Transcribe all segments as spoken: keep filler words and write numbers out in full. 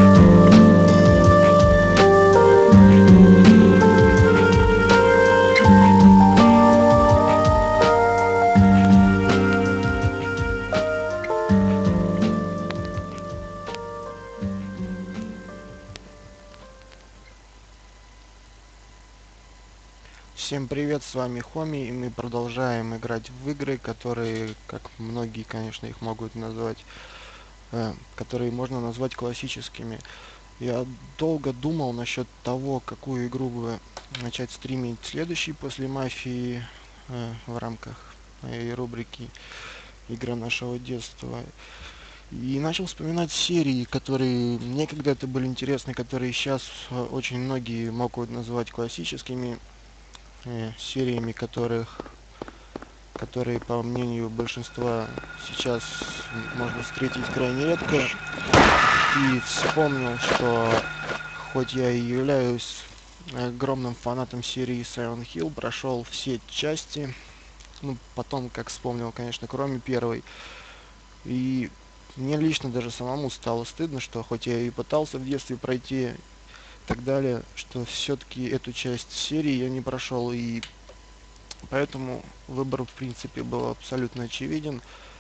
Всем привет, с вами Хоми, и мы продолжаем играть в игры, которые, как многие, конечно, их могут назвать, э, которые можно назвать классическими. Я долго думал насчет того, какую игру бы начать стримить следующий после Мафии э, в рамках моей рубрики «Игра нашего детства». И начал вспоминать серии, которые мне когда-то были интересны, которые сейчас э, очень многие могут назвать классическими. Э, сериями которых, которые, по мнению большинства, сейчас можно встретить крайне редко. И вспомнил, что хоть я и являюсь огромным фанатом серии Silent Hill, прошел все части, ну, потом, как вспомнил, конечно, кроме первой. И мне лично даже самому стало стыдно, что хоть я и пытался в детстве пройти и так далее, что все-таки эту часть серии я не прошел. И поэтому выбор, в принципе, был абсолютно очевиден.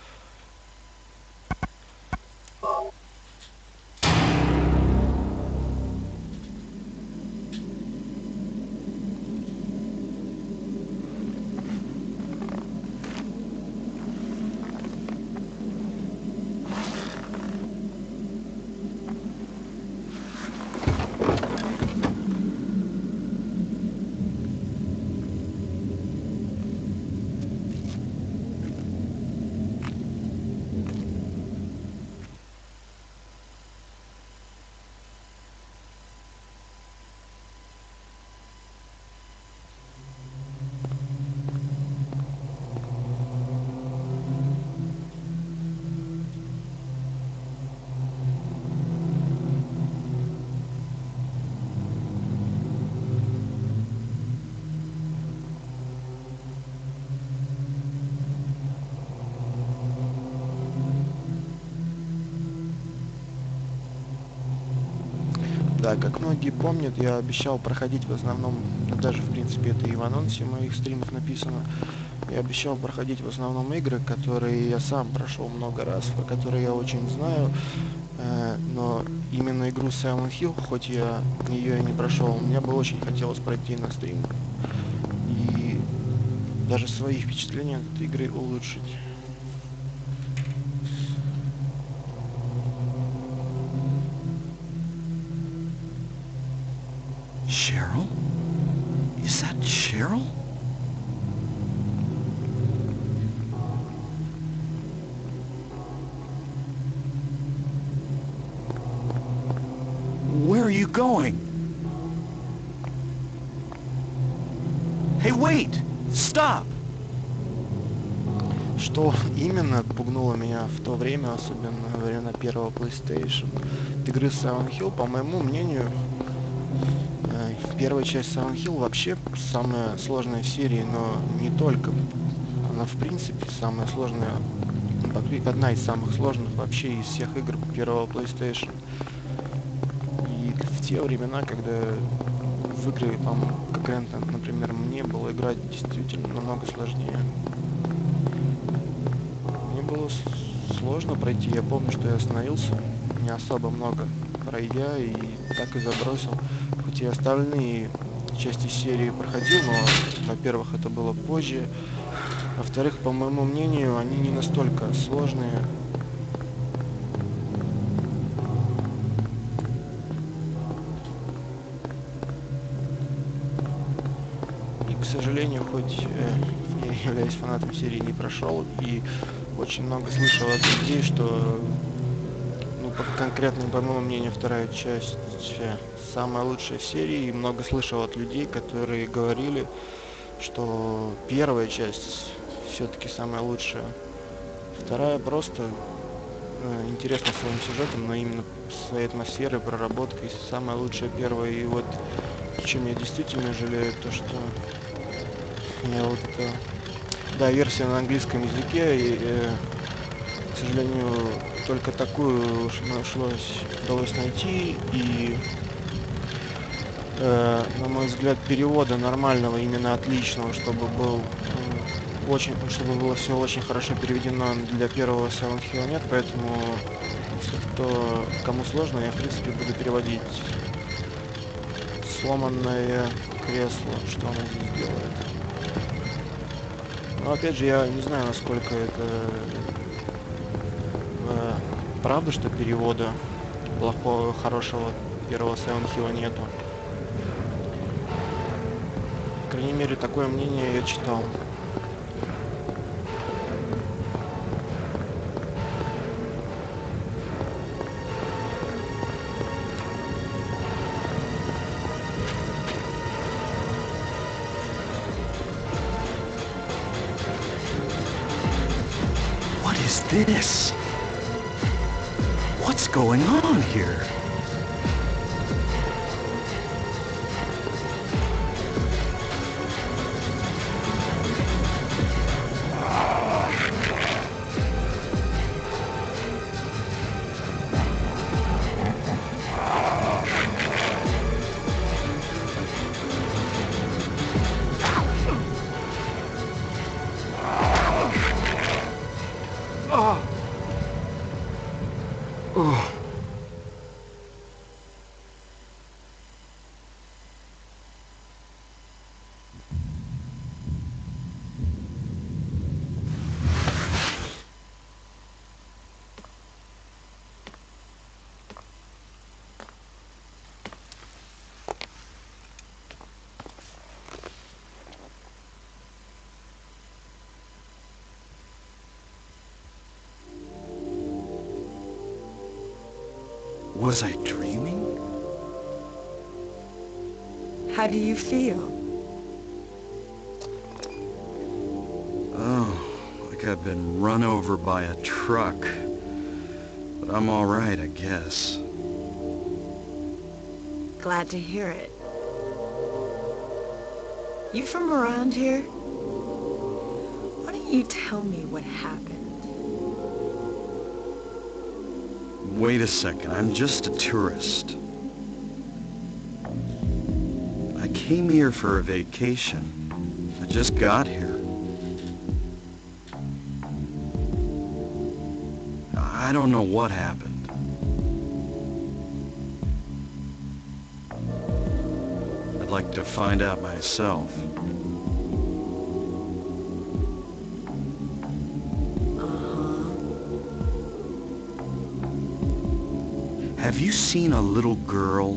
Да, как многие помнят, я обещал проходить в основном, ну, даже в принципе это и в анонсе моих стримов написано, я обещал проходить в основном игры, которые я сам прошел много раз, про которые я очень знаю, э, но именно игру Silent Hill, хоть я ее и не прошел, мне бы очень хотелось пройти на стрим и даже свои впечатления от этой игры улучшить. Cheryl? Is that Cheryl? Where are you going? Hey, wait! Stop! Что именно пугнуло меня в то время, особенно во время первого PlayStation, от игры Silent Hill, по моему мнению, э, первая часть Silent Hill вообще самая сложная в серии, но не только. Она, в принципе, самая сложная, одна из самых сложных вообще из всех игр первого PlayStation. И в те времена, когда в игры, там, конкретно, например, мне было играть действительно намного сложнее. Мне было сложно пройти. Я помню, что я остановился, не особо много пройдя, и так и забросил. Хоть и остальные части серии проходил, но, во-первых, это было позже. Во-вторых, по моему мнению, они не настолько сложные. И, к сожалению, хоть э, я являюсь фанатом серии, не прошел, и очень много слышал от людей, что, ну, по конкретно, по моему мнению, вторая часть э, самая лучшая в серии, и много слышал от людей, которые говорили, что первая часть все-таки самая лучшая. Вторая просто э, интересна своим сюжетом, но именно своей атмосферой, проработкой самая лучшая первая. И вот о чем я действительно жалею, то что я вот это, да, версия на английском языке, и, э, к сожалению, только такую нашлось, удалось найти, и, э, на мой взгляд, перевода нормального, именно отличного, чтобы был м, очень, чтобы было все очень хорошо переведено для первого Silent Hill нет, поэтому если кто, кому сложно, я в принципе буду переводить сломанное кресло, что оно здесь делает. Но опять же, я не знаю, насколько это э, правда, что перевода плохого, хорошего первого Silent Hill нету. По крайней мере, такое мнение я читал. What is this? What's going on here? Oh. Oh. Was I dreaming? How do you feel? Oh, like I've been run over by a truck. But I'm all right, I guess. Glad to hear it. You from around here? Why don't you tell me what happened? Wait a second, I'm just a tourist. I came here for a vacation. I just got here. I don't know what happened. I'd like to find out myself. Have you seen a little girl?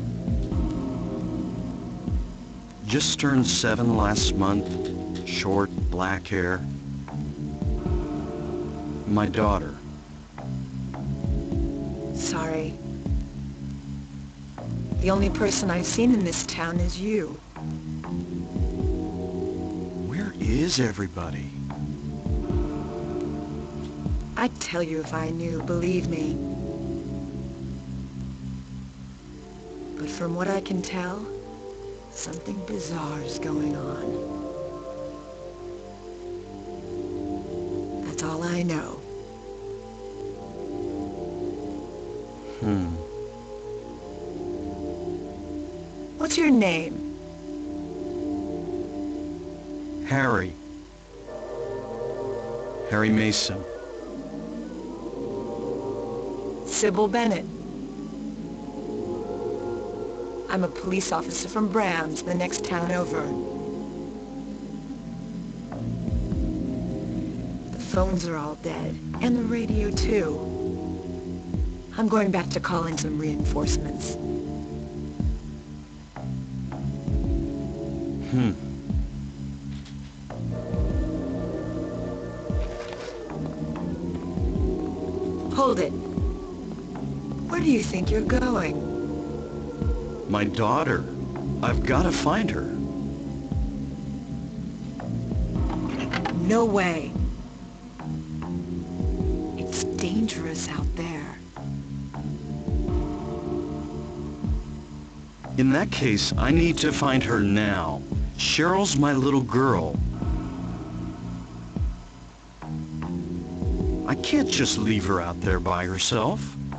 Just turned seven last month, short, black hair. My daughter. Sorry. The only person I've seen in this town is you. Where is everybody? I'd tell you if I knew, believe me. But from what I can tell, something bizarre is going on. That's all I know. Hmm. What's your name? Harry. Harry Mason. Sybil Bennett. I'm a police officer from Brams, the next town over. The phones are all dead, and the radio too. I'm going back to call in some reinforcements. Hmm. Hold it. Where do you think you're going? My daughter. I've got to find her. No way. It's dangerous out there. In that case, I need to find her now. Cheryl's my little girl. I can't just leave her out there by herself.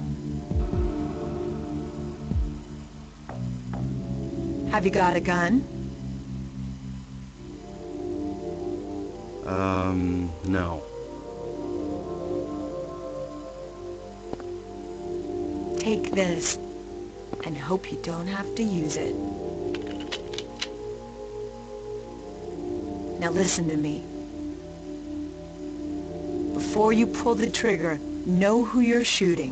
Have you got a gun? Um, no. Take this, and hope you don't have to use it. Now listen to me. Before you pull the trigger, know who you're shooting.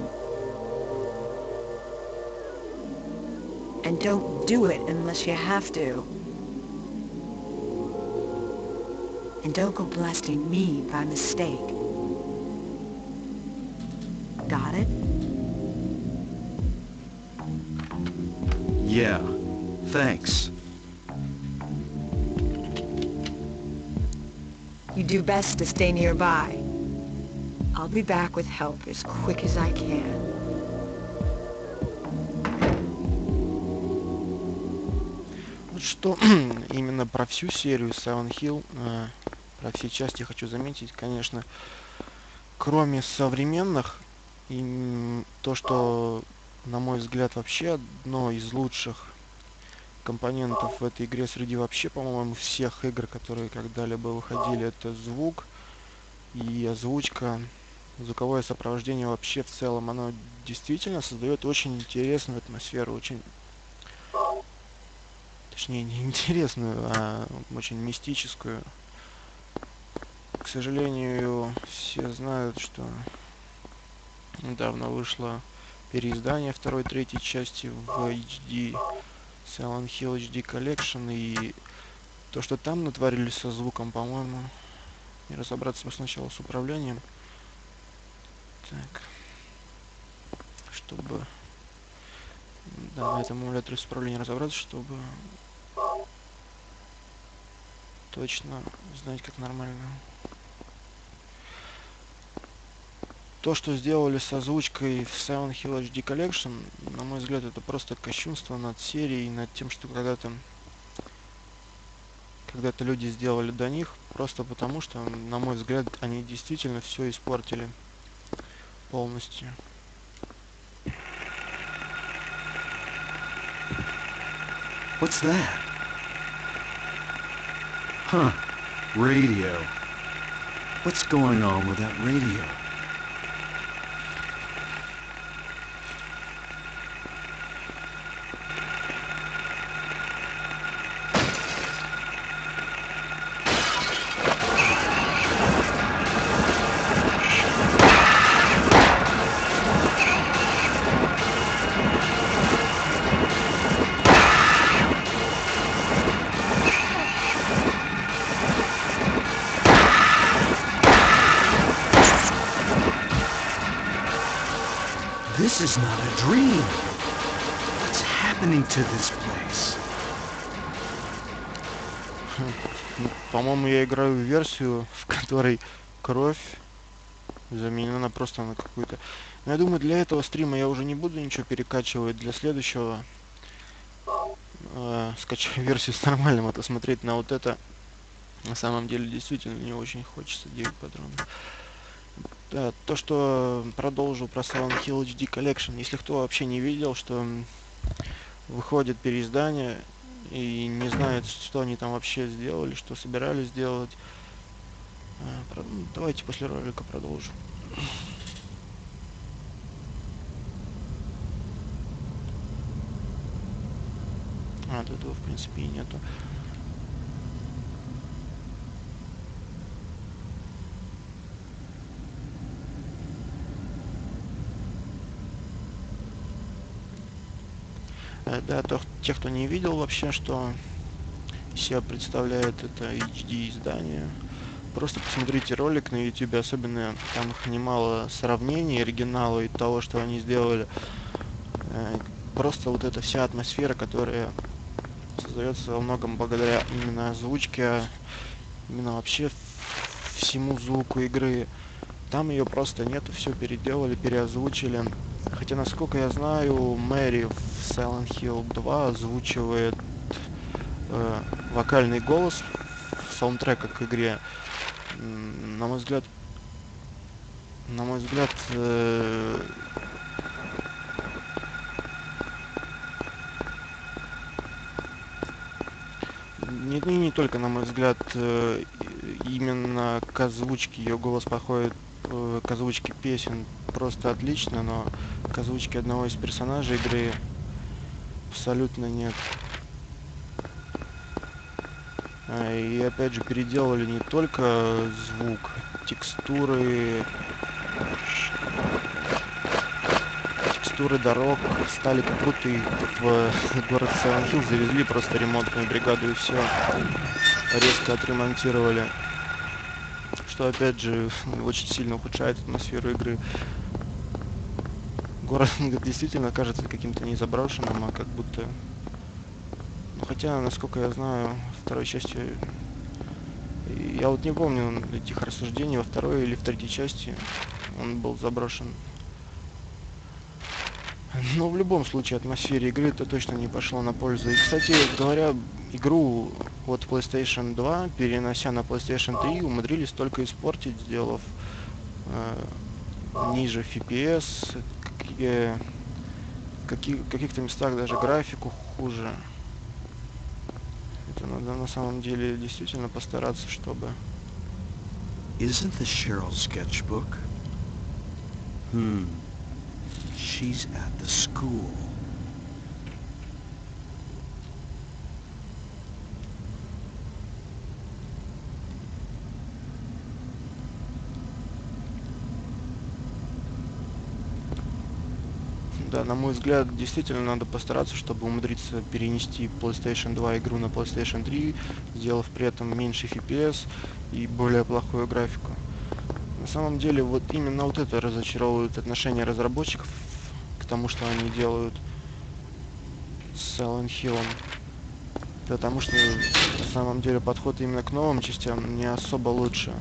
And don't do it unless you have to. And don't go blasting me by mistake. Got it? Yeah, thanks. You do best to stay nearby. I'll be back with help as quick as I can. Вот что именно про всю серию Silent Hill, э, про все части хочу заметить, конечно, кроме современных, и то, что, на мой взгляд, вообще одно из лучших компонентов в этой игре среди вообще, по-моему, всех игр, которые когда-либо выходили, это звук и озвучка, звуковое сопровождение вообще в целом, оно действительно создает очень интересную атмосферу, очень, точнее, не интересную, а очень мистическую. К сожалению, все знают, что недавно вышло переиздание второй, третьей части в эйч ди, Silent Hill эйч ди Collection, и то, что там натворили со звуком, по-моему, не разобраться бы сначала с управлением. Так, чтобы, да, на этом эмуляторе с управлением разобраться, чтобы точно знать, как нормально. То, что сделали с озвучкой в Silent Hill эйч ди Collection, на мой взгляд, это просто кощунство над серией, над тем, что когда-то когда-то люди сделали до них, просто потому что, на мой взгляд, они действительно все испортили полностью. What's that? Huh. Radio. What's going on with that radio? This is not a dream. What's happening to this place? По-моему, я играю в версию, в которой кровь заменена просто на какую-то... Но я думаю, для этого стрима я уже не буду ничего перекачивать. Для следующего э, скачаю версию с нормальным, это смотреть на вот это. На самом деле, действительно, не очень хочется девять патронов. Да, то, что продолжу про Silent Hill эйч ди Collection. Если кто вообще не видел, что выходит переиздание и не знает, что они там вообще сделали, что собирались сделать, давайте после ролика продолжим. А, тут его в принципе и нету. Да, то, те, кто не видел вообще, что себя представляет это эйч ди издание, просто посмотрите ролик на YouTube, особенно там их немало сравнений оригинала и того, что они сделали. Просто вот эта вся атмосфера, которая создается во многом благодаря именно озвучке, именно вообще всему звуку игры. Там ее просто нету, все переделали, переозвучили. Хотя, насколько я знаю, Мэри в Silent Hill два озвучивает э, вокальный голос саундтрека к игре. На мой взгляд, На мой взгляд, э, не, не, не только, на мой взгляд, э, именно к озвучке, ее голос походит э, к озвучке песен просто отлично, но к озвучке одного из персонажей игры абсолютно нет. А, И опять же переделали не только звук, текстуры, текстуры дорог стали как будто их в город Silent Hill завезли просто ремонтную бригаду и все резко отремонтировали, что опять же очень сильно ухудшает атмосферу игры. Город действительно кажется каким-то не заброшенным, а как будто... Ну, хотя, насколько я знаю, во второй части... Я вот не помню этих рассуждений, во второй или в третьей части он был заброшен. Но в любом случае атмосфере игры это точно не пошло на пользу. И, кстати говоря, игру от PlayStation два, перенося на PlayStation три, умудрились только испортить, сделав э, ниже эф пи эс, какие, какие, в каких-то местах даже графику хуже. Это надо на самом деле действительно постараться, чтобы... Isn't this Cheryl's sketchbook? Hmm. She's at the school. Да, на мой взгляд, действительно надо постараться, чтобы умудриться перенести PlayStation два игру на PlayStation три, сделав при этом меньше эф пи эс и более плохую графику. На самом деле, вот именно вот это разочаровывает отношение разработчиков к тому, что они делают с Silent Hill. Потому что на самом деле подход именно к новым частям не особо лучше.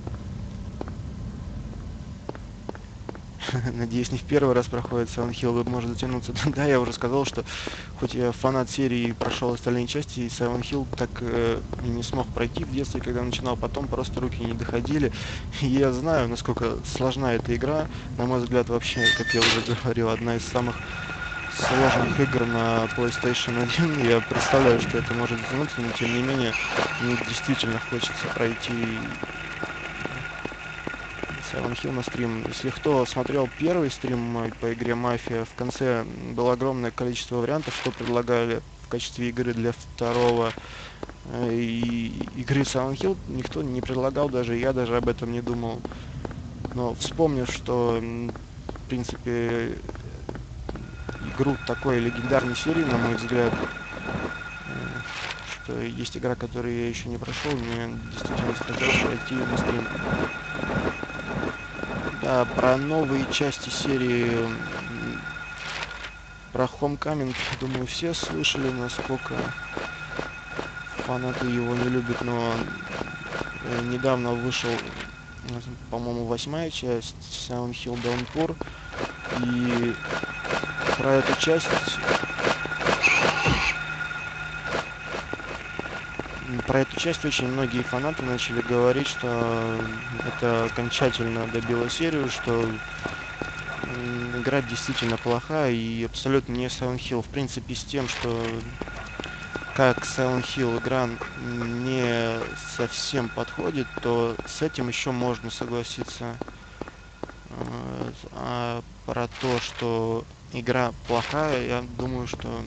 Надеюсь, не в первый раз проходит Silent Hill, может затянуться. Да, я уже сказал, что хоть я фанат серии и прошел остальные части, и Silent Hill так э, и не смог пройти в детстве, когда начинал, потом просто руки не доходили. И я знаю, насколько сложна эта игра. На мой взгляд, вообще, как я уже говорил, одна из самых сложных игр на PlayStation один. Я представляю, что это может затянуться, но тем не менее, мне действительно хочется пройти Silent Hill на стрим. Если кто смотрел первый стрим мой по игре Мафия, в конце было огромное количество вариантов, что предлагали в качестве игры для второго э, и игры Silent Hill никто не предлагал, даже я даже об этом не думал. Но вспомнив, что в принципе игру такой легендарной серии, на мой взгляд, э, что есть игра, которую я еще не прошел, мне действительно захотелось пройти на стрим. Да, про новые части серии, м, про Homecoming, думаю, все слышали, насколько фанаты его не любят, но э, недавно вышел, э, по-моему, восьмая часть Silent Hill Downpour, и про эту часть Про эту часть очень многие фанаты начали говорить, что это окончательно добило серию, что м, игра действительно плохая и абсолютно не Silent Hill. В принципе, с тем, что как Silent Hill игра не совсем подходит, то с этим еще можно согласиться. Э, А про то, что игра плохая, я думаю, что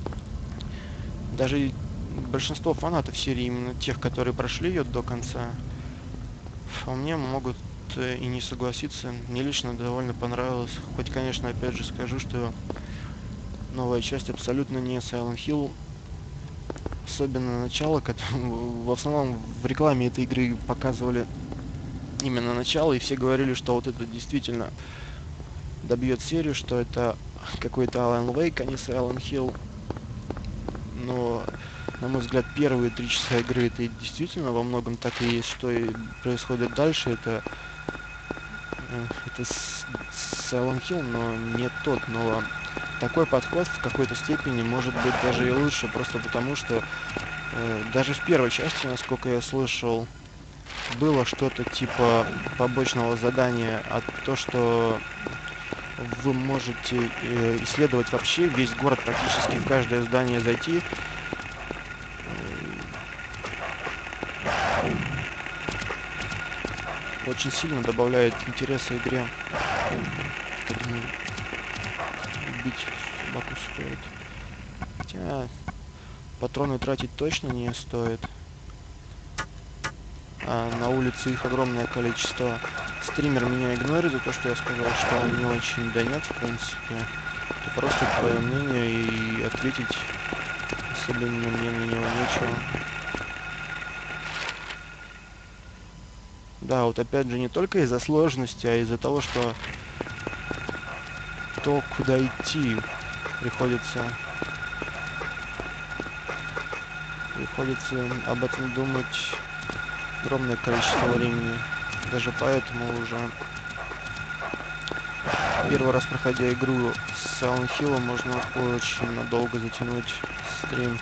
даже большинство фанатов серии, именно тех, которые прошли ее до конца, вполне могут э, и не согласиться. Мне лично довольно понравилось. Хоть, конечно, опять же скажу, что новая часть абсолютно не Silent Hill. Особенно начало, которое, в основном в рекламе этой игры показывали именно начало, и все говорили, что вот это действительно добьет серию, что это какой-то Alan Wake, а не Silent Hill. Но, на мой взгляд, первые три часа игры это действительно во многом так и есть, что и происходит дальше. Это, э, это с- Silent Hill, но не тот. Но такой подход в какой-то степени может быть даже и лучше, просто потому что э, даже в первой части, насколько я слышал, было что-то типа побочного задания, а то, что вы можете э, исследовать вообще весь город, практически в каждое здание зайти. Очень сильно добавляет интереса игре. Бить собаку стоит. Хотя патроны тратить точно не стоит. А на улице их огромное количество. Стример меня игнорит за то, что я сказал, что он не очень да нет, в принципе. Это просто твое мнение, и ответить особенно мне на него нечего. Да, вот опять же не только из-за сложности, а из-за того, что то, куда идти, приходится приходится об этом думать огромное количество времени. Даже поэтому уже первый раз проходя игру с Silent Hill можно очень надолго затянуть стрим.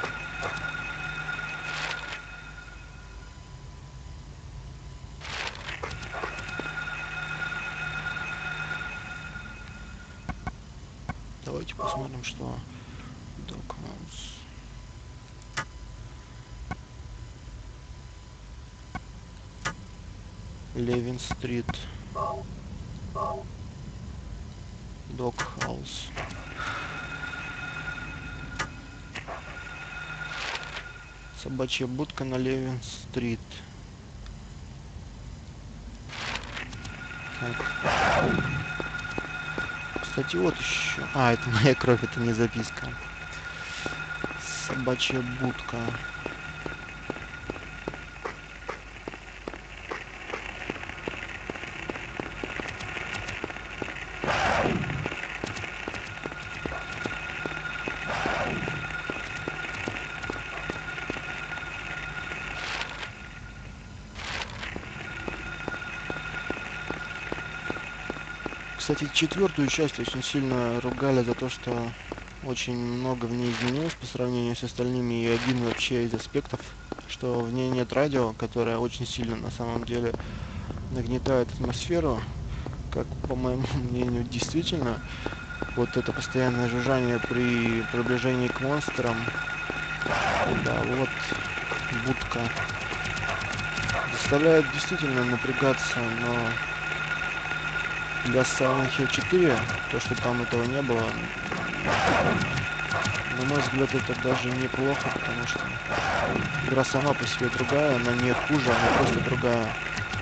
Давайте посмотрим, что Doghouse. Левин стрит. Doghouse. Собачья будка на Левин стрит. Так. Кстати, вот еще. А, это моя кровь, это не записка. Собачья будка. Кстати, четвертую часть очень сильно ругали за то, что очень много в ней изменилось по сравнению с остальными, и один вообще из аспектов, что в ней нет радио, которое очень сильно на самом деле нагнетает атмосферу, как по моему мнению действительно. Вот это постоянное жужжание при приближении к монстрам. Да, вот будка. Заставляет действительно напрягаться, но для Silent Hill четыре, то, что там этого не было, на мой взгляд, это даже неплохо, потому что игра сама по себе другая, она не хуже, она просто другая.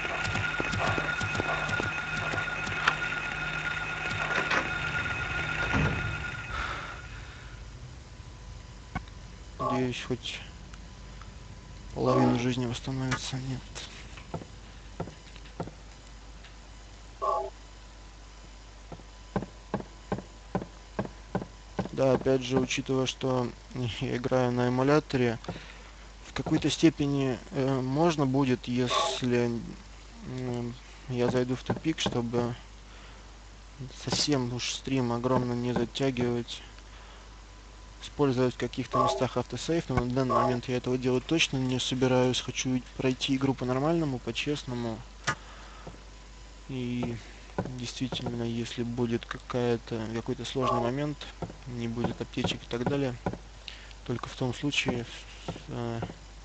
Надеюсь, хоть половина жизни восстановится. Нет. Да, опять же, учитывая, что я играю на эмуляторе, в какой-то степени э, можно будет, если э, я зайду в тупик, чтобы совсем уж стрим огромно не затягивать, использовать в каких-то местах автосейв, но на данный момент я этого делать точно не собираюсь. Хочу пройти игру по-нормальному, по-честному. И действительно, если будет какая-то какой-то сложный момент, не будет аптечек и так далее, только в том случае э,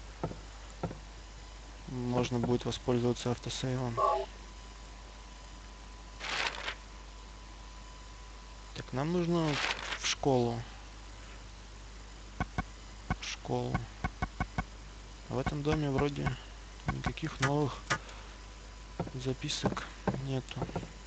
можно будет воспользоваться автосейвом. Так, нам нужно в школу. В школу. А в этом доме вроде никаких новых записок нету.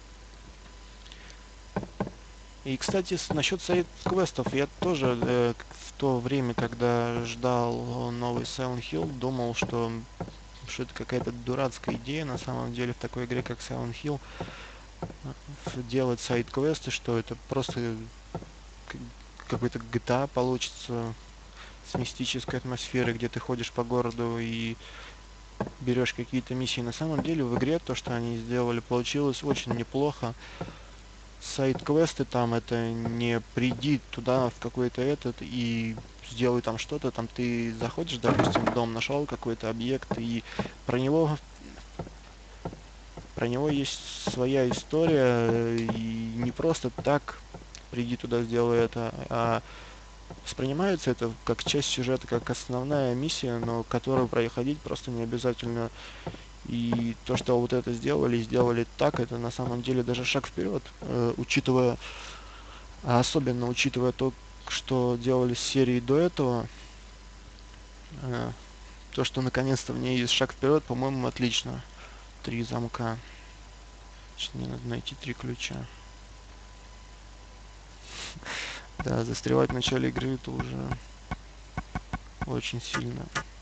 И, кстати, с, насчет сайд-квестов, я тоже э, в то время, когда ждал новый Silent Hill, думал, что, что это какая-то дурацкая идея на самом деле в такой игре, как Silent Hill, делать сайд-квесты, что это просто какой-то джи ти эй получится с мистической атмосферой, где ты ходишь по городу и берешь какие-то миссии. На самом деле в игре то, что они сделали, получилось очень неплохо. Сайд-квесты там это не приди туда в какой-то этот и сделай там что-то, там ты заходишь, допустим, в дом, нашел какой-то объект, и про него про него есть своя история, и не просто так приди туда, сделай это, а воспринимается это как часть сюжета, как основная миссия, но которую проходить просто не обязательно. И то, что вот это сделали, сделали так, это на самом деле даже шаг вперед, э, учитывая, а особенно учитывая то, что делали с серией до этого, э, то, что наконец-то в ней есть шаг вперед, по-моему, отлично. Три замка. Значит, мне надо найти три ключа. Да, застревать в начале игры это уже очень сильно.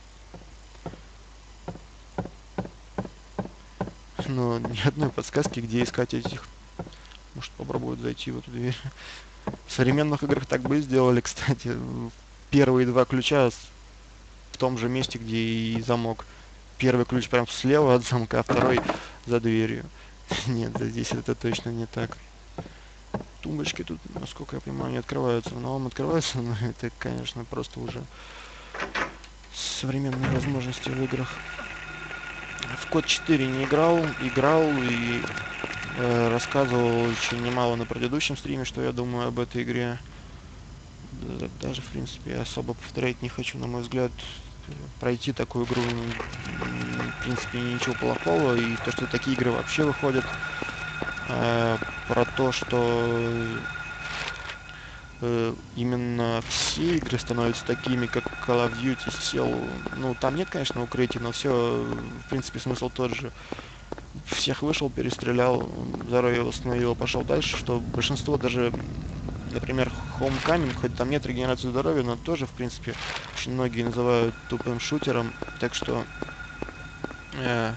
Но ни одной подсказки, где искать этих. Может, попробуют зайти в эту дверь. В современных играх так бы и сделали, кстати. Первые два ключа в том же месте, где и замок. Первый ключ прям слева от замка, а второй за дверью. Нет, да здесь это точно не так. Тумбочки тут, насколько я понимаю, не открываются. В новом открываются, но это, конечно, просто уже современные возможности в играх. В код четыре не играл, играл и э, рассказывал очень немало на предыдущем стриме, что я думаю об этой игре. Да, даже, в принципе, особо повторять не хочу, на мой взгляд. Пройти такую игру, в принципе, ничего плохого. И то, что такие игры вообще выходят, э, про то, что э, именно все игры становятся такими, как Call of Duty сел. Ну, там нет, конечно, укрытий, но все, в принципе, смысл тот же. Всех вышел, перестрелял, здоровье восстановил, пошел дальше, что большинство даже, например, Homecoming, хоть там нет регенерации здоровья, но тоже, в принципе, очень многие называют тупым шутером, так что э,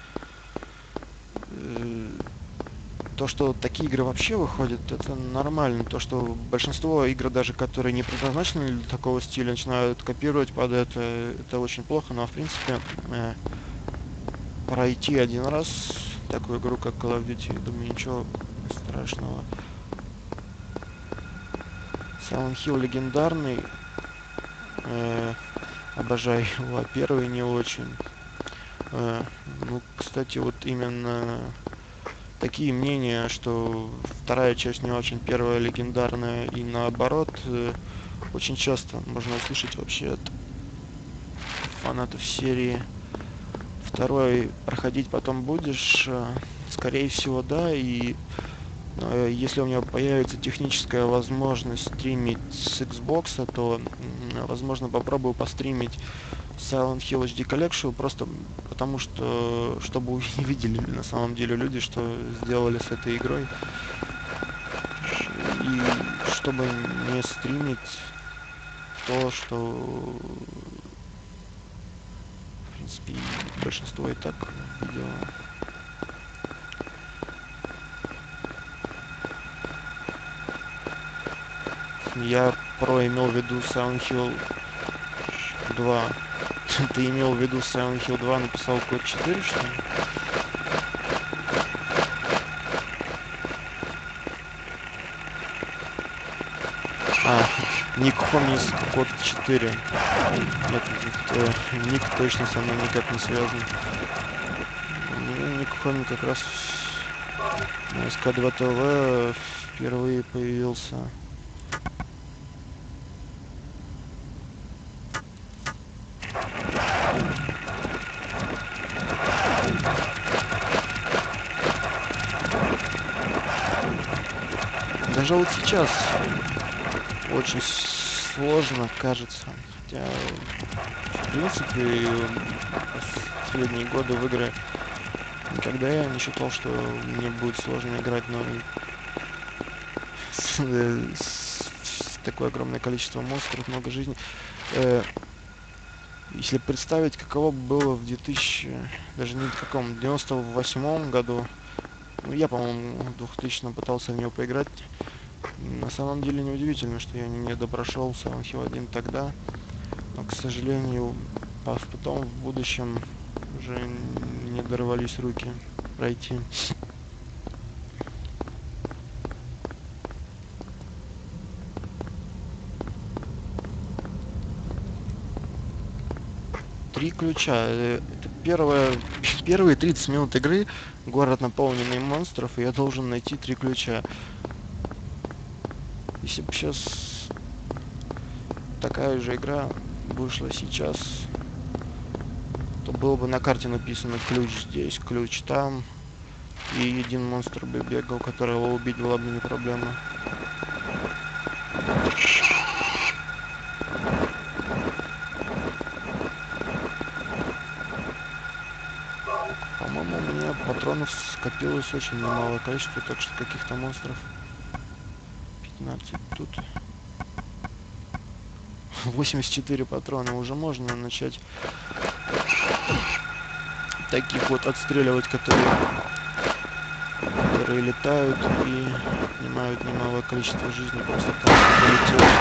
э, то, что такие игры вообще выходят, это нормально. То, что большинство игр, даже которые не предназначены для такого стиля, начинают копировать под это, это очень плохо, но, в принципе, э, пройти один раз такую игру, как Call of Duty, я думаю, ничего страшного. Silent Hill легендарный. Э, обожаю его, а первый не очень. Э, ну, кстати, вот именно такие мнения, что вторая часть не очень, первая легендарная, и наоборот, э, очень часто можно услышать вообще от фанатов серии. Второй проходить потом будешь, э, скорее всего, да, и э, если у меня появится техническая возможность стримить с Xbox, то, м, возможно, попробую постримить Silent Hill эйч ди Collection, просто потому что, чтобы увидели на самом деле люди, что сделали с этой игрой. И чтобы не стримить то, что, в принципе, большинство и так видело. Я про имел в виду Silent Hill два. Ты имел в виду Silent Hill два, написал код четыре, что ли? А, ник Хомис код четыре. Нет, это, ник точно со мной никак не связан. Ну, ник Хоми как раз на эс ка два тэ вэ впервые появился. Даже вот сейчас очень сложно, кажется. Хотя, в принципе, последние годы в игры никогда я не считал, что мне будет сложно играть, но с, с, с такое огромное количество монстров, много жизней. Э, если представить, каково было в две тысячи, даже не в каком, девяносто восьмом году, ну, я, по-моему, в двухтысячном пытался в него поиграть. На самом деле неудивительно, что я не допрошел Silent Hill один тогда, но, к сожалению, потом в будущем уже не дорвались руки пройти. Три ключа. Э, Это первое, первые тридцать минут игры, город наполненный монстров, и я должен найти три ключа. Если бы сейчас такая же игра вышла сейчас, то было бы на карте написано ключ здесь, ключ там, и один монстр бы бегал, которого убить была бы не проблема. По-моему, у меня патронов скопилось очень немалое количество, так что каких-то монстров пятнадцать тут. восемьдесят четыре патрона. Уже можно начать таких вот отстреливать, которые, которые летают и снимают немалое количество жизни просто потому, что полетели.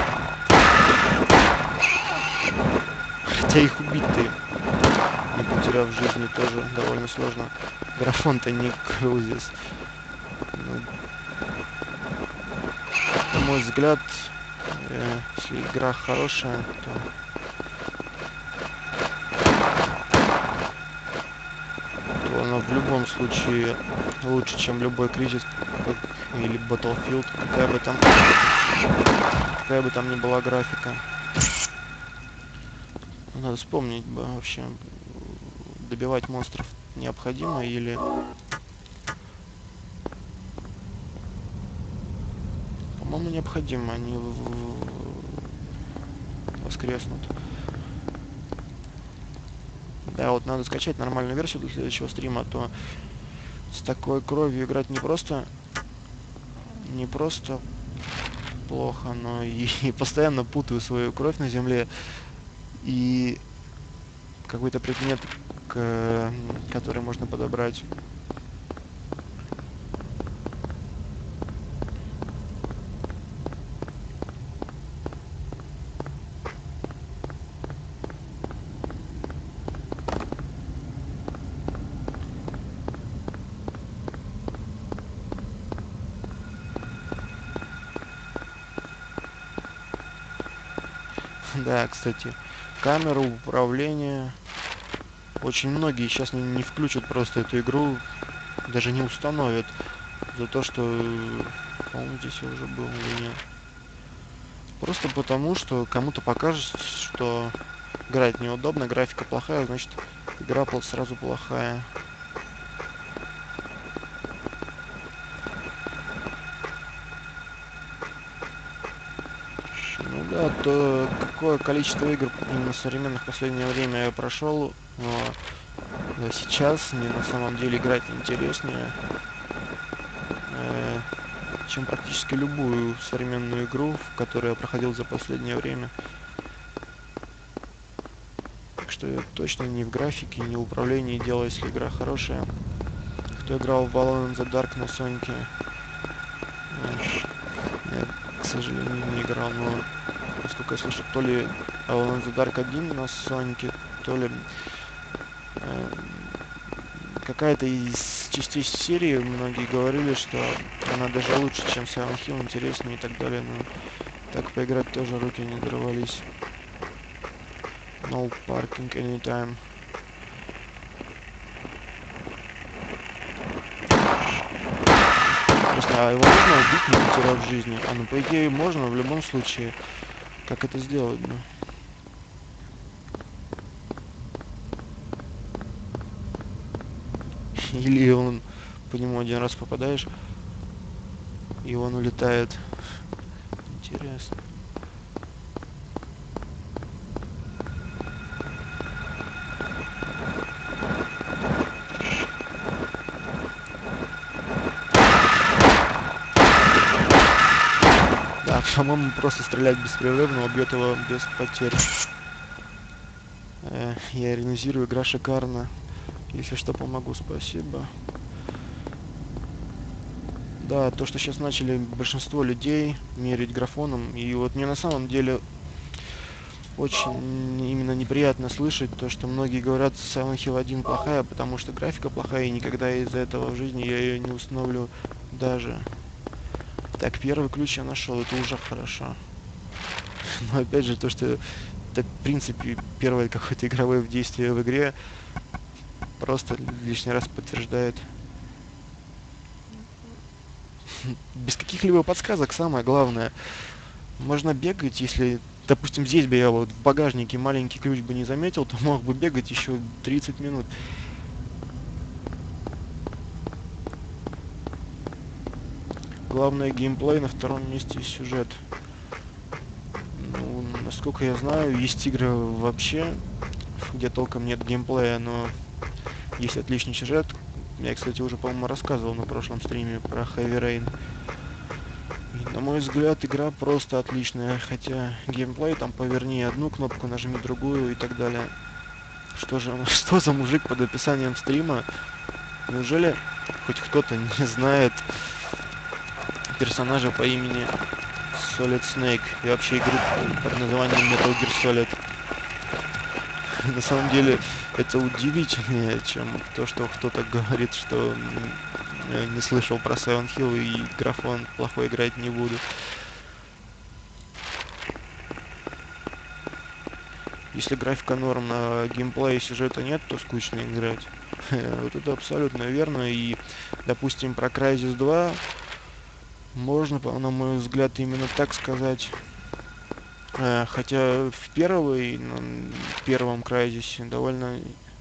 Хотя их убить-то, не потеряв жизни, тоже довольно сложно. Графон-то не крузис. Ну, на мой взгляд, э, если игра хорошая, то то она в любом случае лучше, чем любой кризис, как, или Battlefield, какая бы там какая бы там ни была графика. Надо вспомнить бы вообще, добивать монстров необходимо или по-моему необходимо, они воскреснут. Да, вот надо скачать нормальную версию для следующего стрима, а то с такой кровью играть не просто не просто плохо, но и, и постоянно путаю свою кровь на земле и какой-то предмет, к, который можно подобрать. Да, кстати, камеру управления очень многие сейчас не, не включат просто эту игру, даже не установят за то, что, по-моему, здесь я уже был или нет. Просто потому, что кому-то покажется, что играть неудобно, графика плохая, значит игра сразу плохая. Ну да, то какое количество игр именно современных в последнее время я прошел, но сейчас мне на самом деле играть интереснее, э, чем практически любую современную игру, в которую я проходил за последнее время. Так что я точно не в графике, не в управлении дело, если игра хорошая. Кто играл в Alone in the Dark на Соньке, я, к сожалению, не играл, но насколько я слышал, то ли Alone in the Dark один на Соньке, то ли э, какая-то из частей серии, многие говорили, что она даже лучше, чем Silent Hill, интереснее и так далее, но так поиграть тоже руки не дорвались. No parking anytime. Просто, а его можно убить, не потеряв жизни? А ну по идее можно в любом случае. Как это сделать, да? Или он по нему один раз попадаешь, и он улетает. Интересно. Да, по-моему, просто стрелять беспрерывно убьет его без потерь. Э, я иронизирую, игра шикарна. Если что, помогу, спасибо. Да, то, что сейчас начали большинство людей мерить графоном, и вот мне на самом деле очень именно неприятно слышать то, что многие говорят, Silent Hill один плохая, потому что графика плохая, и никогда из-за этого в жизни я ее не установлю даже. Так, первый ключ я нашел, это уже хорошо. Но опять же, то, что это, в принципе, первое какое-то игровое действие в игре. Просто лишний раз подтверждает. Без каких-либо подсказок, самое главное. Можно бегать, если, допустим, здесь бы я вот в багажнике маленький ключ бы не заметил, то мог бы бегать еще тридцать минут. Главное геймплей, на втором месте сюжет. Ну, насколько я знаю, есть игры вообще, где толком нет геймплея, но есть отличный сюжет. Я, кстати, уже, по-моему, рассказывал на прошлом стриме про Heavy Rain. И, на мой взгляд, игра просто отличная, хотя геймплей там поверни одну кнопку, нажми другую и так далее. Что же, что за мужик под описанием стрима? Неужели хоть кто-то не знает персонажа по имени Solid Snake и вообще игру под названием Metal Gear Solid? На самом деле это удивительнее, чем то, что кто-то говорит, что не слышал про Silent Hill и графон плохой играть не буду. Если графика норм, на геймплее сюжета нет, то скучно играть. Вот это абсолютно верно. И, допустим, про Crysis два можно, на мой взгляд, именно так сказать. Хотя в первой, в первом Crysis довольно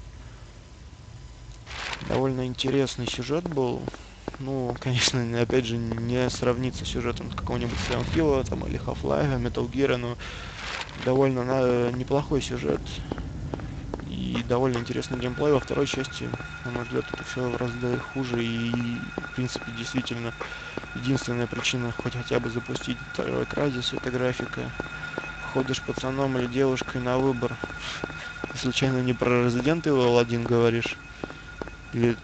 довольно интересный сюжет был. Ну, конечно, опять же, не сравнится с сюжетом какого-нибудь Silent Hill там, или Half-Life, Metal Gear, но довольно на, неплохой сюжет и довольно интересный геймплей. Во второй части, на мой взгляд, это все в разы хуже, и, в принципе, действительно, единственная причина хоть хотя бы запустить второй Crysis — это графика. Ходишь пацаном или девушкой на выбор. Ты случайно не про Resident Evil один говоришь? Или...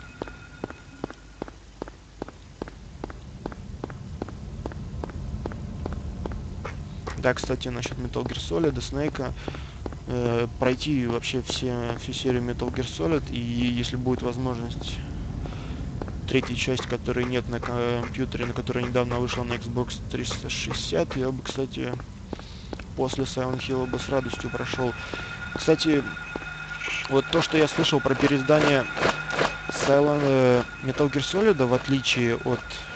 Да, кстати, насчет Metal Gear Solid, Snake, э, пройти вообще все, всю серию Metal Gear Solid, и если будет возможность, третья часть, которой нет на компьютере, на которой недавно вышла на Xbox триста шестьдесят, я бы, кстати, после Silent Hill бы с радостью прошел. Кстати, вот то, что я слышал про переиздание Silent, э, Metal Gear Solid, в отличие от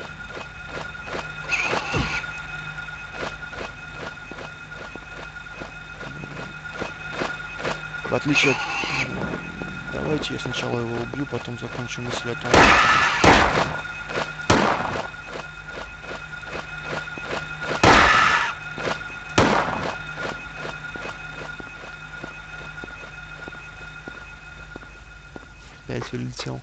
в отличие от... Давайте я сначала его убью, потом закончу мысль о том. Опять улетел.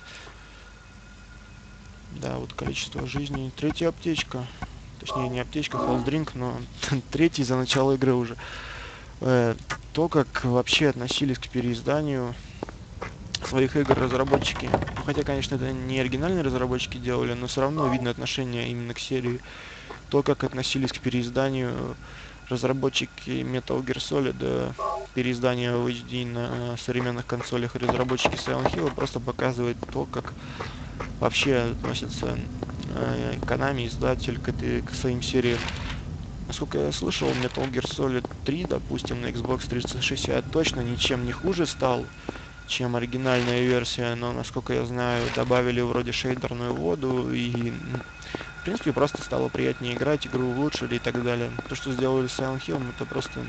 Да, вот количество жизней. Третья аптечка. Точнее, не аптечка, холдринк, но третий за начало игры уже. Э, то, как вообще относились к переизданию своих игр разработчики. Хотя, конечно, это не оригинальные разработчики делали, но все равно видно отношение именно к серии. То, как относились к переизданию разработчики Metal Gear Solid, переиздание в эйч ди на современных консолях, и разработчики Silent Hill, просто показывает то, как вообще относится э, Konami, издатель, к, этой, к своим сериям. Насколько я слышал, Metal Gear Solid три, допустим, на Xbox триста шестьдесят точно ничем не хуже стал, чем оригинальная версия, но, насколько я знаю, добавили вроде шейдерную воду, и, в принципе, просто стало приятнее играть, игру улучшили и так далее. То, что сделали с Silent Hill, это просто...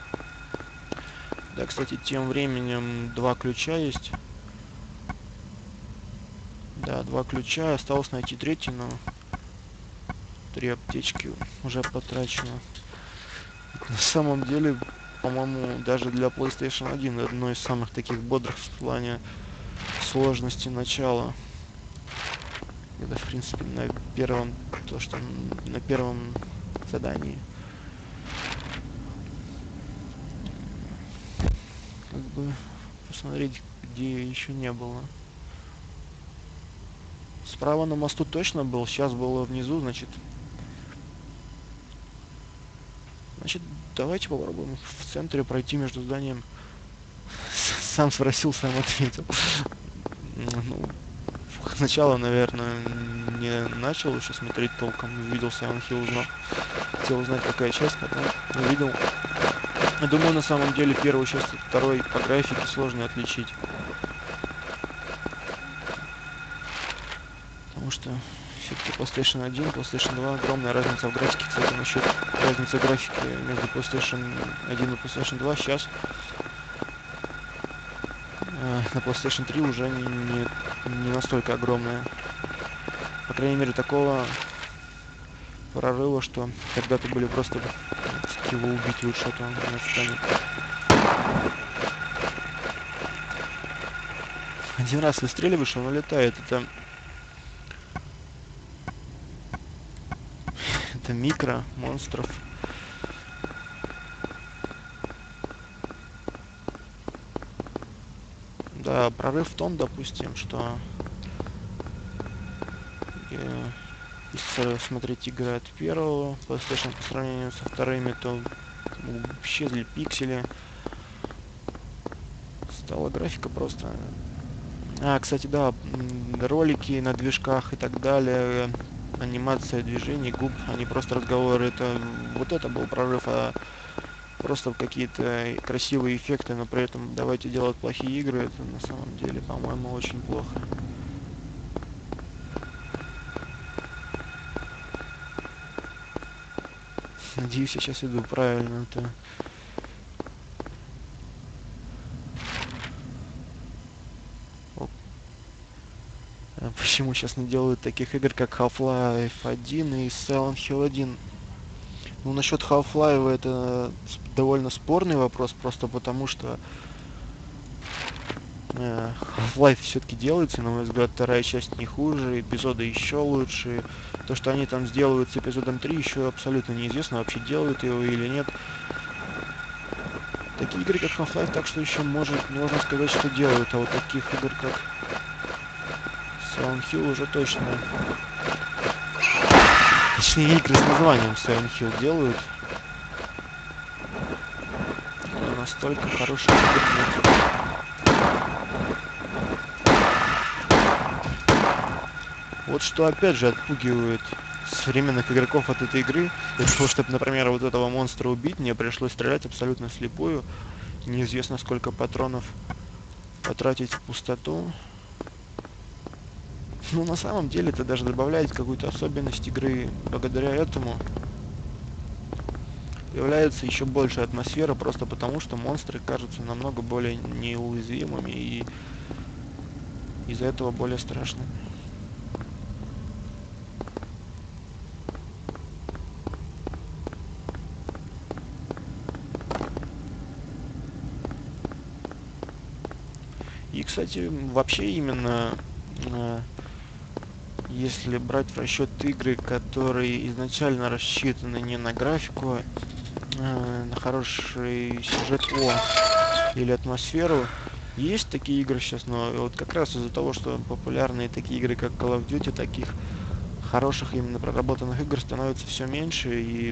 Да, кстати, тем временем два ключа есть. Да, два ключа, осталось найти третий, но три аптечки уже потрачено. На самом деле, по-моему, даже для PlayStation один одно из самых таких бодрых в плане сложности начала. Это, в принципе, на первом, то, что на первом задании. Как бы посмотреть, где еще не было. Справа на мосту точно был, сейчас было внизу, значит... Значит, давайте попробуем в центре пройти между зданием. Сам спросил, сам ответил. Ну, сначала, наверное, не начал еще смотреть толком. Увидел Silent Hill, узнал. Хотел узнать, какая часть, потом увидел. Я думаю, на самом деле первую часть от второй по графике сложно отличить. Потому что все-таки PlayStation один, PlayStation два, огромная разница в графике. Кстати, насчет разницы графики между PlayStation один и PlayStation два сейчас э, на PlayStation три уже не, не, не настолько огромная. По крайней мере, такого прорыва, что когда-то были просто его убить лучше, то не станет. Один раз выстреливаешь, он улетает. Это это микро монстров. Да, прорыв в том, допустим, что э, если смотреть игры от первого PlayStation по сравнению со вторыми, то исчезли пиксели. Стала графика просто... А, кстати, да, ролики на движках и так далее, анимация движений, губ, а не просто разговоры. Это, вот это был прорыв, а просто какие-то красивые эффекты, но при этом давайте делать плохие игры, это на самом деле, по-моему, очень плохо. Надеюсь, я сейчас иду правильно. Это... А почему сейчас не делают таких игр, как Half-Life один и Silent Hill один? Ну, насчет Half-Life это довольно спорный вопрос, просто потому что э, Half-Life все-таки делается, на мой взгляд, вторая часть не хуже, эпизоды еще лучше. То, что они там сделают с эпизодом три, еще абсолютно неизвестно, вообще делают его или нет. Такие игры, как Half-Life, так что еще может, можно сказать, что делают, а вот таких игр, как Silent Hill, уже точно. Точнее, игры с названием Silent Hill делают. Но настолько хороших игр нет. Вот что опять же отпугивает современных игроков от этой игры. Для того, чтобы, например, вот этого монстра убить, мне пришлось стрелять абсолютно вслепую. Неизвестно, сколько патронов потратить в пустоту. Ну, на самом деле, это даже добавляет какую-то особенность игры. Благодаря этому появляется еще больше атмосфера, просто потому что монстры кажутся намного более неуязвимыми и из-за этого более страшными. И, кстати, вообще именно э, если брать в расчет игры, которые изначально рассчитаны не на графику, э, на хороший сюжет о, или атмосферу, есть такие игры сейчас, но вот как раз из-за того, что популярные такие игры, как Call of Duty, таких хороших именно проработанных игр становится все меньше, и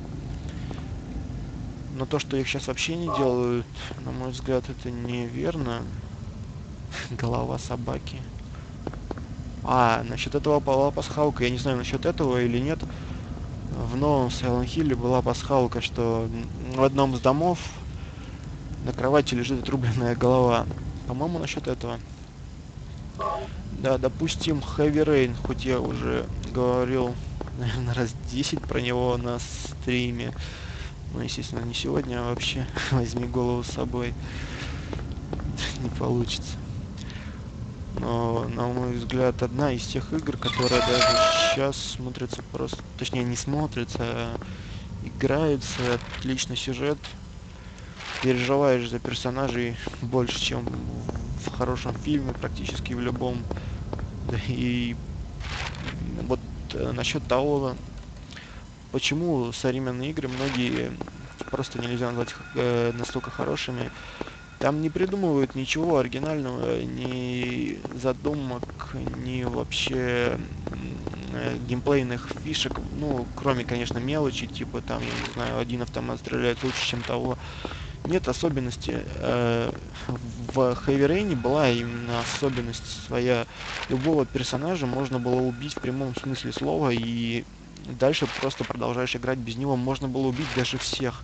но то, что их сейчас вообще не делают, на мой взгляд, это неверно. Голова собаки. А, насчет этого была пасхалка. Я не знаю, насчет этого или нет. В новом Silent Hill была пасхалка, что в одном из домов на кровати лежит отрубленная голова. По-моему, насчет этого. Да, допустим, Heavy Rain, хоть я уже говорил, наверное, раз десять про него на стриме. Ну, естественно, не сегодня, а вообще. Возьми голову с собой. Не получится. Но, на мой взгляд, одна из тех игр, которая даже сейчас смотрится просто... Точнее, не смотрится, а играется, отличный сюжет. Переживаешь за персонажей больше, чем в хорошем фильме, практически в любом. И вот э, насчет того, почему современные игры многие просто нельзя назвать э, настолько хорошими. Там не придумывают ничего оригинального, ни задумок, ни вообще э, геймплейных фишек, ну, кроме, конечно, мелочи, типа там, я не знаю, один автомат стреляет лучше, чем того. Нет особенности. Э, в Heavy Rain была именно особенность своя. Любого персонажа можно было убить в прямом смысле слова, и дальше просто продолжаешь играть без него. Можно было убить даже всех.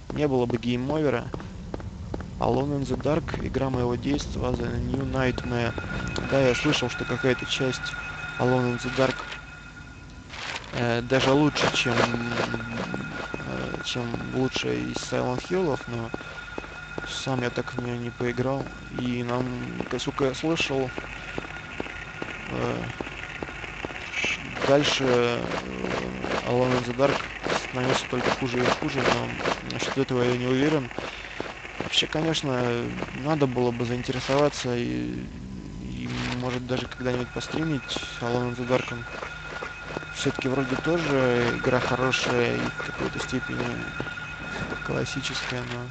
не было бы гейм-овера. Alone in the Dark — игра моего детства, The New Nightmare. Да, я слышал, что какая-то часть Alone in the Dark э, даже лучше, чем, э, чем лучшая из Silent Hill'ов, но сам я так в нее не поиграл. И нам, насколько я слышал, э, дальше э, Alone in the Dark становится только хуже и хуже, но насчет этого я не уверен. Вообще, конечно, надо было бы заинтересоваться и, и может даже когда-нибудь постримить. Alone in the Dark, он все-таки вроде тоже игра хорошая и в какой-то степени классическая, но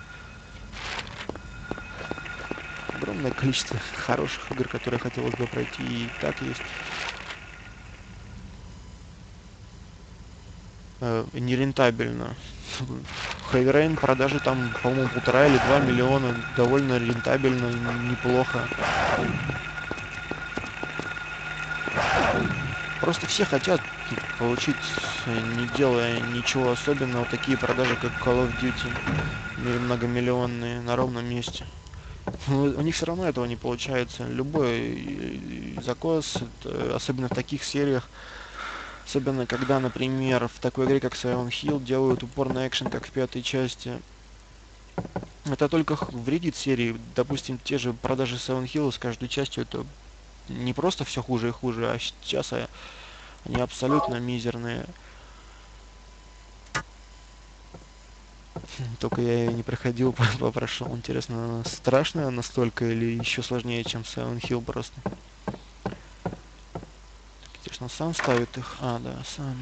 огромное количество хороших игр, которые хотелось бы пройти, и так есть. Э, нерентабельно. Heavy Rain продажи там, по-моему, полтора или два миллиона. Довольно рентабельно, неплохо. Просто все хотят получить, не делая ничего особенного, такие продажи, как Call of Duty, многомиллионные, на ровном месте. Но у них все равно этого не получается. Любой закос, особенно в таких сериях, особенно когда, например, в такой игре, как Silent Hill, делают упор на экшен, как в пятой части, это только вредит серии. Допустим, те же продажи Silent Hill с каждой частью, это не просто все хуже и хуже, а сейчас они абсолютно мизерные. Только я ее не проходил, попрошел. Интересно, страшная настолько или еще сложнее, чем Silent Hill просто? Интересно, сам ставит их? А, да, сам.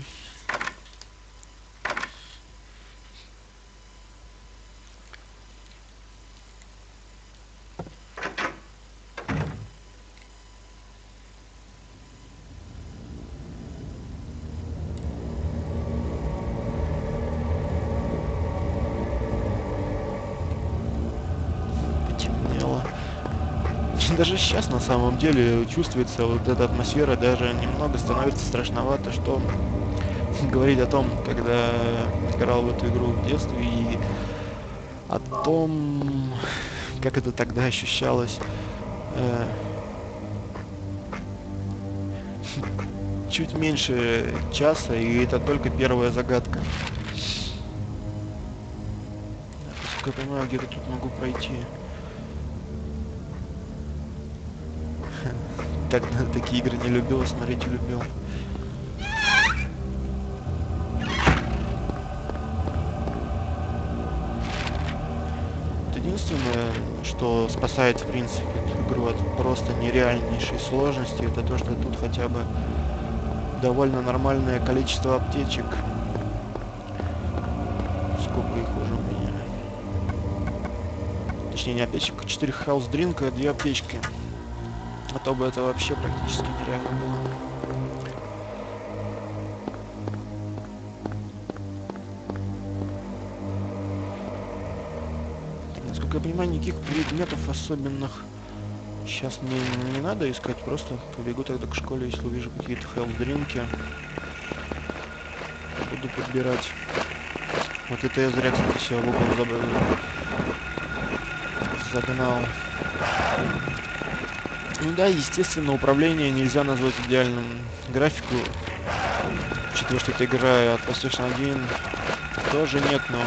Даже сейчас на самом деле чувствуется вот эта атмосфера, даже немного становится страшновато, что говорить о том, когда играл в эту игру в детстве, и о том, как это тогда ощущалось. Э, чуть меньше часа, и это только первая загадка. Насколько я понимаю, где-то тут могу пройти. Так, такие игры не любил, смотреть любил. Единственное, что спасает, в принципе, эту игру от просто нереальнейшей сложности, это то, что тут хотя бы довольно нормальное количество аптечек. Сколько их уже у меня? Точнее, не аптечек, четыре health drink, две аптечки. А то бы это вообще практически нереально было. Насколько я понимаю, никаких предметов особенных сейчас мне не надо искать. Просто побегу тогда к школе, если увижу какие-то хелл-дринки. Буду подбирать. Вот это я зря, кстати, себя в угол загнал. Ну да, естественно, управление нельзя назвать идеальным. Графику, учитывая, что это игра от PlayStation один, тоже нет, но,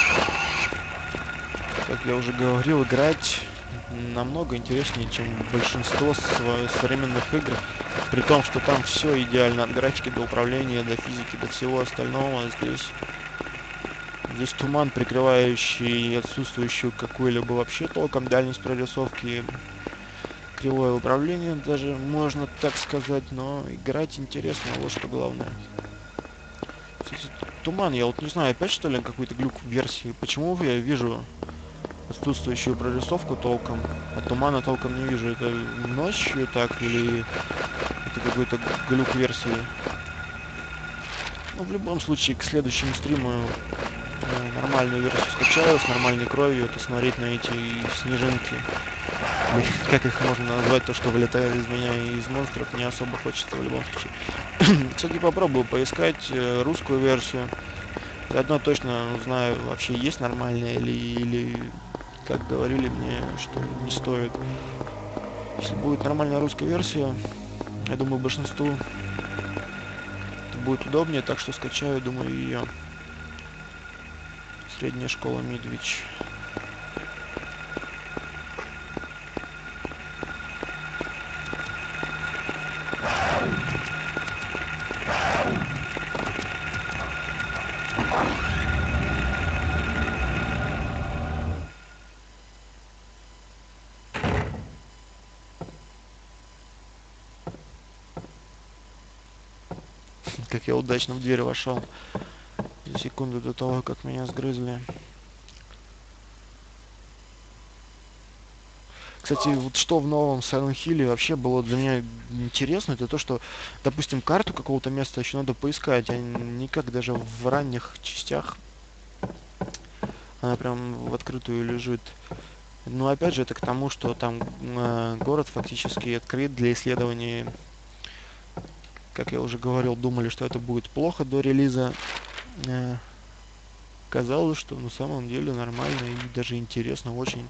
как я уже говорил, играть намного интереснее, чем большинство современных игр, при том, что там все идеально, от графики до управления, до физики, до всего остального. Здесь, здесь туман, прикрывающий отсутствующую какую-либо вообще толком дальность прорисовки. Кривое управление даже, можно так сказать, но играть интересно, вот что главное. Кстати, туман, я вот не знаю, опять что ли какой-то глюк в версии. Почему я вижу отсутствующую прорисовку толком, а тумана толком не вижу? Это ночью так или это какой-то глюк версии? Ну, в любом случае, к следующему стриму э, нормальную версию скачаю, с нормальной кровью, это смотреть на эти снежинки. Как их можно назвать, то, что вылетает из меня и из монстров, не особо хочется в любом случае. Кстати, попробую поискать э, русскую версию. И одно точно знаю, вообще есть нормальные или, или как говорили мне, что не стоит. Если будет нормальная русская версия, я думаю, большинству это будет удобнее, так что скачаю, думаю, ее. Средняя школа Мидвич. Как я удачно в дверь вошел за секунду до того, как меня сгрызли. Кстати, вот что в новом Silent Hill вообще было для меня интересно, это то, что, допустим, карту какого-то места еще надо поискать, а никак даже в ранних частях она прям в открытую лежит. Но опять же, это к тому, что там э, город фактически открыт для исследований. Как я уже говорил, думали, что это будет плохо до релиза. Э, казалось, что на самом деле нормально и даже интересно очень.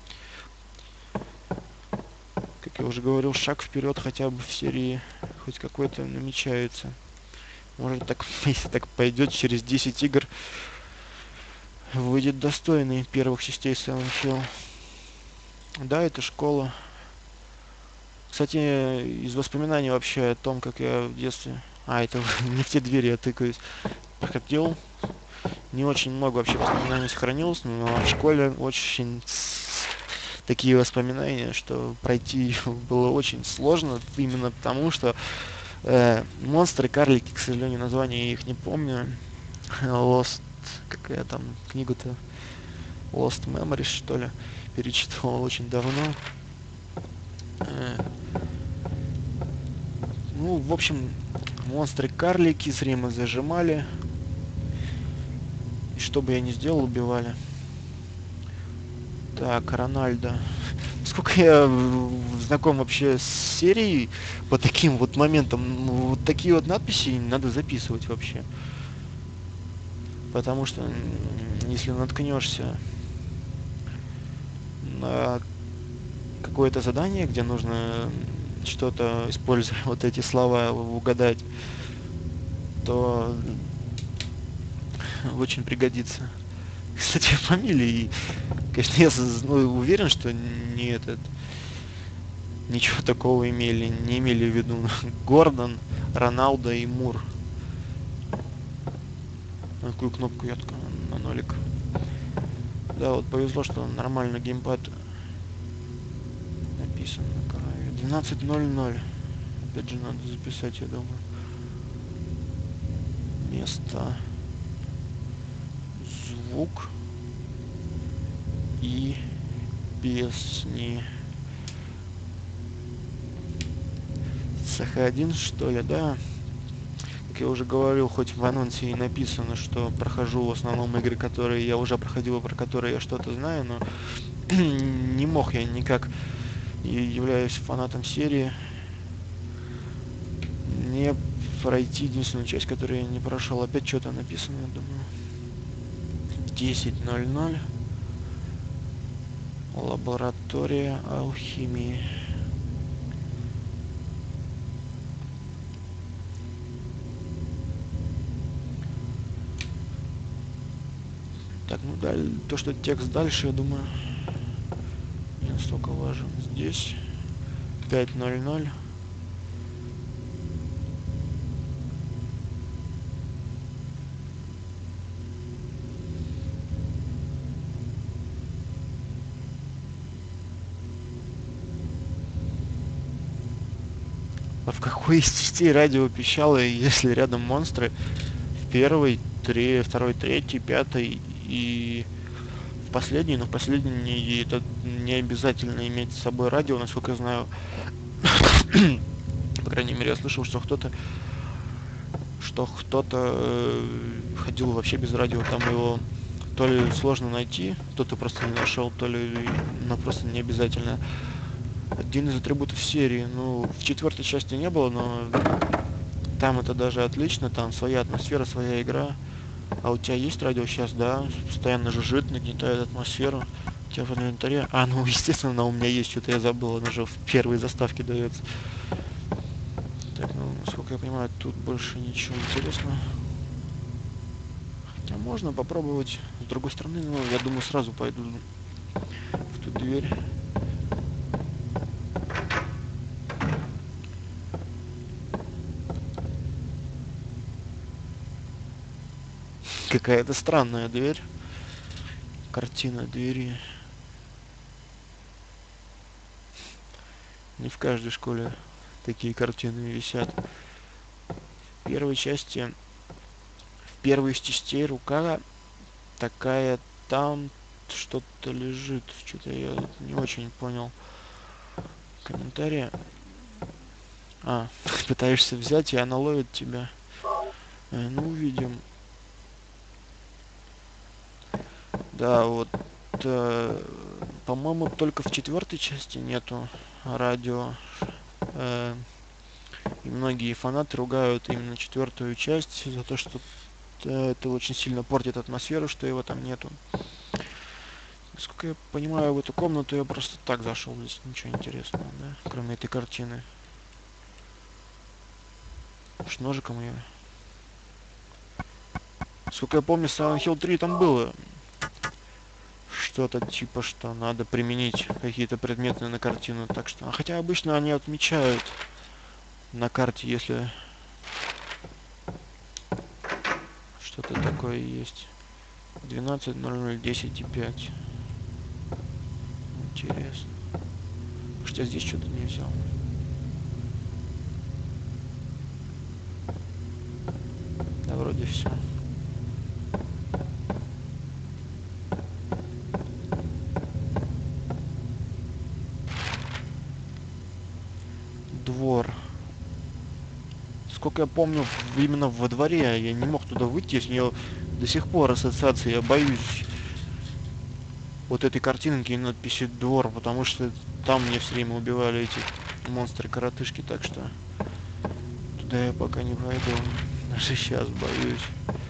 Как я уже говорил, шаг вперед хотя бы в серии хоть какой-то намечается. Может, так, если так пойдет, через десять игр выйдет достойный первых частей Silent Hill. Да, это школа. Кстати, из воспоминаний вообще о том, как я в детстве... А, это не в те двери я тыкаюсь. Проходил. Не очень много вообще воспоминаний сохранилось, но в школе очень такие воспоминания, что пройти было очень сложно, именно потому, что э, монстры, карлики, к сожалению, названия я их не помню. Lost, какая там книга-то? Lost Memories, что ли? Перечитывал очень давно. Э, ну, в общем, монстры-карлики зримо зажимали. И что бы я ни сделал, убивали. Так, Рональдо. Сколько я знаком вообще с серией по таким вот моментам, ну, вот такие вот надписи надо записывать вообще. Потому что если наткнешься на какое-то задание, где нужно что-то, используя вот эти слова, угадать, то очень пригодится. Кстати, фамилии, конечно, я ну, уверен, что не этот, ничего такого имели, не имели в виду. Гордон, Роналдо и Мур. На какую кнопку я ткну? На нолик. Да, вот повезло, что нормально геймпад написан на канале. двенадцать ноль ноль. Опять же надо записать, я думаю. Место. Звук. И песни. Сах один, что ли, да? Как я уже говорил, хоть в анонсе и написано, что прохожу в основном игры, которые я уже проходил, про которые я что-то знаю, но не мог я никак, и являюсь фанатом серии, не пройти единственную часть, которую я не прошел. Опять что-то написано, я думаю. десять ноль ноль. Лаборатория алхимии. Так, ну далее, то, что текст дальше, я думаю, не настолько важен. Здесь пять ноль ноль. А в какой из частей радио пищало, если рядом монстры? В первой, три, второй, третий, пятый и в последний, но в последний это не обязательно иметь с собой радио, насколько я знаю. По крайней мере, я слышал, что кто-то что кто-то э, ходил вообще без радио, там его то ли сложно найти, кто-то просто не нашел, то ли ну, просто не обязательно. Один из атрибутов серии, ну, в четвертой части не было, но там это даже отлично, там своя атмосфера, своя игра. А у тебя есть радио сейчас, да? Постоянно жужжит, нагнетает атмосферу. У тебя в инвентаре. А, ну, естественно, она у меня есть, что-то я забыл, она же в первой заставке дается. Так, ну, насколько я понимаю, тут больше ничего интересного. Хотя можно попробовать с другой стороны, но я думаю, сразу пойду в ту дверь. Какая-то странная дверь. Картина двери. Не в каждой школе такие картины висят. В первой части, в первой из частей рука такая, там что-то лежит. Что-то я не очень понял. Комментарии. А, пытаешься взять, и она ловит тебя. Э, ну, увидим. Да, вот, э, по-моему, только в четвертой части нету радио. Э, и многие фанаты ругают именно четвертую часть за то, что э, это очень сильно портит атмосферу, что его там нету. Насколько я понимаю, в эту комнату я просто так зашел, здесь ничего интересного, да, кроме этой картины. С ножиком ее. Сколько я помню, Silent Hill три там было что-то типа, что надо применить какие-то предметы на картину, так что... А хотя обычно они отмечают на карте, если что-то такое есть. двенадцать ноль ноль десять и пять. Интересно. Может, я здесь что-то не взял. Да, вроде все. Двор. Сколько я помню, в- именно во дворе я не мог туда выйти, с нее до сих пор ассоциация, я боюсь вот этой картинки и надписи двор, потому что там мне все время убивали эти монстры-коротышки, так что туда я пока не пойду. Даже сейчас боюсь.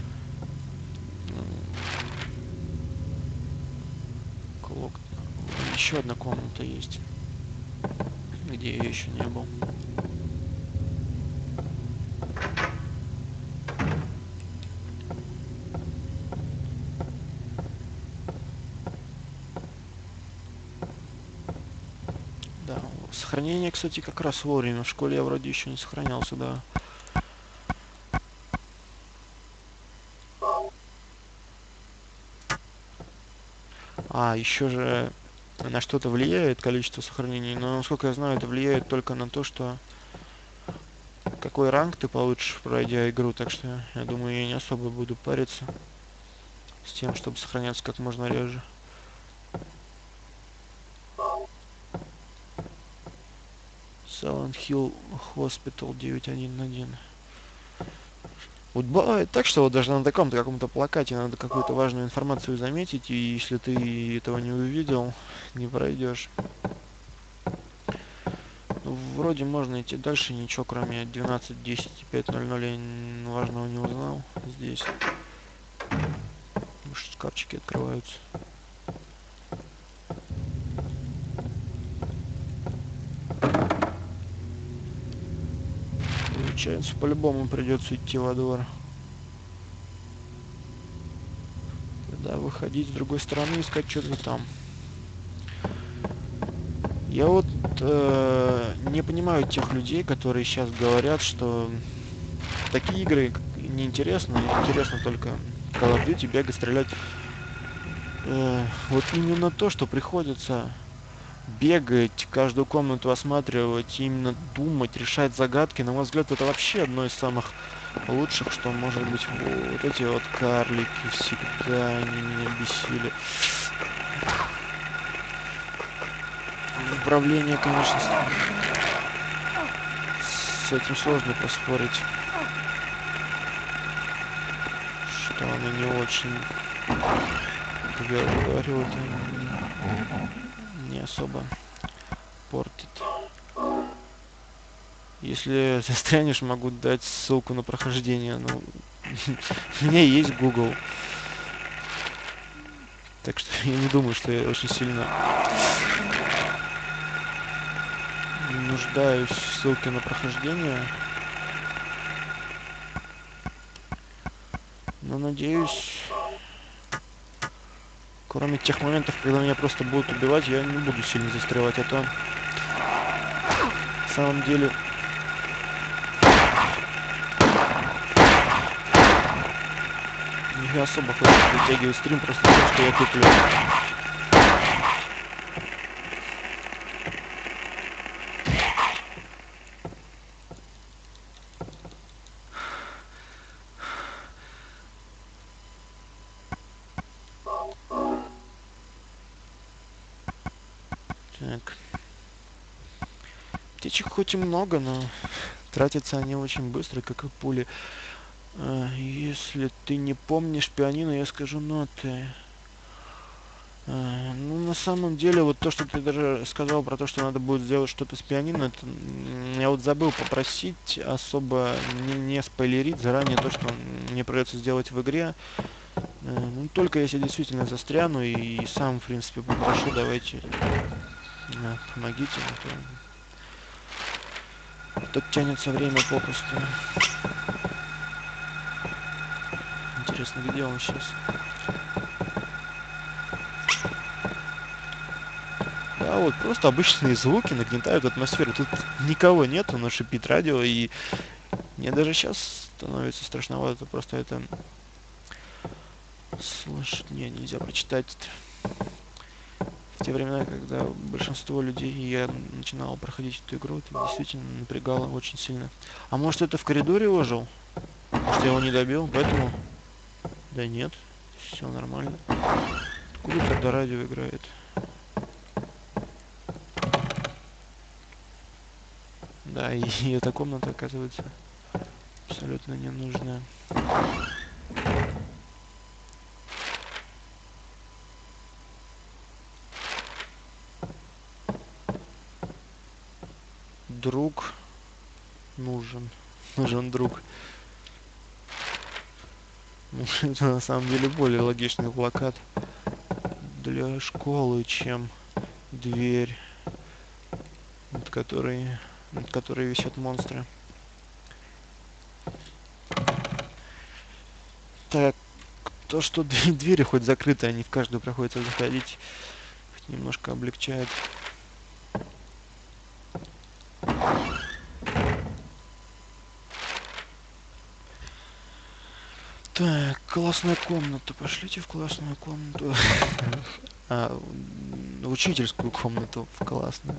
Клок. Еще одна комната есть, где я еще не был. Да, сохранение, кстати, как раз вовремя. В школе я вроде еще не сохранялся, да. А, еще же на что-то влияет количество сохранений, но, насколько я знаю, это влияет только на то, что какой ранг ты получишь, пройдя игру, так что я думаю, я не особо буду париться с тем, чтобы сохраняться как можно реже. Silent Hill Hospital девять один один. Вот бывает так, что вот даже на таком-то каком-то плакате надо какую-то важную информацию заметить, и если ты этого не увидел, не пройдешь. Ну, вроде можно идти дальше, ничего кроме двенадцать десять и пять ноль ноль я важного не узнал здесь. Может, шкафчики открываются. Получается, по-любому придется идти во двор. Тогда выходить с другой стороны, искать что-то там. Я вот э, не понимаю тех людей, которые сейчас говорят, что такие игры неинтересны, интересно только Call of Duty, бегать, стрелять. Э, вот именно то, что приходится бегать, каждую комнату осматривать, именно думать, решать загадки, на мой взгляд, это вообще одно из самых лучших, что может быть. Вот эти вот карлики всегда они меня бесили. Управление, конечно, с этим сложно поспорить, что оно не очень, как я говорю, это не особо портит. Если застрянешь, могу дать ссылку на прохождение, но У меня есть Google. Так что я не думаю, что я очень сильно нуждаюсь в ссылке на прохождение. Но надеюсь, кроме тех моментов, когда меня просто будут убивать, я не буду сильно застревать. А то на самом деле не особо хочется вытягивать стрим просто потому, что я туплю. Так. Птичек хоть и много, но тратятся они очень быстро, как и пули. А, если ты не помнишь пианино, я скажу ноты. А, ну, на самом деле, вот то, что ты даже сказал про то, что надо будет сделать что-то с пианино, это, м, я вот забыл попросить особо не, не спойлерить заранее то, что мне придется сделать в игре. Э, ну, только если действительно застряну и сам, в принципе, попрошу, давайте, да, помогите, а то тут тянется время попросту. Интересно, где он сейчас? Да, вот просто обычные звуки нагнетают атмосферу. Тут никого нету, но шипит радио, и мне даже сейчас становится страшновато. Просто это слышать не, нельзя прочитать. В те времена, когда большинство людей, и я начинал проходить эту игру, это действительно напрягало очень сильно. А может, это в коридоре ожил? Может, я его не добил, поэтому... Да нет, все нормально. Откуда тогда радио играет? Да, и, и эта комната, оказывается, абсолютно не нужная. Друг нужен. Нужен друг. Это на самом деле более логичный плакат для школы, чем дверь, над которой, над которой висят монстры. Так, то, что двери хоть закрыты, а не в каждую приходится заходить, хоть немножко облегчает. Так, классная комната. Пошлите в классную комнату. А, в учительскую комнату, в классную.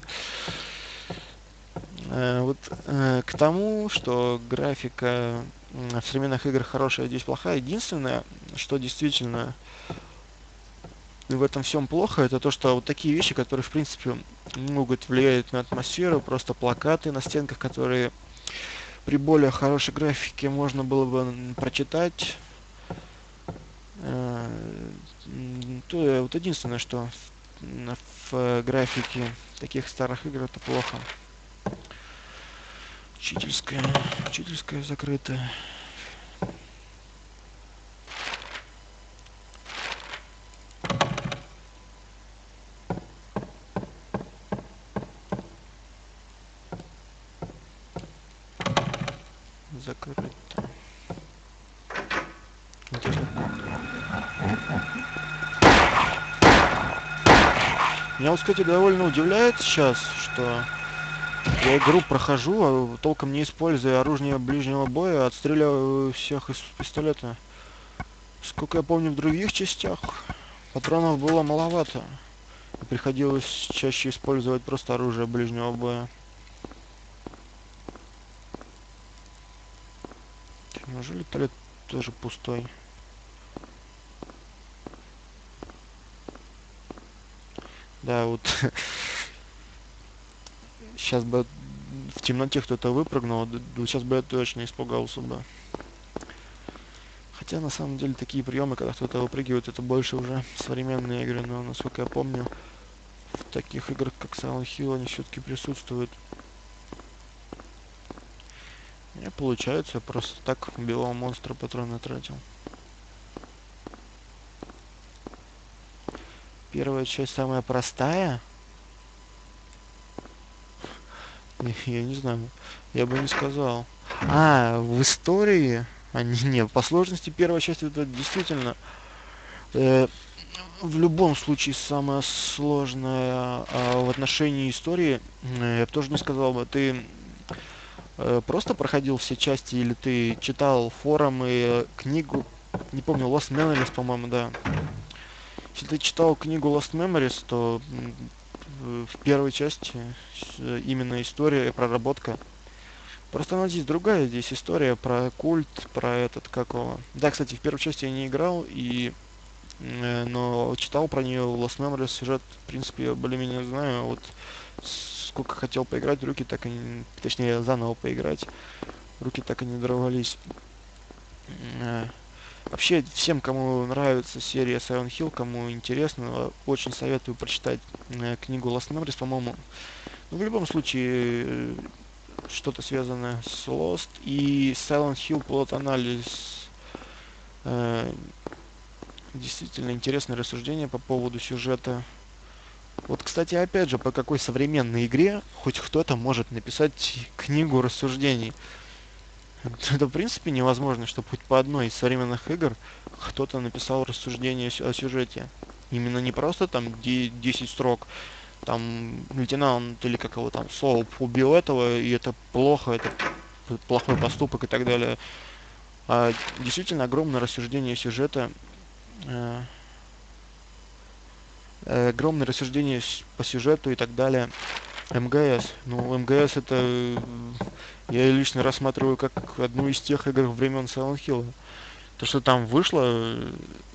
Э, вот э, к тому, что графика м, в современных играх хорошая, здесь плохая. Единственное, что действительно в этом всем плохо, это то, что вот такие вещи, которые, в принципе, могут влиять на атмосферу, просто плакаты на стенках, которые при более хорошей графике можно было бы м, прочитать. Э, м, То э, вот единственное, что в, м, в э, графике таких старых игр это плохо. Учительская, учительская закрытая. Закрыта. Интересно. Меня, вот, кстати, довольно удивляет сейчас, что я игру прохожу, а толком не используя оружие ближнего боя, отстреливаю всех из пистолета. Сколько я помню, в других частях патронов было маловато. И приходилось чаще использовать просто оружие ближнего боя. Неужели туалет тоже пустой? Да, вот сейчас бы в темноте кто-то выпрыгнул, сейчас бы я точно испугался бы. Хотя на самом деле такие приемы, когда кто-то выпрыгивает, это больше уже современные игры, но насколько я помню, в таких играх как Silent Hill они все-таки присутствуют. Мне получается, просто так убивал монстра, патроны тратил. Первая часть самая простая? Я не знаю, я бы не сказал. А, в истории? А, не, не, по сложности первая часть это действительно э, в любом случае самая сложная а в отношении истории. э, Я бы тоже не сказал бы. Ты э, просто проходил все части или ты читал форумы, э, книгу, не помню, Lost Memories, по-моему, да. Если ты читал книгу Lost Memories, то м, в в первой части с- именно история и проработка. Просто она здесь другая, здесь история про культ, про этот, как его. Да, кстати, в первой части я не играл, и э, но читал про нее Lost Memories, сюжет, в принципе, я более-менее знаю. Вот сколько хотел поиграть, руки так и не... Точнее, заново поиграть, руки так и не дорвались. Э, Вообще, всем, кому нравится серия Silent Hill, кому интересно, очень советую прочитать э, книгу Lost Memories, по-моему. Ну, в любом случае, э, что-то связанное с Lost и Silent Hill плот анализ. Э, действительно интересное рассуждение по поводу сюжета. Вот, кстати, опять же, по какой современной игре хоть кто-то может написать книгу рассуждений? Это, в принципе, невозможно, чтобы хоть по одной из современных игр кто-то написал рассуждение сю- о сюжете. Именно не просто там де- десять строк, там лейтенант или как его там, Соуп убил этого, и это плохо, это п- плохой поступок и так далее. А действительно огромное рассуждение сюжета, э, э, огромное рассуждение с- по сюжету и так далее. эм гэ эс. Ну, эм гэ эс это э, я лично рассматриваю как одну из тех игр времен Silent Hill. То, что там вышло, э,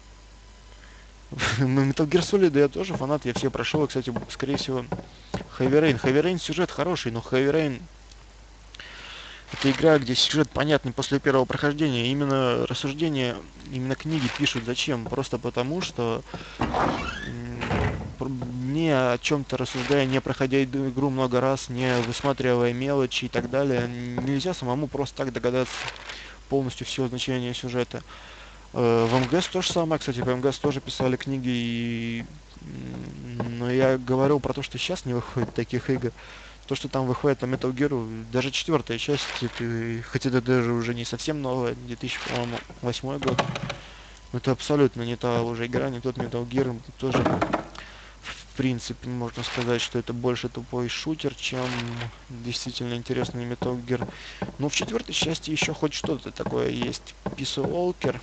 Metal Gear Solid я тоже фанат, я все прошел, и, кстати, скорее всего, Heavy Rain. Heavy Rain сюжет хороший, но Heavy Rain это игра, где сюжет понятный после первого прохождения. Именно рассуждения, именно книги пишут зачем? Просто потому, что м, пр- не о чем-то рассуждая, не проходя иду- игру много раз, не высматривая мелочи и так далее, нельзя самому просто так догадаться полностью все значение сюжета. Э, В эм гэ эс то же самое, кстати, в эм гэ эс тоже писали книги, и... м, но я говорил про то, что сейчас не выходит таких игр. То, что там выходит по Metal Gear, даже четвертая часть, это, хотя это даже уже не совсем новая, две тысячи восьмой год, но это абсолютно не та уже игра, не тот Metal Gear, тоже, в принципе, можно сказать, что это больше тупой шутер, чем действительно интересный Metal Gear. Но в четвертой части еще хоть что-то такое есть. Peace Walker,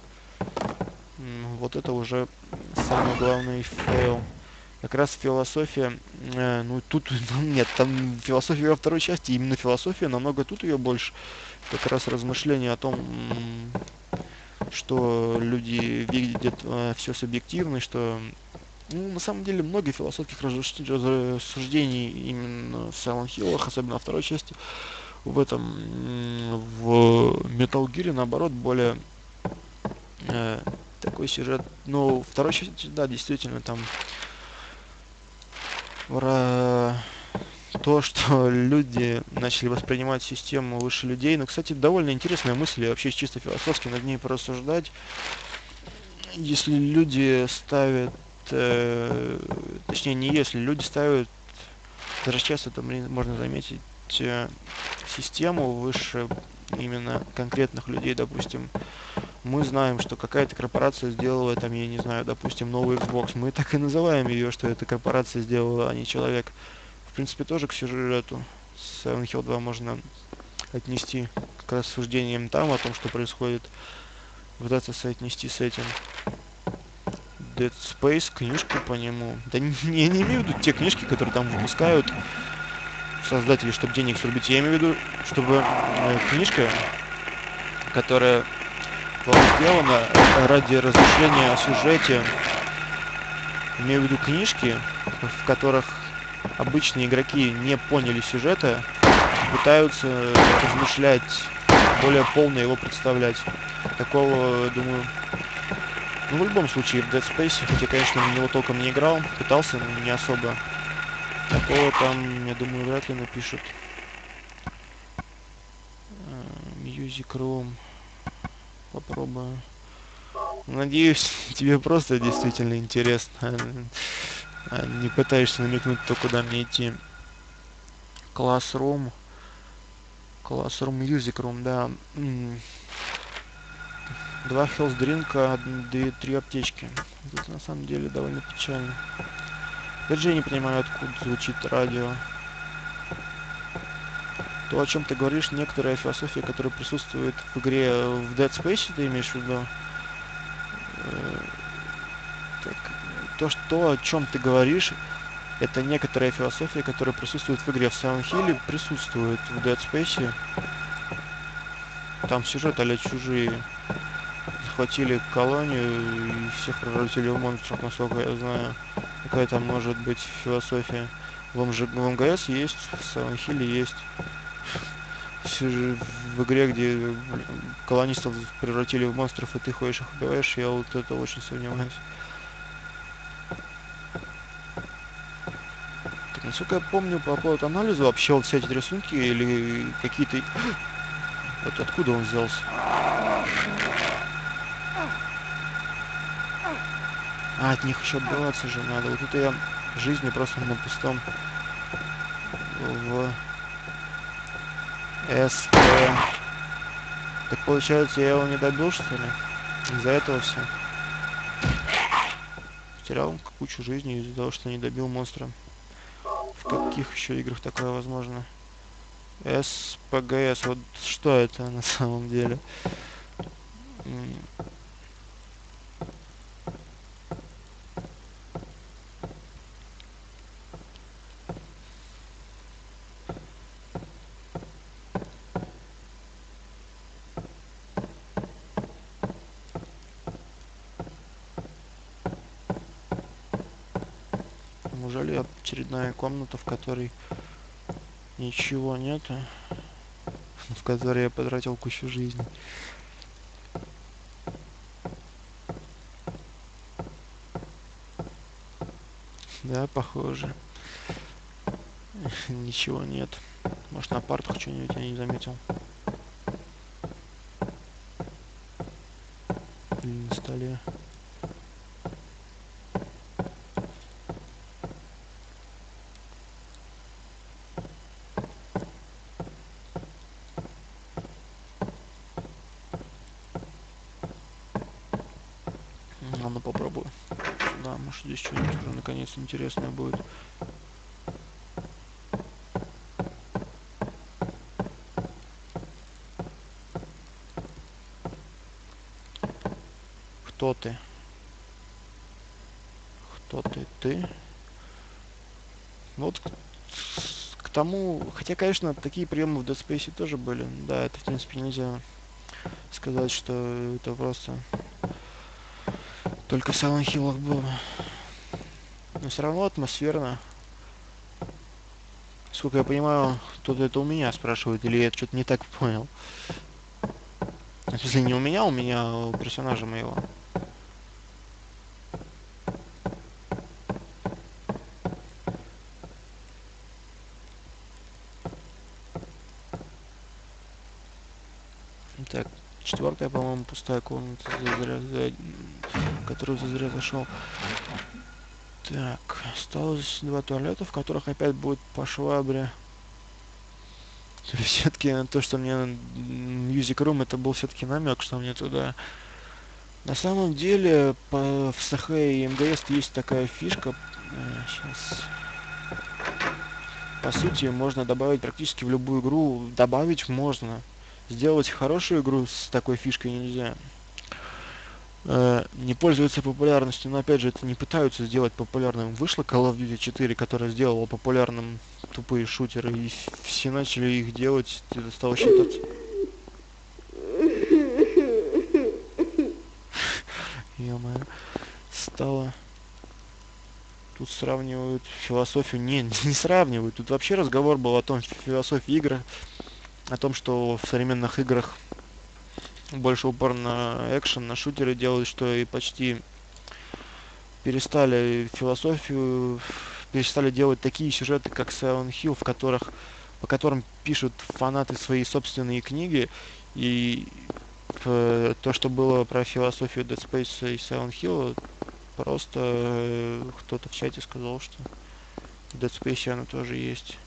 м, вот это уже самый главный фейл. Как раз философия, э, ну тут ну, нет, там философия во второй части, именно философия, намного тут ее больше. Как раз размышления о том, м, что люди видят все субъективно, что ну, на самом деле много философских разруш- рассуждений именно в Silent Hill, особенно во второй части. В этом м, в Metal Gear наоборот более э, такой сюжет. Ну, второй части, да, действительно, там про то, что люди начали воспринимать систему выше людей. Ну, кстати, довольно интересная мысль, и вообще чисто философски над ней порассуждать. Если люди ставят, э, точнее, не если, люди ставят, даже часто это блин, можно заметить, э, систему выше именно конкретных людей, допустим, мы знаем, что какая-то корпорация сделала, там, я не знаю, допустим, новый Xbox, мы так и называем ее, что эта корпорация сделала, а не человек. В принципе, тоже к сюжету Silent Hill два можно отнести к рассуждениям там о том, что происходит, пытаться соотнести с этим. Dead Space, книжку по нему. Да не, я не имею в виду те книжки, которые там выпускают создатели, чтобы денег срубить. Я имею в виду, чтобы э, книжка, которая была сделана ради размышления о сюжете, имею в виду книжки, в которых обычные игроки не поняли сюжета, пытаются размышлять, более полно его представлять. Такого, думаю, ну, в любом случае, в Dead Space, хотя, конечно, в него толком не играл, пытался, но не особо. Такого там, я думаю, вряд ли напишут. Music Room. Попробую. Надеюсь, тебе просто действительно интересно. А не пытаешься намекнуть, то куда мне идти. Classroom. Classroom Music Room, да. М. Два хелсдринка, две, три аптечки. Это на самом деле довольно печально. Опять же я не понимаю, откуда звучит радио. То, о чем ты говоришь, некоторая философия, которая присутствует в игре в Dead Space, ты имеешь в виду? Э, так, то, что, о чем ты говоришь, это некоторая философия, которая присутствует в игре в Silent Hill, присутствует в Dead Space. Там сюжет а-ля чужие. Захватили колонию и всех превратили в монстров, насколько я знаю. Какая там может быть философия? В, МЖ... в МГС есть, в Silent Hill есть. Сюжет в игре, где колонистов превратили в монстров, и ты ходишь их убиваешь, я вот это очень сомневаюсь. Так, насколько я помню, по поводу анализа, вообще вот все эти рисунки или какие-то... Вот откуда он взялся? А, от них еще отбиваться же надо. Вот это я жизни просто на пустом в СП. Так получается, я его не добил, что ли? Из-за этого все. Потерял кучу жизни из-за того, что не добил монстра. В каких еще играх такое возможно? СПГС. Вот что это на самом деле? Неужели очередная комната, в которой ничего нету, в которой я потратил кучу жизни? Да, похоже. Ничего нет. Может, на партах что-нибудь я не заметил. Или на столе. Ладно, попробую. Да, может здесь что-нибудь уже наконец интересное будет. Кто ты? Кто ты? Ты? Вот к, к тому... Хотя, конечно, такие приемы в Dead Space тоже были. Да, это, в принципе, нельзя сказать, что это просто только в Silent Hill'ах было. Но все равно атмосферно. Сколько я понимаю, кто-то это у меня спрашивает, или я что-то не так понял. В смысле, не у меня, у меня, а у персонажа моего. Так, четвертая, по-моему, пустая комната, зазря, за, которую зазря зашел. Так, осталось два туалета, в которых опять будет по швабре. Все-таки то, что мне Music Room, это был все-таки намек, что мне туда. На самом деле, по, в СХ и МГС есть такая фишка. Сейчас. По сути, можно добавить практически в любую игру. Добавить можно. Сделать хорошую игру с такой фишкой нельзя. Э, не пользуется популярностью, но опять же, это не пытаются сделать популярным. Вышла Call of Duty четыре, которая сделала популярным тупые шутеры, и все начали их делать. Это стало считаться. Ё-моё. Стало. Тут сравнивают философию. Не, не сравнивают. Тут вообще разговор был о том, философии игр, о том, что в современных играх больше упор на экшен, на шутеры делают, что и почти перестали философию, перестали делать такие сюжеты, как Silent Hill, в которых по которым пишут фанаты свои собственные книги, и э, то, что было про философию Dead Space и Silent Hill, просто э, кто-то в чате сказал, что в Dead Space оно тоже есть.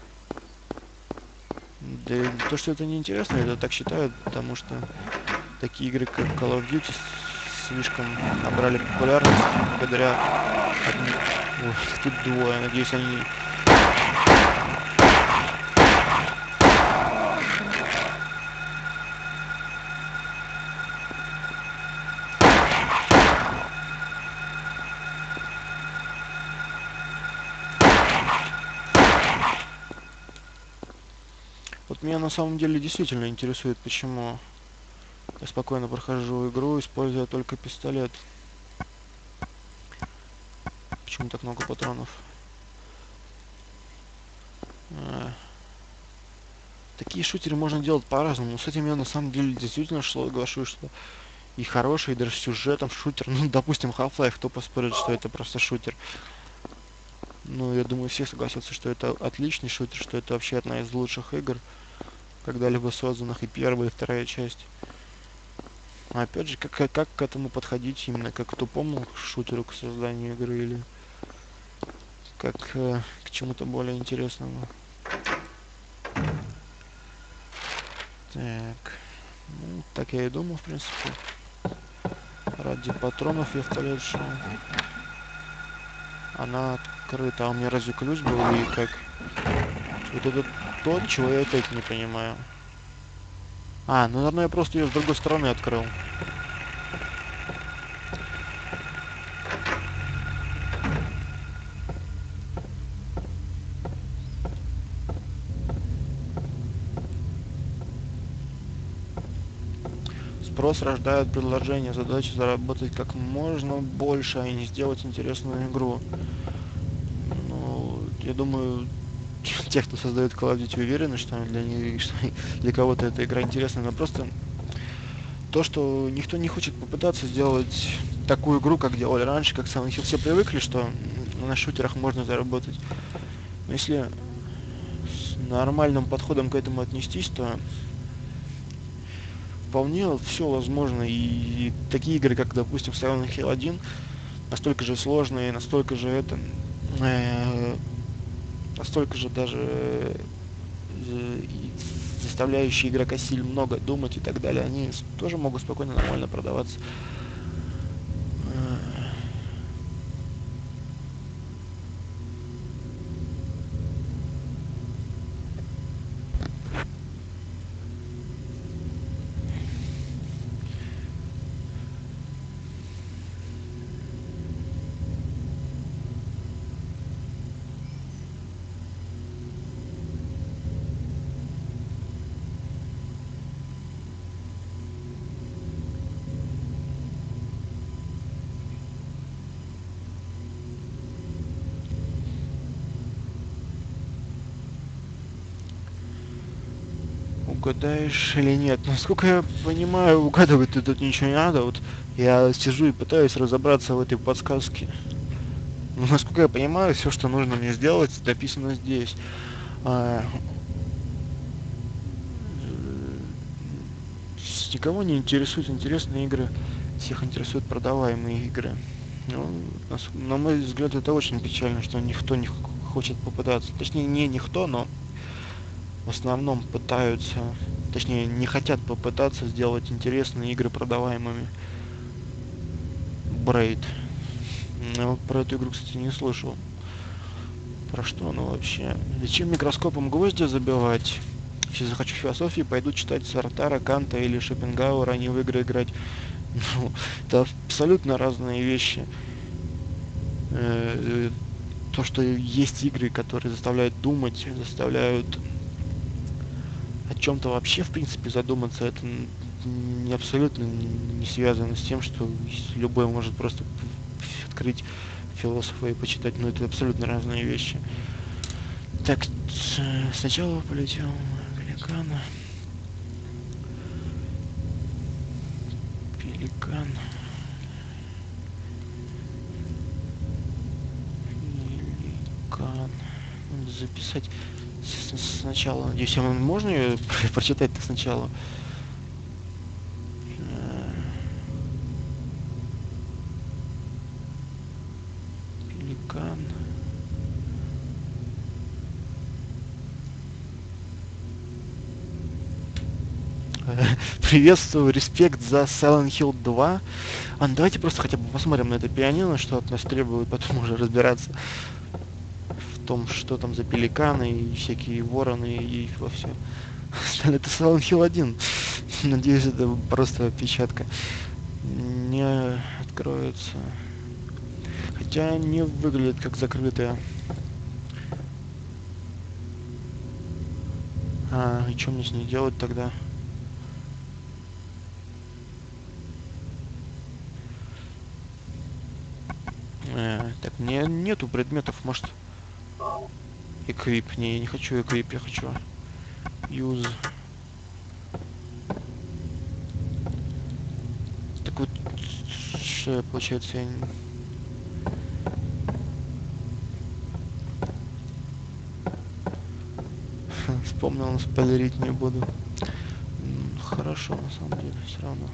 Да, и то, что это неинтересно, это так считают, потому что такие игры, как Call of Duty, слишком набрали популярность благодаря одним... Ой, тут двое, надеюсь, они... Вот меня на самом деле действительно интересует, почему я спокойно прохожу игру, используя только пистолет. Почему так много патронов? А, такие шутеры можно делать по-разному, но с этим я на самом деле действительно соглашусь, что и хороший, и даже с сюжетом шутер. Ну, допустим, Half-Life, кто поспорит, что это просто шутер? Ну, я думаю, все согласятся, что это отличный шутер, что это вообще одна из лучших игр, когда-либо созданных, и первая, и вторая часть. А опять же, как, как к этому подходить, именно как к тупому шутеру, к созданию игры, или как э, к чему-то более интересному. Так, ну, так я и думал, в принципе. Ради патронов я в туалет шел. Она открыта, а у меня разве ключ был, и как? Вот это то, чего я опять не понимаю. А, ну, наверное, я просто ее с другой стороны открыл. Спрос рождает предложение, задача заработать как можно больше, а не сделать интересную игру. Ну, я думаю, те, кто создает Call of Duty, уверены, что для них, что для кого-то эта игра интересна, но просто то, что никто не хочет попытаться сделать такую игру, как делали раньше, как Silent Hill. Все привыкли, что на шутерах можно заработать. Но если с нормальным подходом к этому отнестись, то вполне все возможно. И такие игры, как, допустим, Silent Hill один, настолько же сложные, настолько же это... Э, настолько же даже э, и заставляющие игрока сильно много думать и так далее, они тоже могут спокойно нормально продаваться. Угадаешь или нет? Насколько я понимаю, угадывать тут ничего не надо. Вот я сижу и пытаюсь разобраться в этой подсказке. Но, насколько я понимаю, все, что нужно мне сделать, написано здесь. А, никого не интересуют интересные игры, всех интересуют продаваемые игры. Ну, на, на мой взгляд, это очень печально, что никто не хочет попытаться. Точнее, не никто, но в основном пытаются, точнее, не хотят попытаться сделать интересные игры продаваемыми. Braid. Я про эту игру, кстати, не слышал. Про что она вообще? Зачем микроскопом гвозди забивать? Если захочу философии, пойду читать Сартара, Канта или Шопенгауэра, а не в игры играть. Ну, это абсолютно разные вещи. То, что есть игры, которые заставляют думать, заставляют о чем-то вообще, в принципе, задуматься, это не абсолютно не связано с тем, что любой может просто открыть философа и почитать, но это абсолютно разные вещи. Так, сначала полетел Пеликан. Пеликан. Пеликан. Надо записать с- сначала. Надеюсь, а можно ее прочитать-то сначала? Э, Пеликан. Э, Приветствую, респект за Silent Hill два. А, ну давайте просто хотя бы посмотрим на это пианино, что от нас требует, потом уже разбираться в том, что там за пеликаны и всякие вороны и во все. Это Silent Hill один. Надеюсь, это просто опечатка. Не откроется. Хотя не выглядит как закрытая. А, и что мне с ней делать тогда? Э, так, мне нету предметов, может... Эквип. Не, я не хочу эквип, я хочу... Use. Так вот, что получается, я... не- Вспомнил, но спойлерить не буду. М, Хорошо, на самом деле, все равно.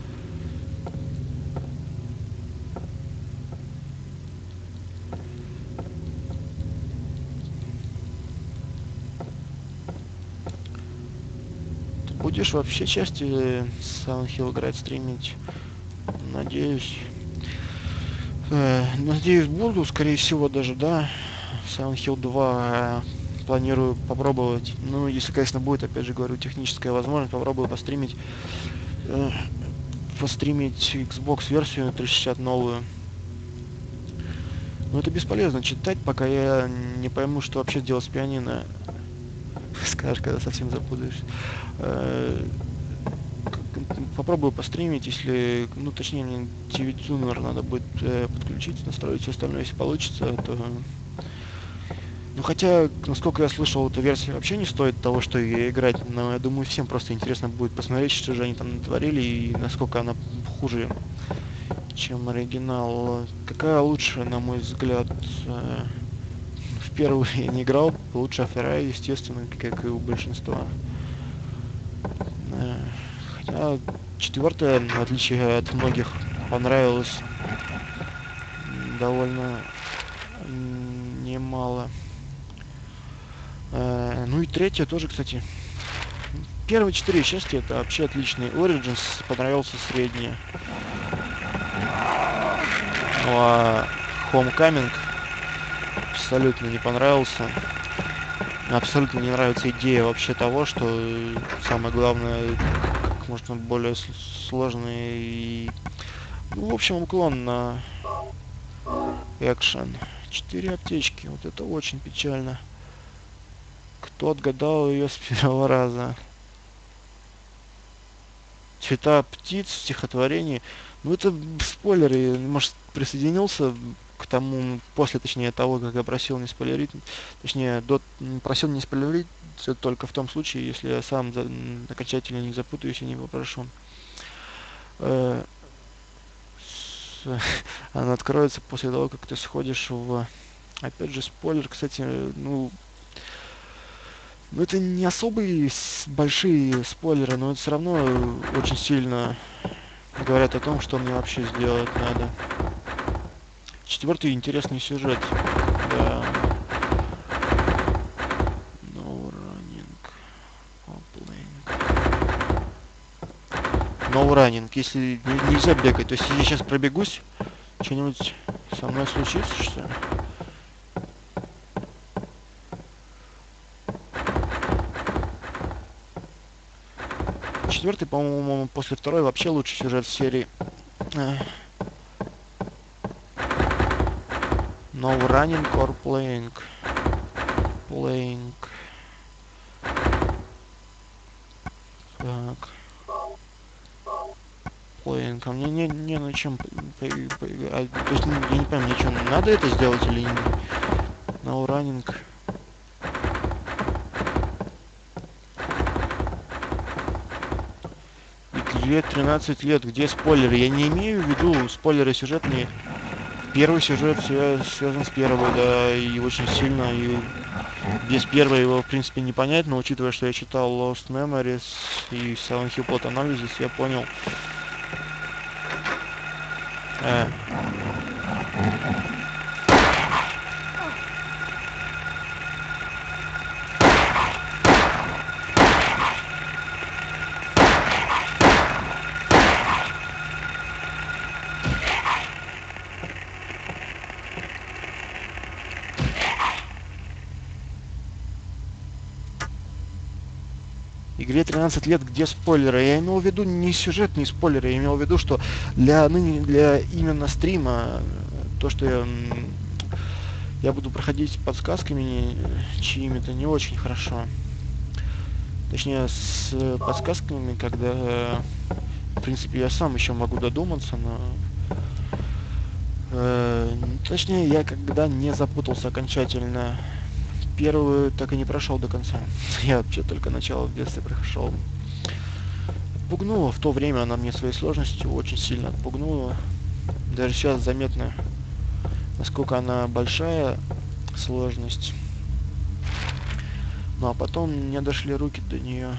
Ты будешь вообще части Silent Hill играть, стримить? Надеюсь. Э, надеюсь, буду, скорее всего, даже, да. Silent Hill два э, планирую попробовать. Ну, если, конечно, будет, опять же говорю, техническая возможность, попробую постримить. э, постримить Xbox версию триста шестьдесят новую. Но это бесполезно читать, пока я не пойму, что вообще делать с пианино. Скажешь, когда совсем запутаешься. Э, к- Попробую постримить, если, ну, точнее, мне ти ви-тюнер надо будет э, подключить, настроить все остальное, если получится, то... Ну, хотя, насколько я слышал, эта версия вообще не стоит того, что ее играть, но я думаю, всем просто интересно будет посмотреть, что же они там натворили и насколько она хуже, чем оригинал. Какая лучше, на мой взгляд? э, В первую я не играл, лучше Афера, естественно, как и у большинства. Э, Хотя четвертая, в отличие от многих, понравилась м, довольно м, немало. Э, Ну и третья тоже, кстати. Первые четыре части это вообще отличный. Origins понравился средний. Ну а Homecoming абсолютно не понравился. Абсолютно не нравится идея вообще того, что э, самое главное, как можно более с- сложный и... Ну, в общем, уклон на экшен. Четыре аптечки. Вот это очень печально. Кто отгадал ее с первого раза? Цвета птиц, стихотворение. Ну, это спойлеры. Может, присоединился к тому, после, точнее, того, как я просил не спойлерить. Точнее, до, м, просил не спойлерить всё только в том случае, если я сам за- м, окончательно не запутаюсь и не попрошу. Э, с- Она откроется после того, как ты сходишь в... Опять же, спойлер, кстати, ну, ну это не особые с- большие спойлеры, но это все равно э, очень сильно говорят о том, что мне вообще сделать надо. Четвертый интересный сюжет. Да. No running. Playing. No running. Если не- нельзя бегать. То есть если я сейчас пробегусь, что-нибудь со мной случится, что ли? Четвертый, по-моему, после второй вообще лучший сюжет в серии. Э, No running or playing. Playing. Так. Playing. А мне не, не на чем по- по- поиграть. То есть, ну, я не понимаю, мне что, надо это сделать или не? No running. Игре тринадцать лет. Где спойлеры? Я не имею в виду спойлеры сюжетные. Первый сюжет свя- связан с первой, да, и очень сильно, и Без первой его, в принципе, не понять, но учитывая, что я читал Lost Memories и Silent Hill Plot Analysis, я понял. Э. Игре тринадцать лет, где спойлеры? Я имел в виду не сюжет, не спойлеры, я имел в виду, что для ныне, для именно стрима, то, что я, я буду проходить подсказками чьими-то, не очень хорошо. Точнее, с подсказками, когда, в принципе, я сам еще могу додуматься, но... Э, точнее, я когда не запутался окончательно. Первую так и не прошел до конца. Я вообще только начало в детстве прошел. Отпугнула. В то время она мне своей сложностью очень сильно отпугнула. Даже сейчас заметно, насколько она большая сложность. Ну а потом не дошли руки до нее.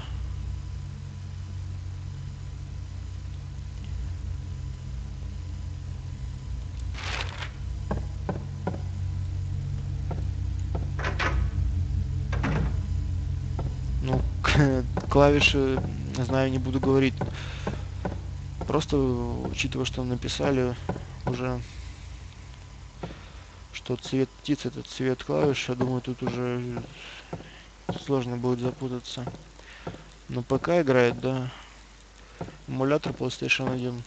Ну, клавиши, знаю, не буду говорить. Просто, учитывая, что написали уже, что цвет птицы это цвет клавиш, я думаю, тут уже сложно будет запутаться. Но ПК играет, да. Эмулятор PlayStation один.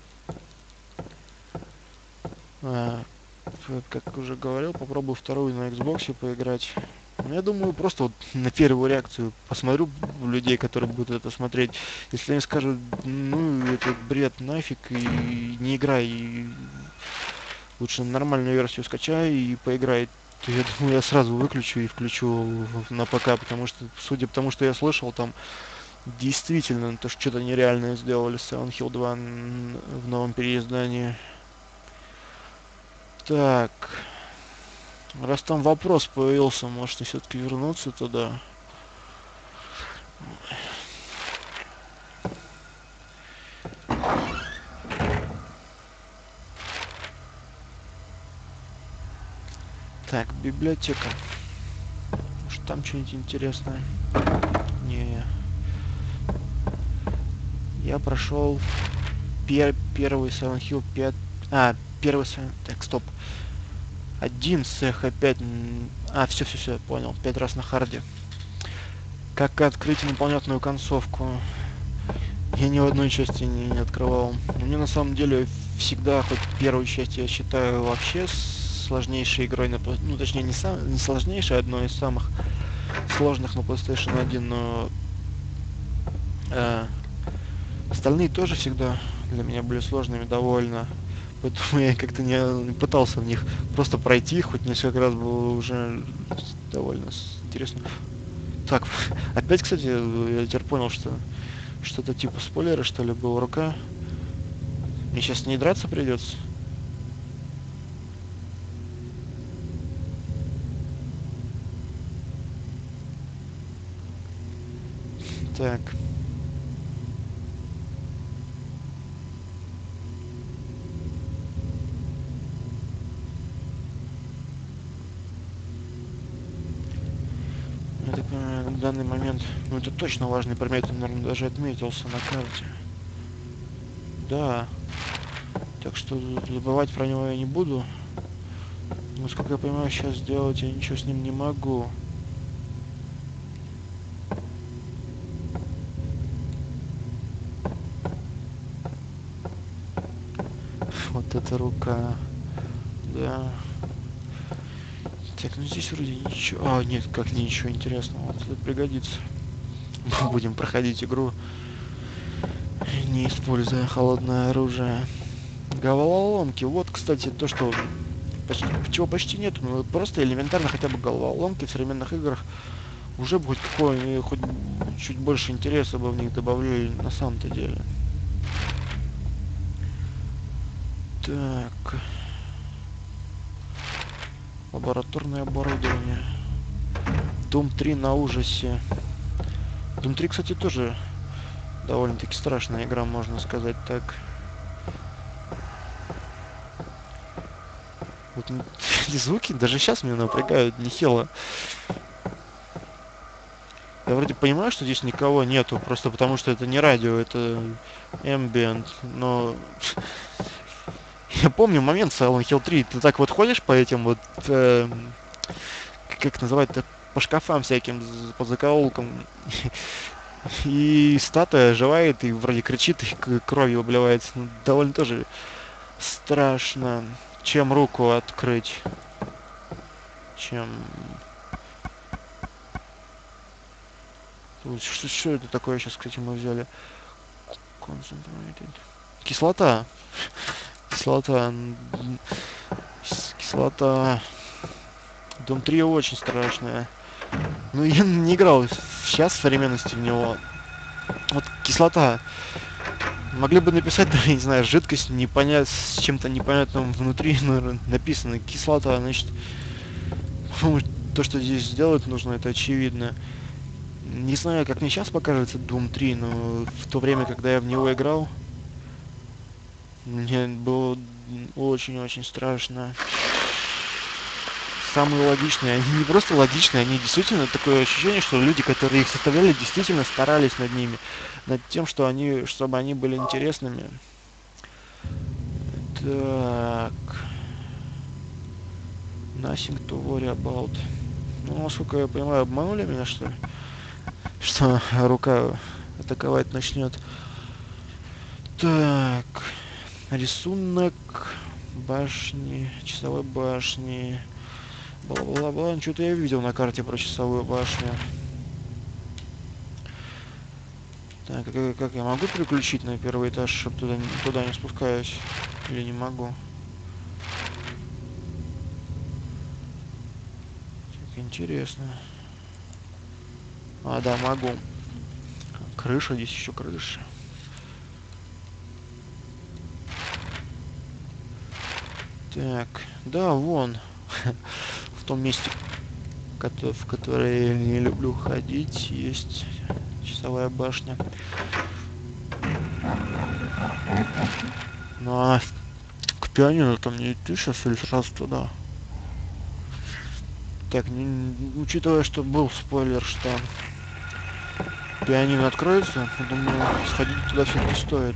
А, как уже говорил, попробую вторую на Xbox поиграть. Я думаю, просто вот на первую реакцию посмотрю людей, которые будут это смотреть. Если они скажут, ну, это бред, нафиг, и не играй, и лучше нормальную версию скачай и поиграй, то я думаю, я сразу выключу и включу на ПК, потому что, судя по тому, что я слышал, там действительно то, что что-то нереальное сделали с Silent Hill два в новом переиздании. Так... Раз там вопрос появился, может все-таки вернуться туда. Так, библиотека. Может там что-нибудь интересное? Не. Я прошел пер первый Silent Hill пять. А, первый Silent... Так, стоп. Один с эхо пять. А, все, все, все, понял. Пять раз на харде. Как открыть инопланетную концовку? Я ни в одной части не, не открывал. Мне на самом деле всегда, хоть первую часть я считаю вообще сложнейшей игрой на... Ну, точнее, не, сам, не сложнейшей, одной из самых сложных на PlayStation один, но... Э, остальные тоже всегда для меня были сложными довольно. Поэтому я как-то не пытался в них просто пройти, хоть несколько раз было уже довольно интересно. Так, опять, кстати, я теперь понял, что что-то типа спойлера, что ли, была рука. Мне сейчас не драться придется. Так. Я так понимаю, на данный момент... Ну, это точно важный предмет, он, наверное, даже отметился на карте. Да. Так что забывать про него я не буду. Но, насколько я понимаю, сейчас сделать я ничего с ним не могу. Вот эта рука. Да. Так, ну здесь вроде ничего... А, нет, как ничего интересного. Вот это пригодится. Мы будем проходить игру, не используя холодное оружие. Головоломки. Вот, кстати, то, что... Почти, чего почти нет. Ну, просто элементарно хотя бы головоломки в современных играх. Уже будет какой хоть чуть больше интереса бы в них добавляли на самом-то деле. Так... Лабораторное оборудование. Doom три на ужасе. Doom три, кстати, тоже довольно-таки страшная игра, можно сказать так. Вот эти звуки даже сейчас меня напрягают нехило. Я вроде понимаю, что здесь никого нету, просто потому что это не радио, это ambient, но я помню момент Silent Hill три, ты так вот ходишь по этим вот, э, как называть-то, по шкафам всяким, по закоулкам, и статуя оживает, и вроде кричит, и кровью обливается. Ну, довольно тоже страшно, чем руку открыть, чем... Что, что это такое сейчас, кстати, мы взяли? Concentrated. Кислота. Кислота. Кислота. Дом три очень страшная. Ну, я не играл сейчас в современности в него. Вот кислота. Могли бы написать, да, я не знаю, жидкость непонят... с чем-то непонятным внутри, наверное, написано кислота. Значит, то, что здесь сделать нужно, это очевидно. Не знаю, как мне сейчас покажется Doom три, но в то время, когда я в него играл, мне было очень-очень страшно. Самые логичные, они не просто логичные, они действительно такое ощущение, что люди, которые их составляли, действительно старались над ними, над тем, что они, чтобы они были интересными. Так. Nothing to worry about. Ну, насколько я понимаю, обманули меня, что ли? Что рука атаковать начнет. Так. Рисунок башни, часовой башни. Бла-бла-бла. Что-то я видел на карте про часовую башню. Так, как, как я могу переключить на первый этаж, чтобы туда, туда не спускаюсь? Или не могу? Так, интересно. А, да, могу. Крыша, здесь еще крыша. Так, да, вон. В том месте, в которое я не люблю ходить, есть часовая башня. Ну а к пианино там не идти сейчас или сразу туда? Так, не, учитывая, что был спойлер, что пианино откроется, я думаю, сходить туда все-таки стоит.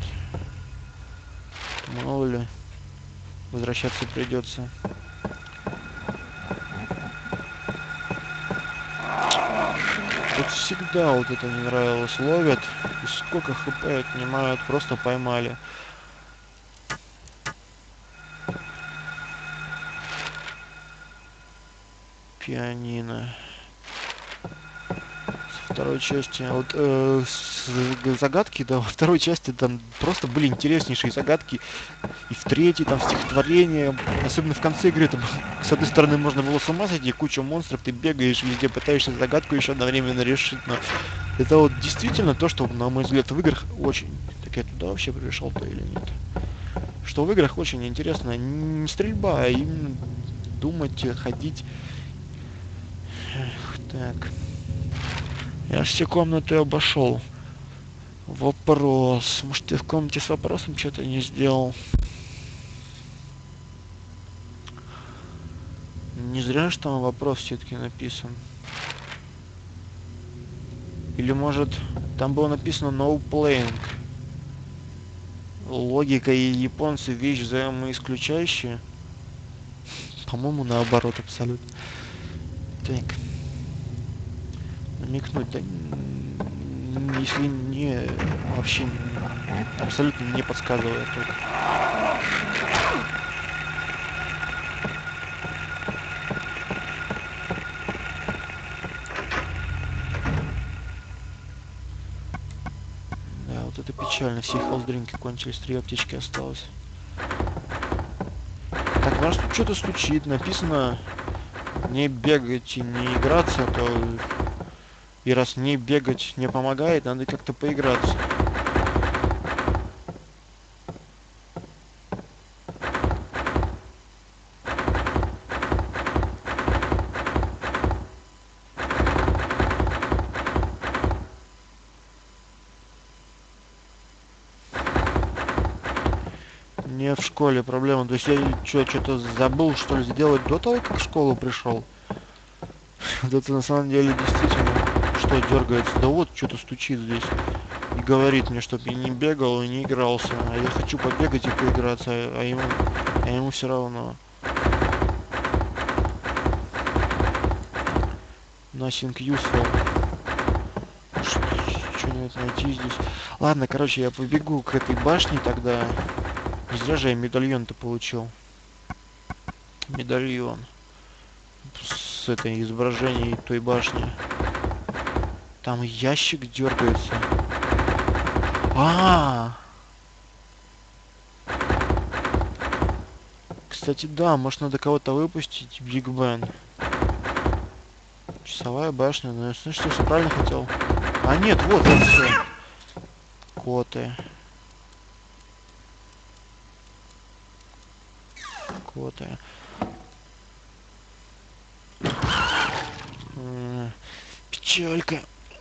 Мало ли, возвращаться придется. Вот всегда вот это не нравилось. Ловят, и сколько хп отнимают, просто поймали. Пианино. Со второй части. Вот э, с, загадки, да, во второй части там просто были интереснейшие загадки. И в третьей там стихотворение. Особенно в конце игры там, с одной стороны, можно было с ума сойти, куча монстров, ты бегаешь везде, пытаешься загадку еще одновременно решить. Но это вот действительно то, что, на мой взгляд, в играх очень... Так я туда вообще пришел-то или нет? Что в играх очень интересно. Не стрельба, а именно думать, ходить. Эх, так. Я все комнаты обошел. Вопрос. Может, я в комнате с вопросом что-то не сделал? Не зря же там вопрос все-таки написан. Или может там было написано no playing. Логика и японцы вещь взаимоисключающая. По-моему, наоборот абсолютно. Так. Намекнуть, да, если не вообще абсолютно не подсказывает только. Да, вот это печально. Все хелсдринки кончились, три аптечки осталось. Так, у нас тут что-то стучит. Написано не бегать и не играться, а то и раз не бегать не помогает, надо как-то поиграться. мне в школе проблема. То есть я что-то забыл, что ли, сделать до того, как в школу пришел. Вот это на самом деле действительно, что дергается. Да вот, что-то стучит здесь. И говорит мне, чтобы я не бегал и не игрался. А я хочу побегать и поиграться, а ему, а ему все равно. Nothing useful. Что-нибудь найти здесь. Ладно, короче, я побегу к этой башне тогда. Не зря же я медальон-то получил. Медальон. С этой изображением той башни. Там ящик дергается. А, -а, а Кстати, да, может надо кого-то выпустить. Биг Бен. Часовая башня. Ну, я что, все правильно хотел. А нет, вот это все. Коты. Коты. М-м, печалька.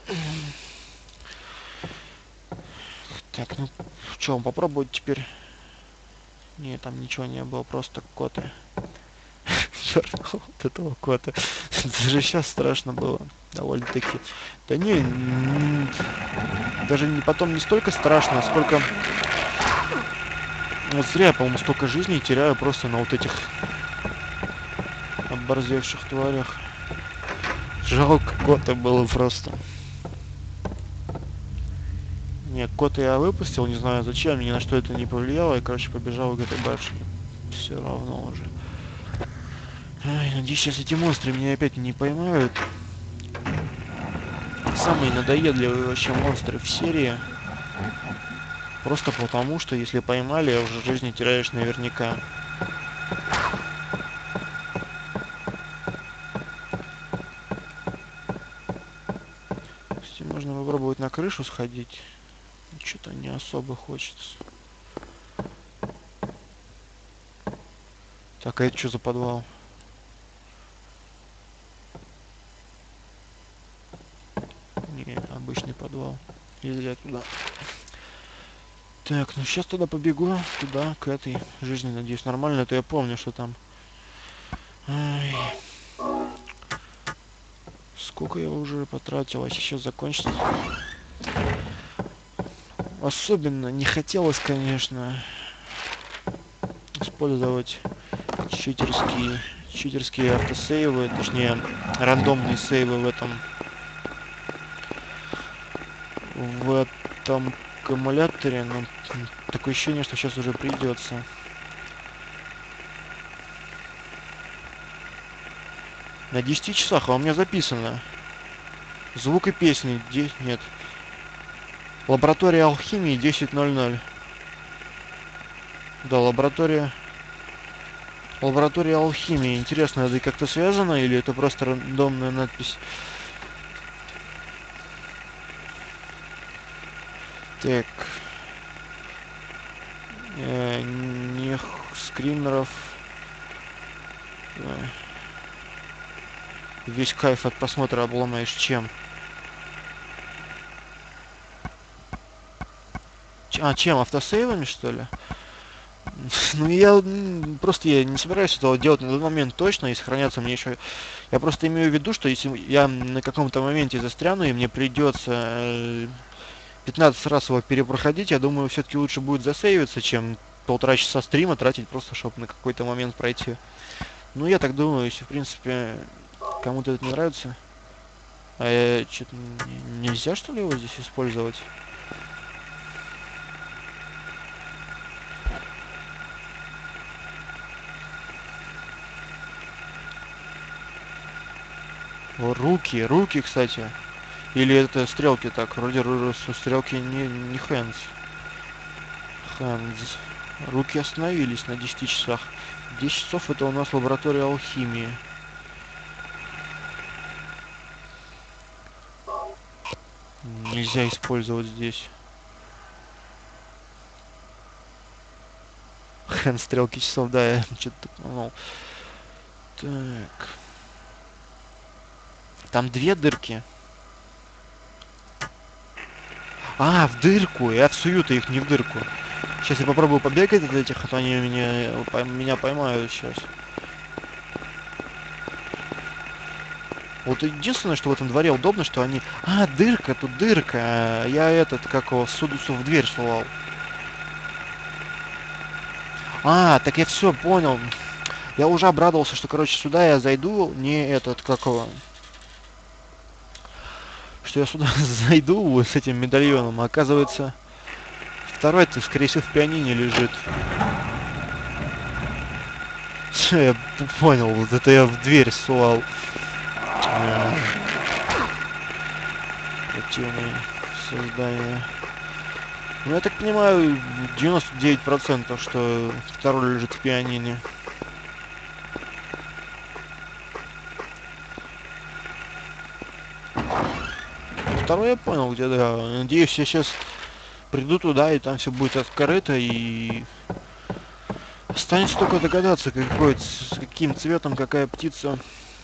Так, ну что, попробовать теперь? Не, там ничего не было, просто коты. Черт, вот этого кота. Даже сейчас страшно было. Довольно-таки. Да не, даже не потом не столько страшно, сколько... Вот зря я, по-моему, столько жизней теряю просто на вот этих оборзевших тварях. Жалко кота было просто. Нет, кота я выпустил, не знаю зачем, ни на что это не повлияло, и, короче, побежал к этой башне. Все равно уже. Ай, надеюсь, сейчас эти монстры меня опять не поймают. Самые надоедливые вообще монстры в серии. Просто потому, что если поймали, уже жизни теряешь наверняка. Кстати, можно попробовать на крышу сходить. Что-то не особо хочется. Так, а это что за подвал? Не, обычный подвал. Нельзя туда. Так, ну сейчас туда побегу. Туда, к этой жизни, надеюсь, нормально. Это я помню, что там. Ай. Сколько я уже потратил, а сейчас закончится. Особенно не хотелось, конечно, использовать читерские, читерские автосейвы, точнее, рандомные сейвы в этом в этом аккумуляторе, но такое ощущение, что сейчас уже придется. На десяти часах, а у меня записано. Звук и песни. Де... Нет. Лаборатория алхимии десять ноль ноль. Да, лаборатория... Лаборатория алхимии. Интересно, это как-то связано или это просто рандомная надпись? Так. Э, не скримеров. Э. Весь кайф от просмотра обломаешь чем? А, чем? Автосейвами, что ли? Ну, я просто я не собираюсь этого делать на данный момент точно, и сохраняться мне еще... Я просто имею в виду, что если я на каком-то моменте застряну, и мне придется пятнадцать раз его перепроходить, я думаю, все-таки лучше будет засейвиться, чем полтора часа стрима тратить просто, чтобы на какой-то момент пройти. Ну, я так думаю, если, в принципе, кому-то это не нравится. А что-то нельзя, что ли, его здесь использовать? Руки, руки, кстати. Или это стрелки так? Вроде стрелки не, не hands. Hands. Руки остановились на десяти часах. десять часов это у нас лаборатория алхимии. Нельзя использовать здесь. Хэнд стрелки часов, да, я что-то думал. Так. Там две дырки. А, в дырку. Я всую-то их не в дырку. Сейчас я попробую побегать от этих, а то они меня, пой- меня поймают сейчас. Вот единственное, что в этом дворе удобно, что они... А, дырка, тут дырка. Я этот, как его, судусу в дверь сувал. А, так я все понял. Я уже обрадовался, что, короче, сюда я зайду, не этот, как его... Что я сюда зайду вот с этим медальоном, а оказывается... Второй-то, скорее всего, в пианине лежит. Всё, я п- понял, вот это я в дверь сувал. Э, Противные создания. Ну, я так понимаю, девяносто девять процентов, что второй лежит в пианине. Второй я понял, где, да. Надеюсь, я сейчас приду туда, и там все будет открыто, и останется только догадаться, какой, ц- с каким цветом какая птица.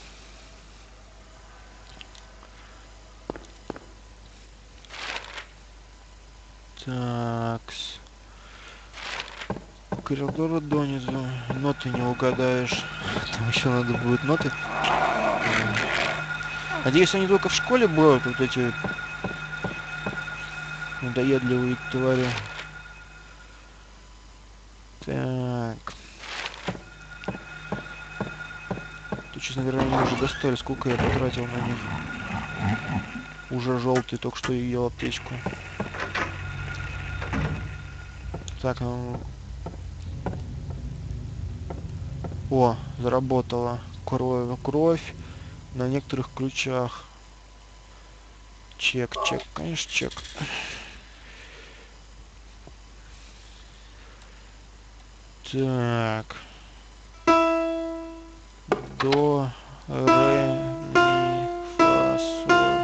Так. Коридоры донизу. Ноты не угадаешь. Там еще надо будет ноты. Надеюсь, они только в школе будут, вот эти надоедливые твари. Так. Тут, честно говоря, они уже достали. Сколько я потратил на них. Уже желтый, только что ел аптечку. Так, ну... О, заработала. Кровь, кровь на некоторых ключах. Чек, чек, конечно, чек. Так. До, ре, ми, фа, соль.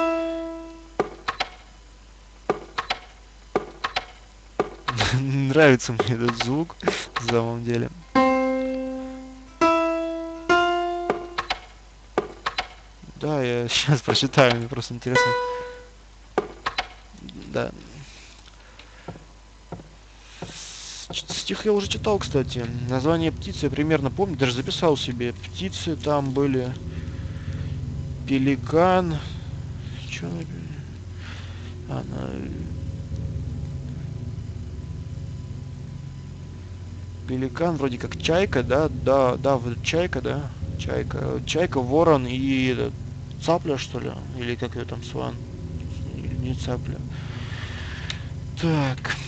Нравится мне этот звук, на самом деле. Да, я сейчас прочитаю, мне просто интересно. Да. Ч- Стих я уже читал, кстати. Название птицы я примерно помню, даже записал себе. Птицы там были. Пеликан. Чё? Она... Пеликан вроде как чайка, да? Да, да, вот чайка, да? Чайка. Чайка, ворон и этот, цапля, что ли? Или как ее там, сван? Или не цапля. Так.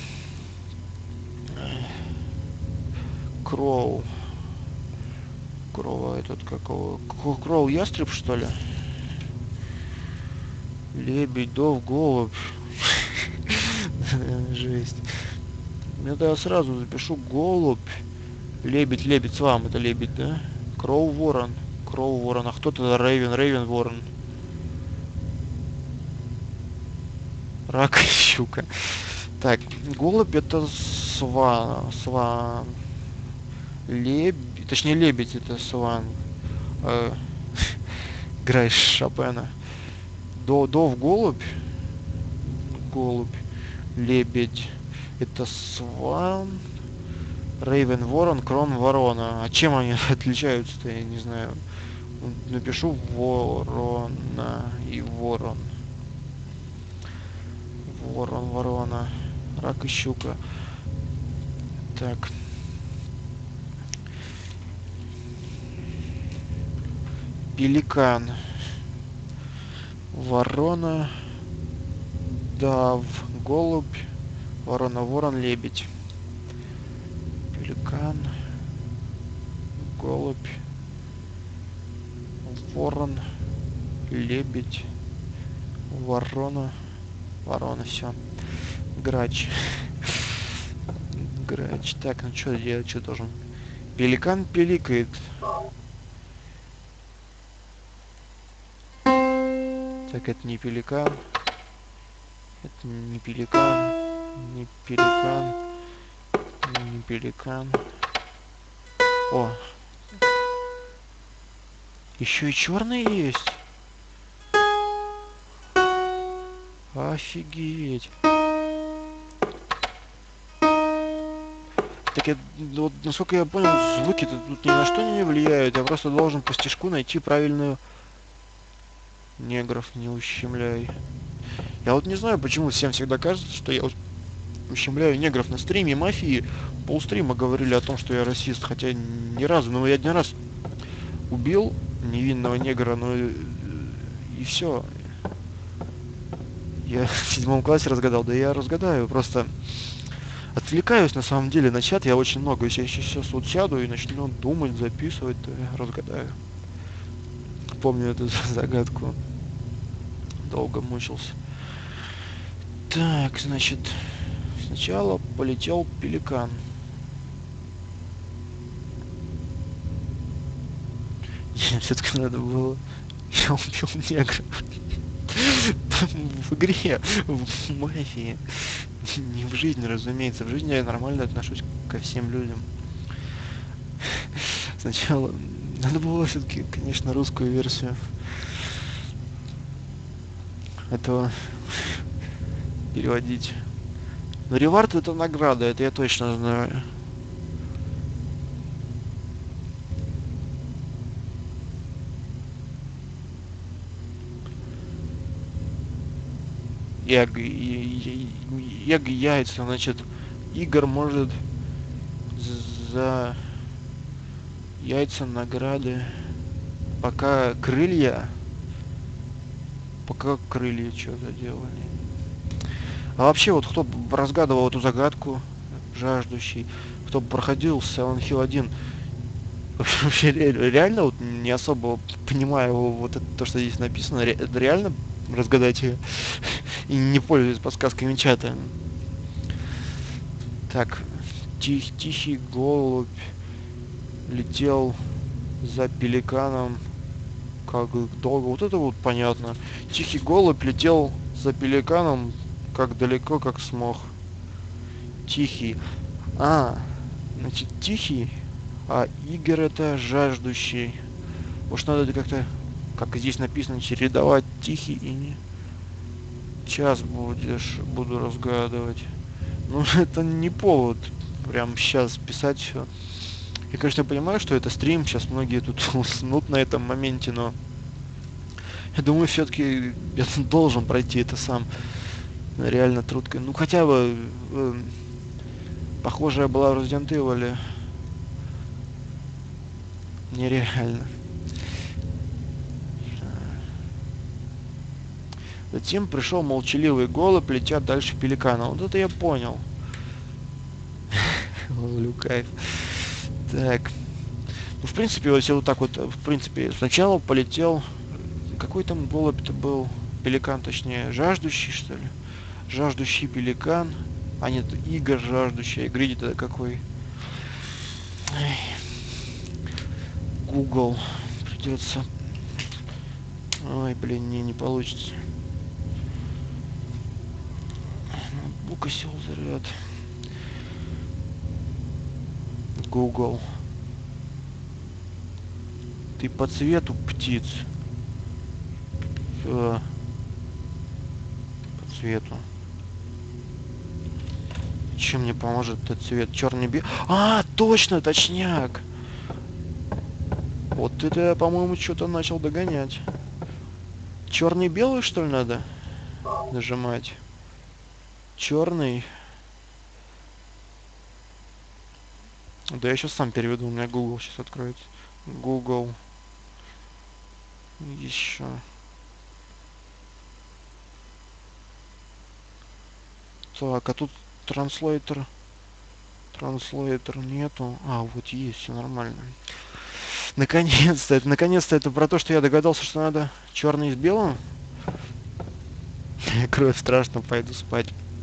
Кроу. Кроу этот какого? К- Кроу ястреб, что ли? Лебедь, дов, голубь. Жесть. Это я сразу запишу голубь. Лебедь, лебедь, с вами это лебедь, да? Кроу, ворон. Кроу, ворон. А кто тогда Рейвен? Рейвен, ворон. Рак и щука. Так, голубь это сван. Сван. Лебедь. Точнее, лебедь это сван. Э, Играешь Шопена. До, дов, голубь. Голубь. Лебедь. Это сван. Рейвен, ворон, крон, ворона. А чем они отличаются-то, я не знаю. Напишу ворона и ворон. Ворон, ворона. Рак и щука. Так. Пеликан. Ворона. Дав. Голубь. Ворона, ворон, лебедь. Пеликан. Голубь. Ворон. Лебедь. Ворона. Ворона, все. Грач. Грач. Так, ну что делать, что должен? Пеликан пиликает. Так, это не пеликан. Это не пеликан. Не пеликан. Не пеликан. О. Еще и черный есть. Так я, вот, насколько я понял, звуки-то тут ни на что не влияют. Я просто должен по стишку найти правильную... Негров не ущемляй. Я вот не знаю, почему всем всегда кажется, что я ущемляю негров на стриме мафии. Полстрима говорили о том, что я расист, хотя ни разу, но я один раз убил невинного негра, но и, и все. Я в седьмом классе разгадал, да я разгадаю, просто отвлекаюсь на самом деле на чат, я очень много, если я сейчас вот сяду и начну думать, записывать, то я разгадаю. Помню эту загадку, долго мучился. Так, значит, сначала полетел пеликан. Все-таки надо было... Я убил негра. В игре, в мафии. Не в жизни, разумеется. В жизни я нормально отношусь ко всем людям. Сначала... Надо было все-таки, конечно, русскую версию этого переводить. Но ревард это награда, это я точно знаю. Эг, эг яйца, значит, Игорь может за яйца награды, пока крылья, пока крылья что-то делали. А вообще, вот кто разгадывал эту загадку, жаждущий, кто проходил Silent Hill один, вообще реально вот не особо понимаю вот это, то, что здесь написано, это реально разгадать ее и не пользуясь подсказками чата. Так, тих, тихий голубь летел за пеликаном, как долго, вот это вот понятно. Тихий голубь летел за пеликаном, как далеко, как смог. Тихий. А, значит, тихий, а Игорь это жаждущий. Может, надо это как-то, как здесь написано, чередовать тихий и не. Час будешь, буду разгадывать. Ну, это не повод прям сейчас писать все. Я, конечно, понимаю, что это стрим, сейчас многие тут уснут на этом моменте, но я думаю, все-таки я должен пройти это сам. Реально трудко. Ну, хотя бы э, похожая была в Resident Evil. Нереально. Затем пришел молчаливый голубь, летя дальше пеликана. Вот это я понял. Ловлю кайф. Так. Ну, в принципе, если вот так вот, в принципе, сначала полетел... Какой там голубь-то был? Пеликан, точнее, жаждущий, что ли? Жаждущий пеликан. А нет, Игорь жаждущий. А Гриди тогда какой? Ай. Google. Придется... Ой, блин, не, не получится. Ноутбук осел заряд. Google. Ты по цвету птиц. Все. По цвету. Чем мне поможет этот цвет? Черный белый. А, точно, точняк. Вот это я, по-моему, что-то начал догонять. Черный белый, что ли, надо нажимать? Черный. Да я сейчас сам переведу, у меня Google сейчас откроется. Google. Еще. Так, а тут транслейтер. Транслейтер нету. А, вот есть, все нормально. Наконец-то, это наконец-то это про то, что я догадался, что надо черный с белым. Кровь страшно, пойду спать.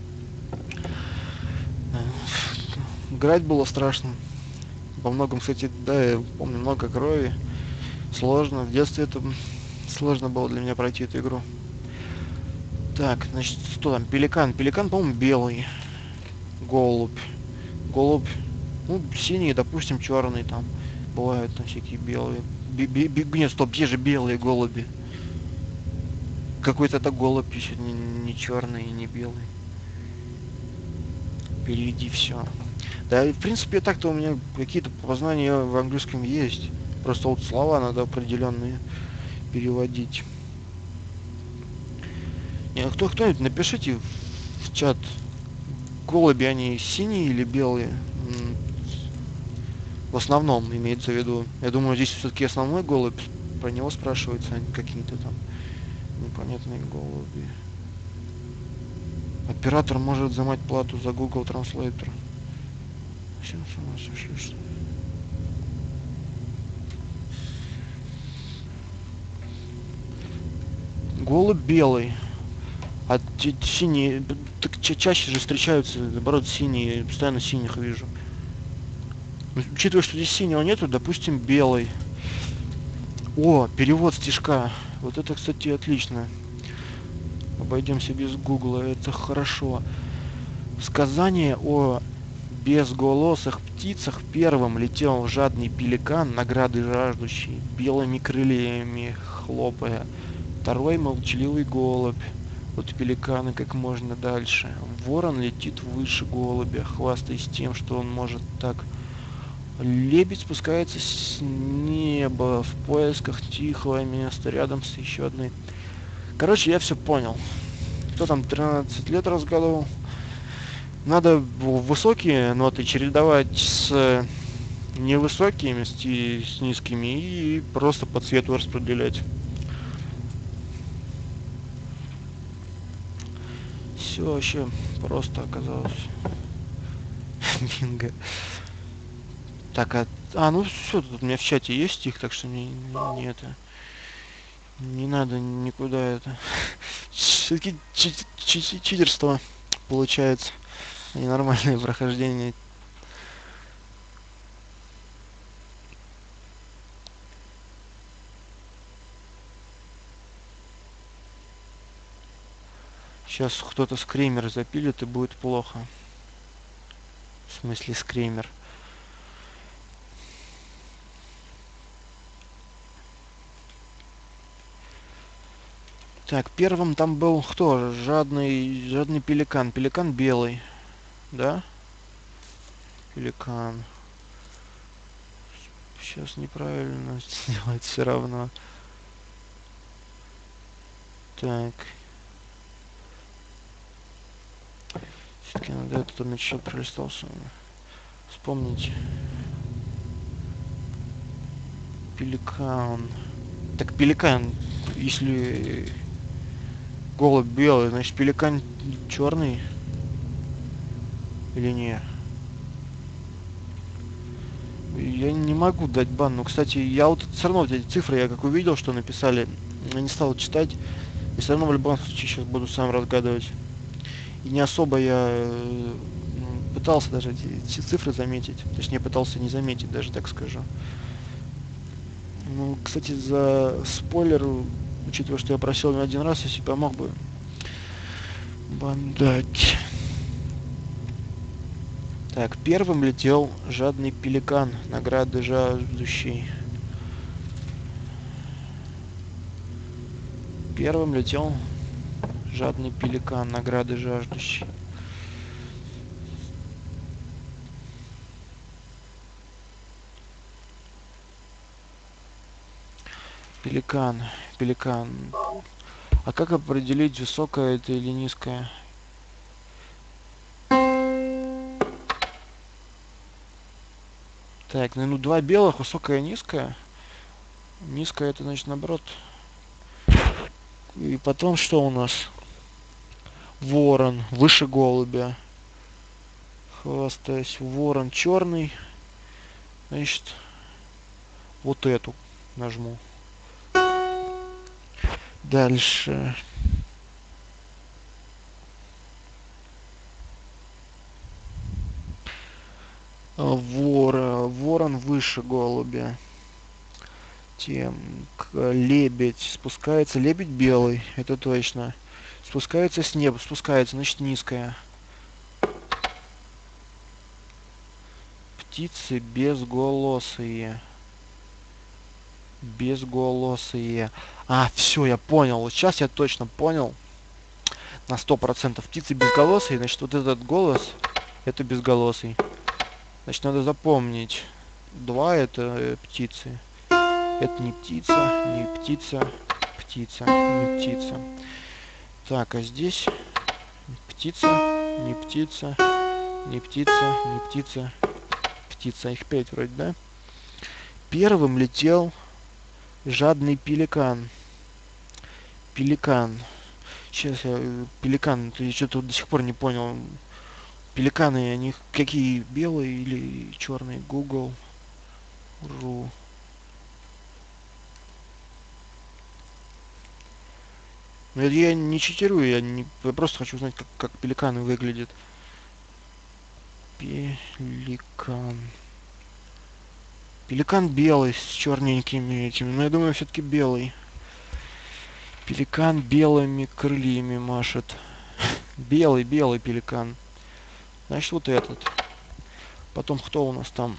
Играть было страшно. Во многом, кстати, да, я помню много крови. Сложно. В детстве это сложно было для меня пройти эту игру. Так, значит, что там? Пеликан. Пеликан, по-моему, белый. Голубь. Голубь. Ну, синий, допустим, черный там. Бывают там всякие белые. Нет, стоп, есть же белые голуби. Какой-то это голубь еще не, не черный и не белый. Переведи все. Да, и в принципе так-то у меня какие-то познания в английском есть. Просто вот слова надо определенные переводить. Не, кто кто-нибудь напишите в чат, голуби они синие или белые? М, В основном имеется в виду. Я думаю, здесь все-таки основной голубь. Про него спрашивается, а не какие-то там непонятные голуби. Оператор может взимать плату за Google Translator. Всем с ума сошли, что ли? Голубь белый. А те- синие, б- так ча- чаще же встречаются, наоборот, синие, постоянно синих вижу. Ну, учитывая, что здесь синего нету, допустим, белый. О, перевод стишка. Вот это, кстати, отлично. Обойдемся без гугла, это хорошо. Сказание о безголосых птицах первым летел жадный пеликан, награды жаждущий, белыми крыльями хлопая. Второй молчаливый голубь. Вот пеликаны как можно дальше. Ворон летит выше голубя, хвастаясь тем, что он может так. Лебедь спускается с неба в поисках тихого места рядом с еще одной. Короче, я все понял. Кто там тринадцать лет разгадывал? Надо высокие ноты чередовать с невысокими, с, с низкими и просто по цвету распределять. Все вообще просто оказалось. Бинго. Так, а, а ну все, тут у меня в чате есть стих, так что не, не, не это. Не надо никуда это. Все-таки читерство получается. Ненормальное прохождение. Сейчас кто-то скример запилит и будет плохо. В смысле скример. Так, первым там был кто? Жадный, жадный пеликан. Пеликан белый. Да? Пеликан. Сейчас неправильно сделать все равно. Так. Все-таки надо этот он еще пролистался. Вспомнить. Пеликан. Так, пеликан, если голубь белый, значит пеликан черный или не? Я не могу дать бан. Но, кстати, я вот все равно вот эти цифры, я как увидел, что написали, я не стал читать. И все равно в любом случае сейчас буду сам разгадывать. И не особо я э, пытался даже эти, эти цифры заметить. Точнее, пытался не заметить, даже так скажу. Ну, кстати, за спойлер, учитывая, что я просил не один раз, если помог бы бан дать. Так, первым летел жадный пеликан, награды жаждущий. Первым летел жадный пеликан, награды жаждущий. Пеликан, пеликан. А как определить, высокая это или низкая? Так, ну два белых, высокая и низкая. Низкая это значит наоборот. И потом что у нас? Ворон, выше голубя. Хвастаясь, ворон черный. Значит, вот эту нажму. Дальше. Вора, ворон выше голубя. Тем лебедь спускается, лебедь белый, это точно. Спускается с неба, спускается, значит низкая. Птицы безголосые. Безголосые. А, все, я понял. Вот сейчас я точно понял. На сто процентов птицы безголосые, значит вот этот голос, это безголосый. Значит, надо запомнить. Два это э, птицы. Это не птица, не птица, птица, не птица. Так, а здесь птица, не птица, не птица, не птица, птица. Их пять вроде, да? Первым летел жадный пеликан. Пеликан. Сейчас я... Пеликан, я что-то до сих пор не понял. Пеликаны, они какие, белые или черные? Google. Ру. Ну, это я не читерую, я, не, я просто хочу узнать, как, как пеликаны выглядят. Пеликан. Пеликан белый с черненькими этими. Но я думаю, все-таки белый. Пеликан белыми крыльями машет. Белый, белый пеликан. Значит, вот этот. Потом кто у нас там?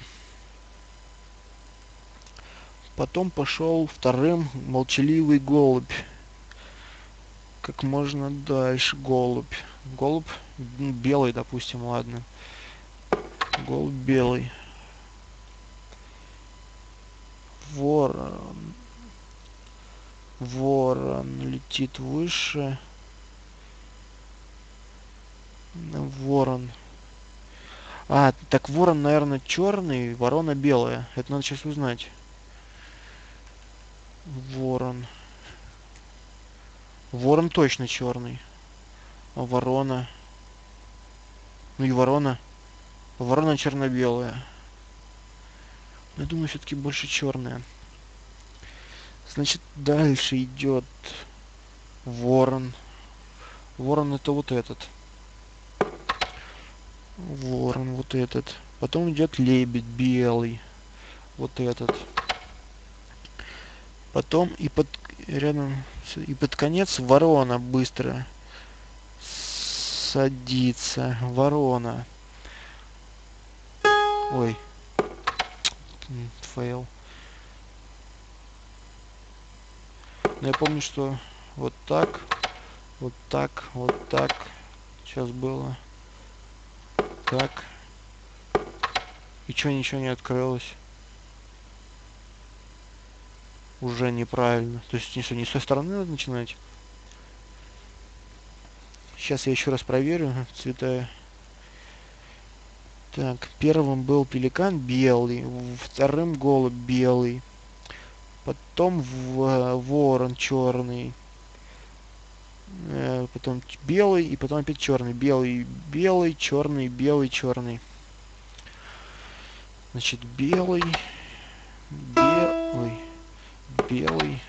Потом пошел вторым молчаливый голубь. Как можно дальше. Голубь. Голубь белый, допустим, ладно. Голубь белый. Ворон. Ворон летит выше. Ворон. А, так ворон, наверное, черный, ворона белая. Это надо сейчас узнать. Ворон. Ворон точно черный. А ворона. Ну и ворона. Ворона черно-белая. Я думаю, все-таки больше черная. Значит, дальше идет ворон. Ворон это вот этот. Ворон вот этот. Потом идет лебедь белый. Вот этот. Потом и под рядом и под конец ворона быстро садится. Ворона. Ой. Фейл. Но я помню, что вот так, вот так, вот так. Сейчас было. Так. И чё, ничего не открылось? Уже неправильно. То есть не, не с той стороны надо начинать. Сейчас я еще раз проверю цвета. Так, первым был пеликан белый, вторым голубь белый, потом в, ворон черный, э, потом белый и потом опять черный, белый, белый, черный, белый, черный. Значит, белый, белый, белый,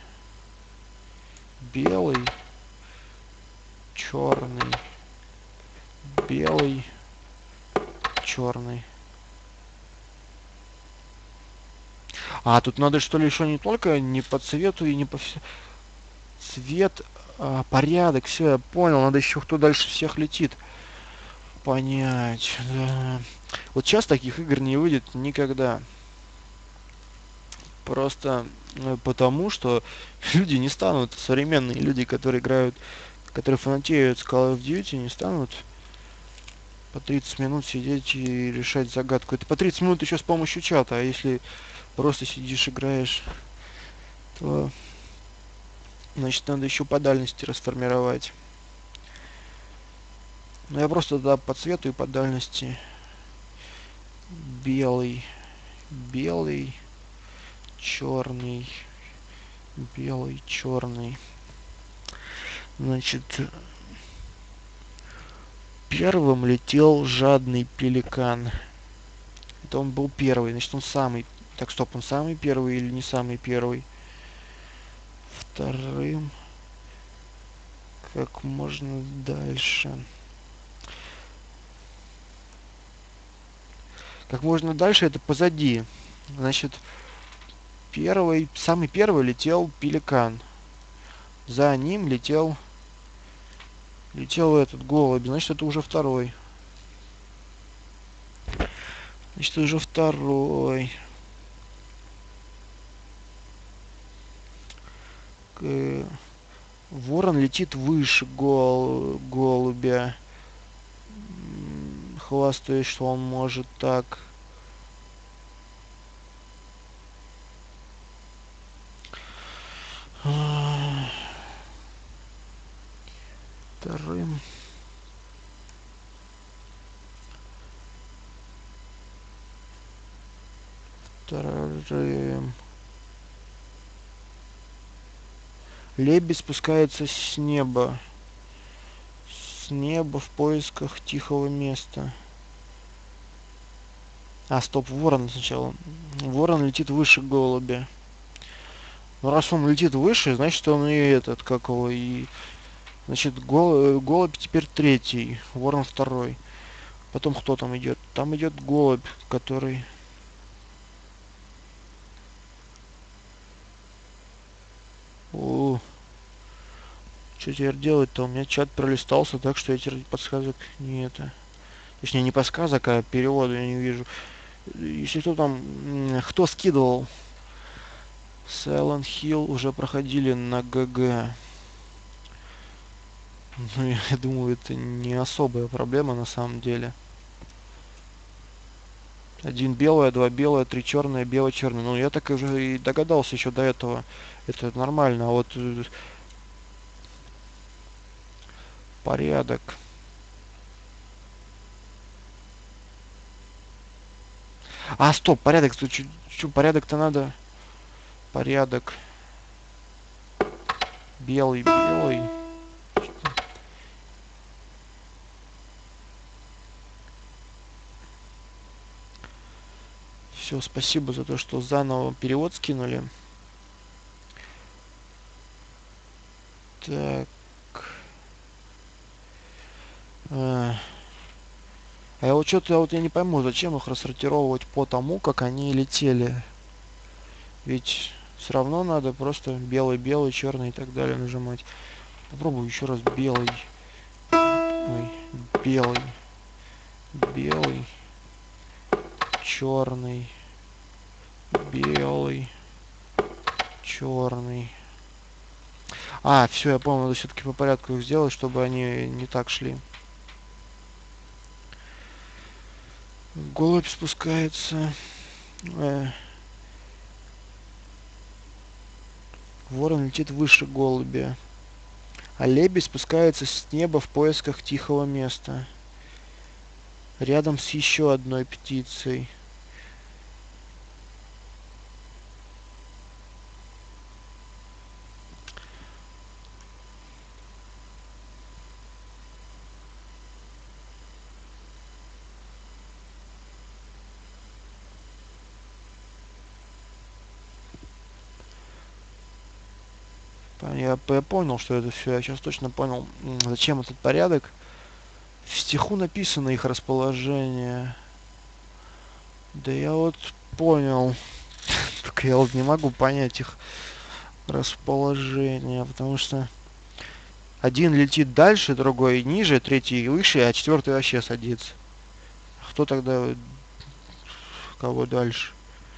белый, черный, белый, черный. А, тут надо что ли еще не только не по цвету и не по всему. Цвет, а, порядок, все, я понял. Надо еще кто дальше всех летит. Понять. Да. Вот сейчас таких игр не выйдет никогда. Просто ну, потому, что люди не станут, современные люди, которые играют, которые фанатеют с Call of Duty, не станут по тридцать минут сидеть и решать загадку. Это по тридцать минут еще с помощью чата, а если просто сидишь, играешь, то, значит, надо еще по дальности расформировать. Но я просто тогда по цвету и по дальности. Белый, белый, черный, белый, черный. Значит, первым летел жадный пеликан. Это он был первый, значит, он самый. Так, стоп, он самый первый или не самый первый? Вторым. Как можно дальше? Как можно дальше, это позади. Значит, первый, самый первый летел пеликан. За ним летел, летел этот голубь. Значит, это уже второй. Значит, это уже второй. Ворон летит выше гол, голубя. Хвастаясь, что он может так. Вторым. Лебедь спускается с неба. С неба в поисках тихого места. А, стоп, ворон сначала. Ворон летит выше голубя. Ну, раз он летит выше, значит, он и этот, как его, и... Значит, гол... голубь теперь третий, ворон второй. Потом кто там идет? Там идет голубь, который... О, что теперь делать-то? У меня чат пролистался, так что я теперь подсказок не это... Точнее, не подсказок, а перевода я не вижу. Если кто там... Кто скидывал? Silent Hill уже проходили на ГГ. Ну, я, я думаю, это не особая проблема на самом деле. Один белое, два белое, три черное, белое, черное. Ну, я так уже и догадался еще до этого. Это нормально. А вот э, порядок. А, стоп, порядок. Что, порядок-то надо? Порядок. Белый, белый. Все, спасибо за то, что заново перевод скинули. Так. А, а я вот что-то вот я не пойму, зачем их рассортировать по тому, как они летели. Ведь все равно надо просто белый, белый, черный и так далее нажимать. Попробую еще раз белый. Ой, белый. Белый. Черный. Белый. Черный. А, все, я понял, надо все-таки по порядку их сделать, чтобы они не так шли. Голубь спускается. Э. Ворон летит выше голубя. А лебедь спускается с неба в поисках тихого места. Рядом с еще одной птицей. Я, я понял, что это все. Я сейчас точно понял, зачем этот порядок. В стиху написано их расположение. Да я вот понял. Только я вот не могу понять их расположение, потому что один летит дальше, другой ниже, третий выше, а четвертый вообще садится. Кто тогда кого дальше?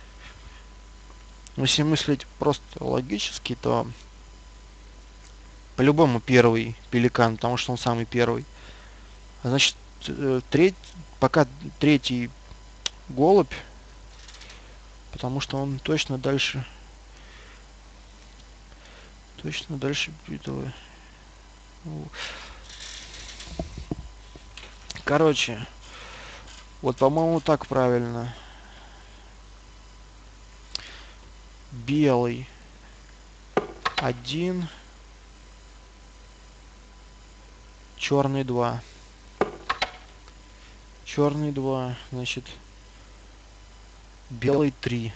Если мыслить просто логически, то по-любому первый пеликан, потому что он самый первый. А значит, треть, пока третий голубь, потому что он точно дальше, точно дальше этого. Короче, вот, по-моему, так правильно. Белый один, черный два. Черный два, значит, белый три.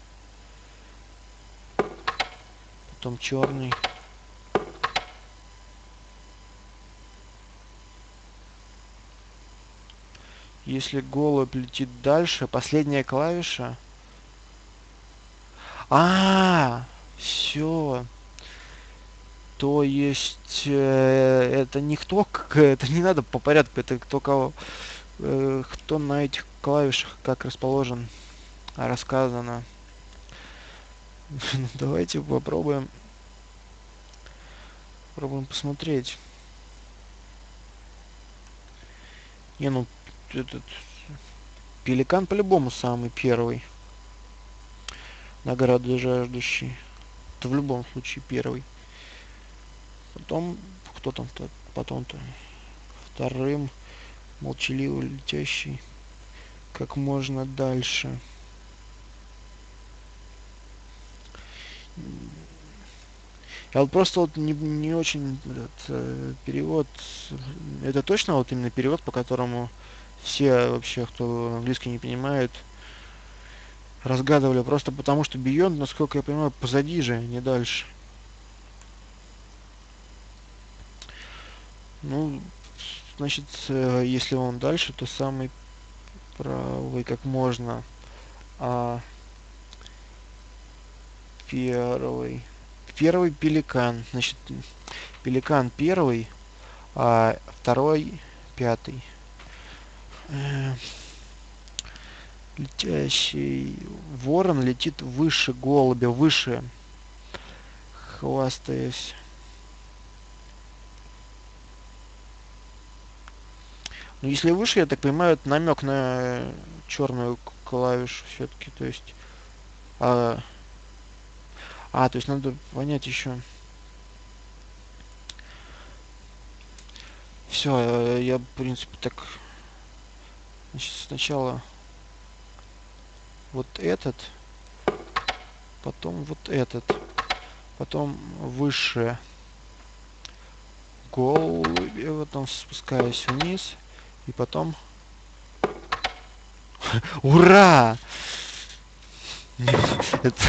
Потом черный. Если голубь летит дальше, последняя клавиша. А, все. То есть э, это не кто, это не надо по порядку, это кто кого, э, кто на этих клавишах как расположен, рассказано. Давайте попробуем, попробуем посмотреть. Не, ну этот пеликан по-любому самый первый. Награды жаждущий. Это в любом случае первый. Потом, кто там потом-то? Вторым, молчаливо летящий как можно дальше. Я вот просто вот не, не очень этот, э, перевод, это точно вот именно перевод, по которому все вообще, кто английский не понимает, разгадывали, просто потому что Beyond, насколько я понимаю, позади же, не дальше. Ну, значит, э, если он дальше, то самый правый как можно, а первый, первый пеликан, значит, пеликан первый, а второй пятый. Э, Летящий ворон летит выше голубя, выше, хвастаясь. Ну, если выше, я так понимаю, это намек на черную клавишу все-таки, то есть. А, а, то есть надо понять еще. Все, я, в принципе, так. Значит, сначала вот этот, потом вот этот, потом выше голуби, потом спускаюсь вниз, и потом... Ура! Это...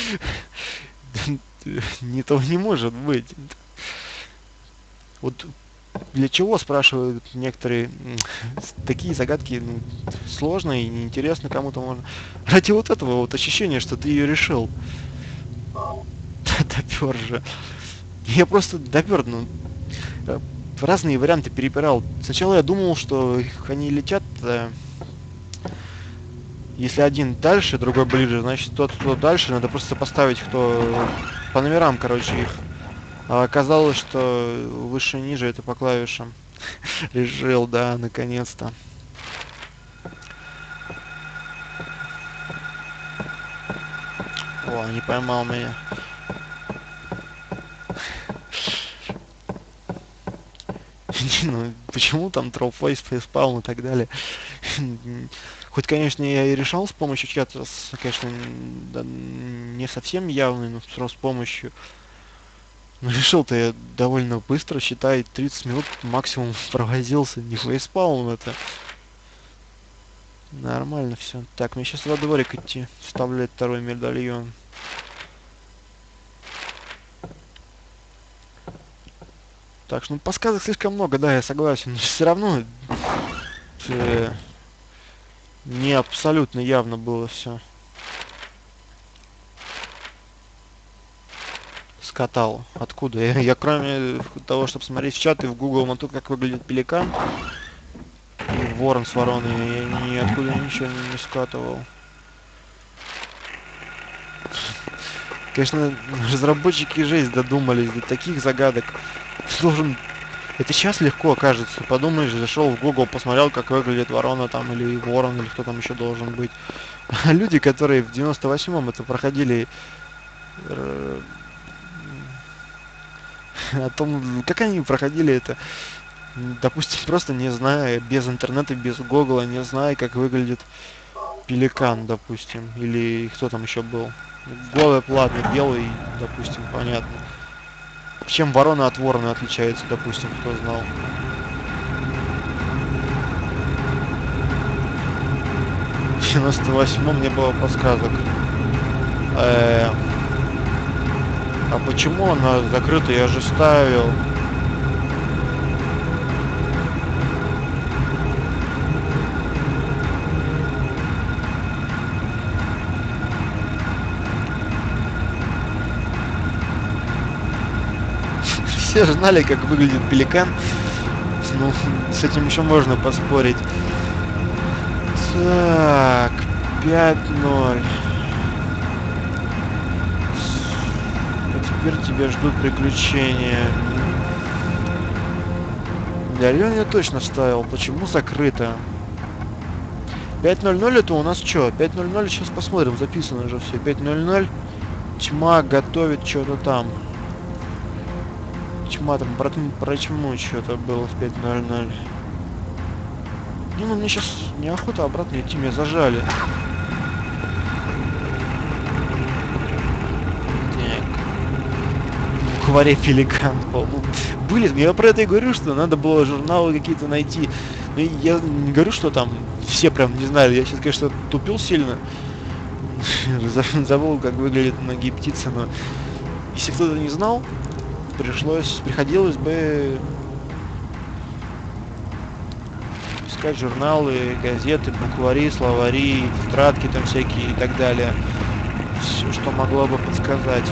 Не того не может быть. Вот для чего, спрашивают некоторые, такие загадки, ну, сложные и неинтересно кому-то можно. Ради вот этого вот ощущения, что ты ее решил. Допер же. Я просто допер, ну, разные варианты перебирал. Сначала я думал, что они летят, э, если один дальше, другой ближе, значит тот, кто дальше, надо просто поставить, кто по номерам, короче, их. А оказалось, что выше и ниже это по клавишам. Решил, да, наконец-то. О, не поймал меня. Ну, почему там троп-фейс, фейспалм и так далее? Хоть, конечно, я и решал с помощью чата, конечно, да, не совсем явный, но все равно с помощью. Но решил-то я довольно быстро, считай, тридцать минут максимум провозился. Не фейспалм это. Нормально все. Так, мне сейчас во дворик идти, вставлять второй медальон. Так что, ну, подсказок слишком много, да, я согласен. Но все равно э, не абсолютно явно было все. Скатал. Откуда? Я, я кроме того, чтобы смотреть в чат и в Google на то, как выглядит пеликан и ворон с вороной, я ниоткуда ничего не, не скатывал. Конечно, разработчики жесть додумались до таких загадок. Должен... Это сейчас легко кажется. Подумаешь, зашел в Google, посмотрел, как выглядит ворона там, или ворон, или кто там еще должен быть. А люди, которые в девяносто восьмом это проходили, э, о том, как они проходили это, допустим, просто не зная, без интернета, без Гугла, не зная, как выглядит пеликан, допустим, или кто там еще был. Голый, ладно, белый, допустим, понятно. Чем ворона от ворона отличается, допустим, кто знал. В девяносто восьмом не было подсказок. Э -э а почему она закрыта? Я же ставил. Все же знали, как выглядит пеликан. Ну, с этим еще можно поспорить. Так, пять ноль. А теперь тебя ждут приключения. Медальон я точно вставил. Почему закрыто? пять ноль ноль это у нас что? пять ноль ноль, сейчас посмотрим. Записано же все. пять ноль ноль. Тьма готовит что-то там. Тьма там про, про тьму что-то было в пять ноль ноль. Не, ну мне сейчас неохота обратно идти, меня зажали. Так. букваре-пеликан был. Ну, были, я про это и говорю, что надо было журналы какие-то найти. Ну, я не говорю, что там все прям не знали. Я сейчас, конечно, тупил сильно. Забыл, как выглядят ноги птицы, но если кто-то не знал, пришлось, приходилось бы искать журналы, газеты, буквари, словари, тетрадки там всякие и так далее. Все, что могло бы подсказать.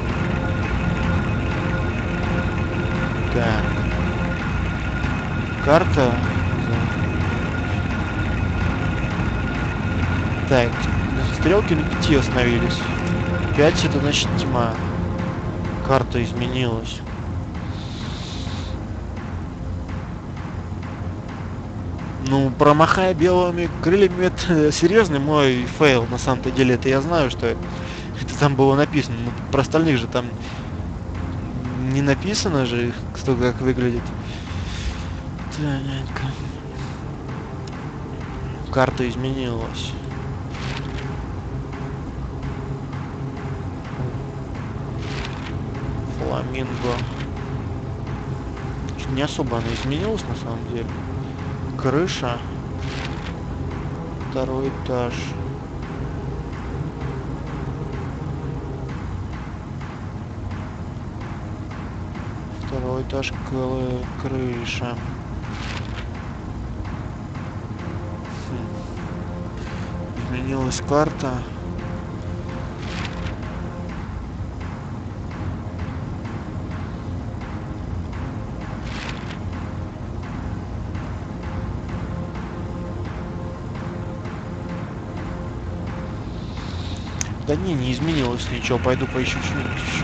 Так. Карта. Так. Стрелки на пяти остановились. Пять это значит тьма. Карта изменилась. Ну, промахая белыми крыльями, это серьезный мой фейл, на самом-то деле. Это я знаю, что это там было написано. Но про остальных же там не написано же, кто как выглядит. Так. Карта изменилась. Фламинго. Не особо она изменилась на самом деле. Крыша. Второй этаж. Второй этаж, крыша. Хм. Изменилась карта. Да не, не изменилось ничего. Пойду поищу что-нибудь еще.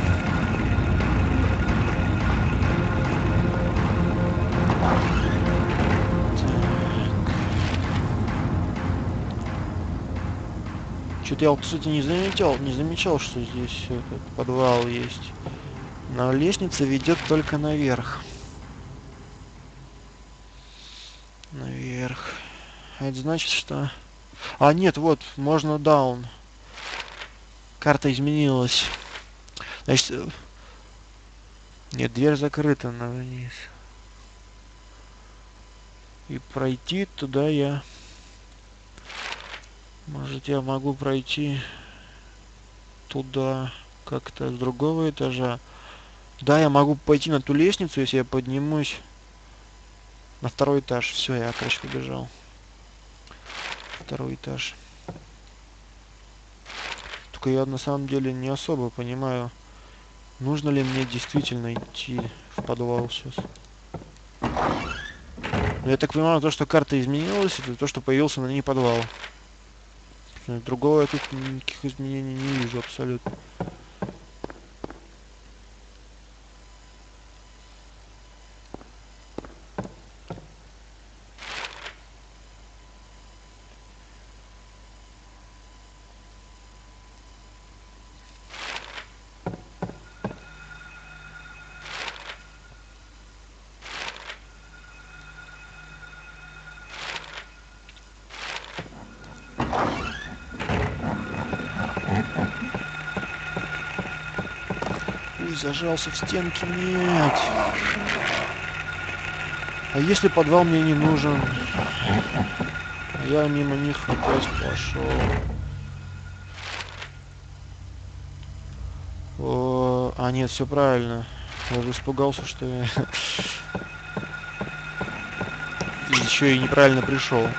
Что-то я, кстати, не заметил, не замечал, что здесь этот подвал есть. Но лестница ведет только наверх. Наверх. А это значит, что... А, нет, вот, можно down. Карта изменилась. Значит... Нет, дверь закрыта на вниз. И пройти туда я... Может, я могу пройти туда как-то с другого этажа. Да, я могу пойти на ту лестницу, если я поднимусь на второй этаж. Все, я, короче, побежал. Второй этаж. Только я на самом деле не особо понимаю, нужно ли мне действительно идти в подвал сейчас. Но я так понимаю, то, что карта изменилась, это то, что появился на ней подвал. Другого я тут никаких изменений не вижу абсолютно. Зажался в стенке, нет. А если подвал мне не нужен? Я мимо них опять пошел. О, а нет, все правильно. Я уже испугался, что я еще и неправильно пришел.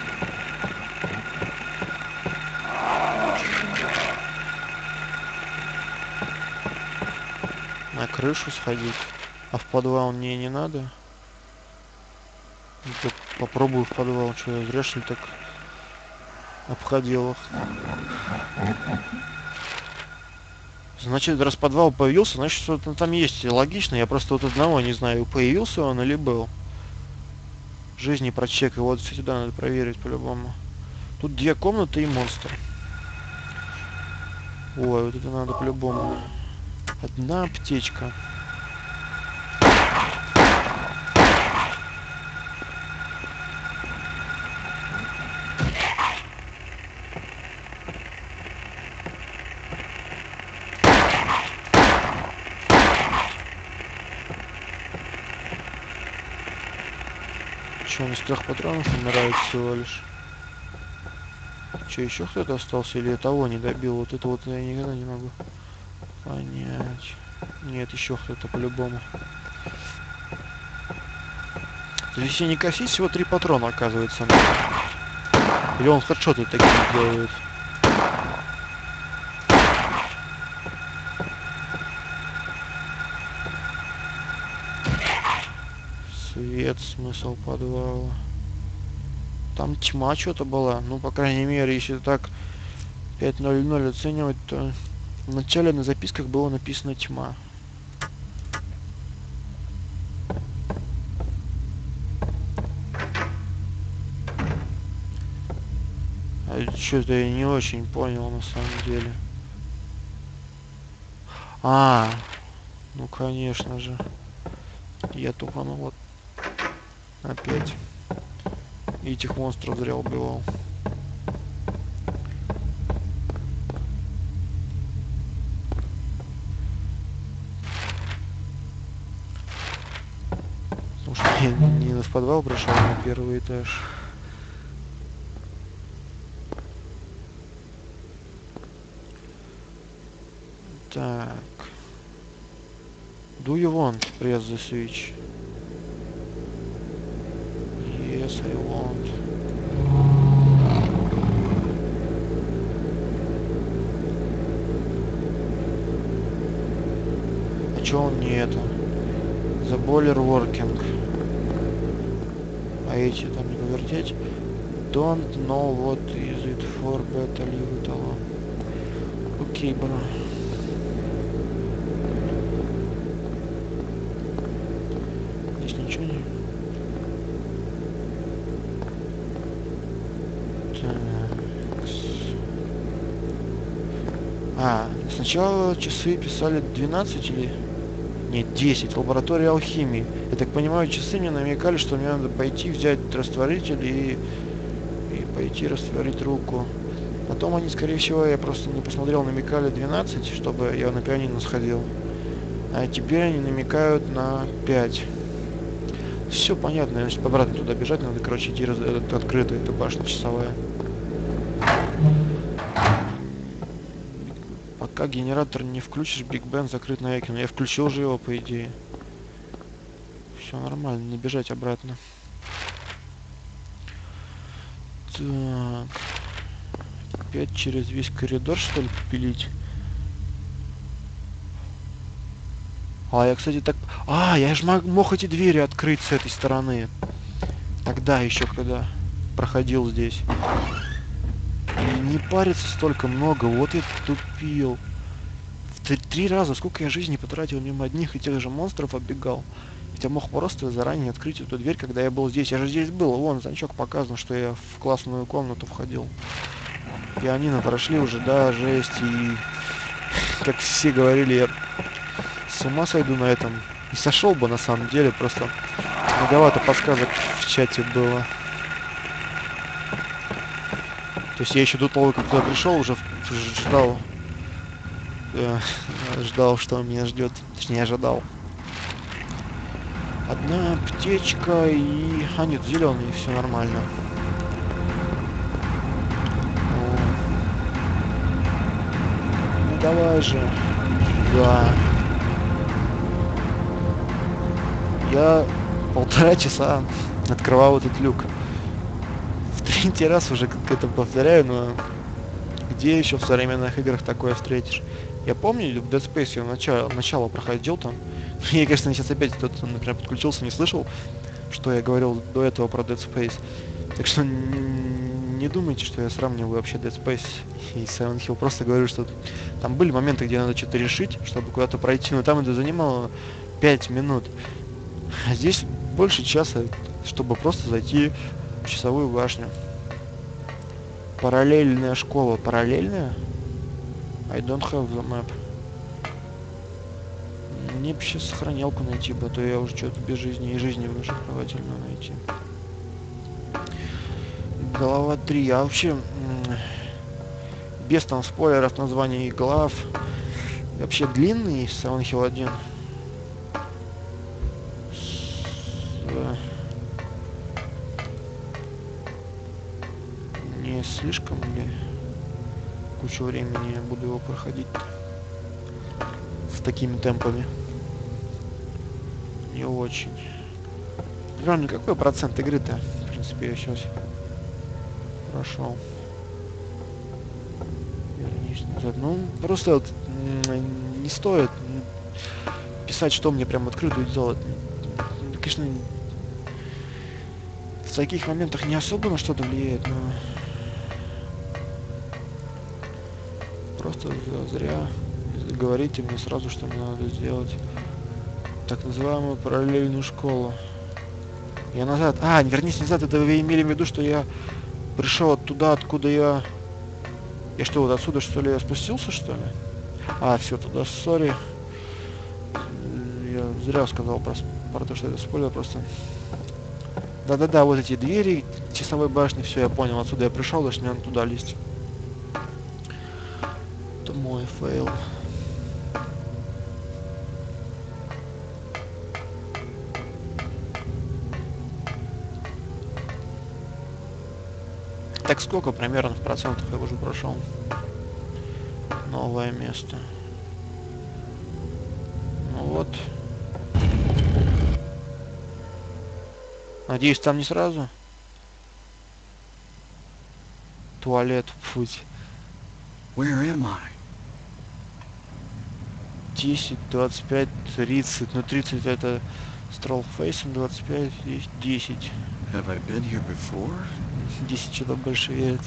На крышу сходить. А в подвал мне не надо. Так попробую в подвал. Что я зря что ли так обходил их. Значит, раз подвал появился, значит, что-то там есть. Логично. Я просто вот одного не знаю, появился он или был. Жизни прочекай. Вот сюда надо проверить по-любому. Тут две комнаты и монстр. Ой, вот это надо по-любому. Одна аптечка. Че, он из трех патронов умирает всего лишь? Че, еще кто-то остался или я того не добил? Вот это вот я никогда не могу понять. Нет, еще кто-то по-любому. То есть, если не косить, всего три патрона, оказывается. Или он хедшоты такие делает. Свет, смысл подвала. Там тьма что-то была. Ну, по крайней мере, если так пять ноль ноль оценивать, то в начале на записках было написано тьма. А что-то я не очень понял на самом деле. А, ну конечно же. Я тупанул вот опять. И этих монстров зря убивал. Потому что я не в подвал прошел, а на первый этаж. Так. Do you want press the switch? Yes, I want. А чё он не это? The boiler working. А эти там не повертеть? Don't know what is it for, better leave it alone. Окей, бро. Здесь ничего не... А, сначала часы писали двенадцать или... Нет, десять. Лаборатория алхимии. Я так понимаю, часы мне намекали, что мне надо пойти взять растворитель и... И пойти растворить руку. Потом они, скорее всего, я просто не посмотрел, намекали двенадцать, чтобы я на пианино сходил. А теперь они намекают на пять. Все понятно, если обратно туда бежать, надо, короче, идти раз... открытая эта башня часовая. Пока генератор не включишь, Биг Бен закрыт на Экину. Я включил же его, по идее. Все нормально, не бежать обратно. Так. Опять через весь коридор, что ли, пилить? А, я, кстати, так... А, я же мог, мог эти двери открыть с этой стороны. Тогда еще, когда проходил здесь. И не париться столько много, вот я тупил. Три, три раза, сколько я жизни потратил мимо одних и тех же монстров оббегал. Хотя мог просто заранее открыть эту дверь, когда я был здесь. Я же здесь был, вон, значок показан, что я в классную комнату входил. Пианино прошли уже, да, жесть. И, как все говорили, я с ума сойду на этом. И сошел бы, на самом деле, просто многовато подсказок в чате было. То есть я еще до того, как туда пришел, уже ждал, э, ждал, что меня ждет, точнее ожидал. Одна аптечка и... А нет, зеленый, все нормально. О. Ну давай же. Да. Я полтора часа открывал этот люк. В третий раз уже как это повторяю, но где еще в современных играх такое встретишь? Я помню, в Dead Space я начало, начало проходил там. Я, конечно, сейчас опять кто-то, например, подключился, не слышал, что я говорил до этого про Dead Space. Так что не думайте, что я сравниваю вообще Dead Space и Silent Hill. Просто говорю, что там были моменты, где надо что-то решить, чтобы куда-то пройти, но там это занимало пять минут. А здесь больше часа, чтобы просто зайти в часовую башню. Параллельная школа. Параллельная? I don't have the map. Мне бы сейчас сохранялку найти, а то я уже что-то без жизни и жизни уже желательно найти. Глава три. А вообще, без там спойлеров, названий глав. Вообще длинный Silent Hill один. не слишком ли кучу времени я буду его проходить с такими темпами? Не очень. Главное, какой процент игры-то? В принципе, я сейчас прошел. Вернись назад. Ну, просто вот, не стоит писать, что мне прям открытую делать. Конечно, в таких моментах не особо на что-то влияет, но просто зря говорите мне сразу, что мне надо сделать так называемую параллельную школу. Я назад. А, не вернись назад, это вы имели в виду, что я пришел оттуда, откуда я... Я что, вот отсюда, что ли, я спустился, что ли? А, все, туда, сори. Я зря сказал про, про то, что это спойлер просто. Да-да-да, вот эти двери часовой башни, все, я понял, отсюда я пришел, даже не надо туда лезть. Это мой фейл. Так сколько примерно в процентах я уже прошел? Новое место. Ну вот. Надеюсь, там не сразу? Туалет, путь. Where am I? десять, двадцать пять, тридцать. Ну тридцать это Стролфейсом, двадцать пять, десять. Have I been here before? десять что-то больше верит.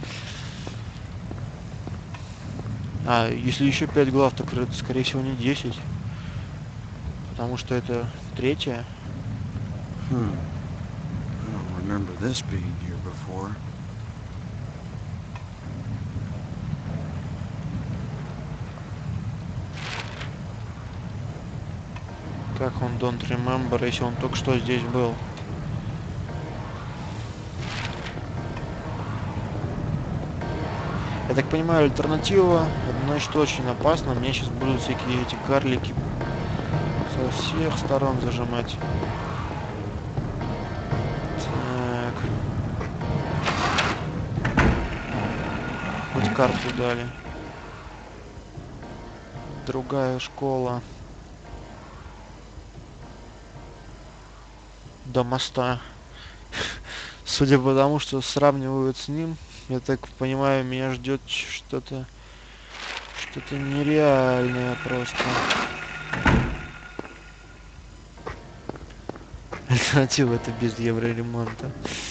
А, если еще пять глав, так это, скорее всего, не десять. Потому что это третья. Hmm. I don't remember this being here before. Как он don't remember, если он только что здесь был? Я так понимаю, альтернатива, значит, очень опасно. Мне сейчас будут всякие эти карлики со всех сторон зажимать. Так. Хоть карту дали. Другая школа. До моста. Судя по тому, что сравнивают с ним, я так понимаю, меня ждет что-то что-то нереальное просто. Альтернатива это без евроремонта.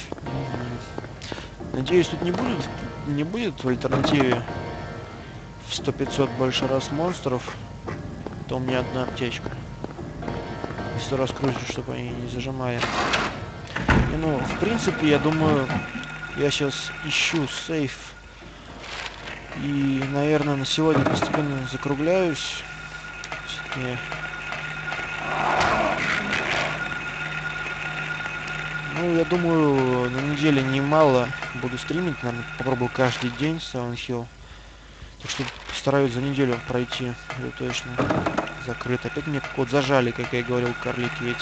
Угу. Надеюсь, тут не будет не будет в альтернативе в сто пятьсот больше раз монстров, то у меня одна аптечка. Если раскручу, чтобы они не зажимали. И, ну, в принципе, я думаю, я сейчас ищу сейф. И, наверное, на сегодня постепенно закругляюсь. Все-таки... Ну, я думаю, на неделе немало буду стримить. Наверное, попробую каждый день Silent Hill. Так что постараюсь за неделю пройти. Это точно. Закрыт. Опять мне код зажали, как я и говорил, карлики ведь.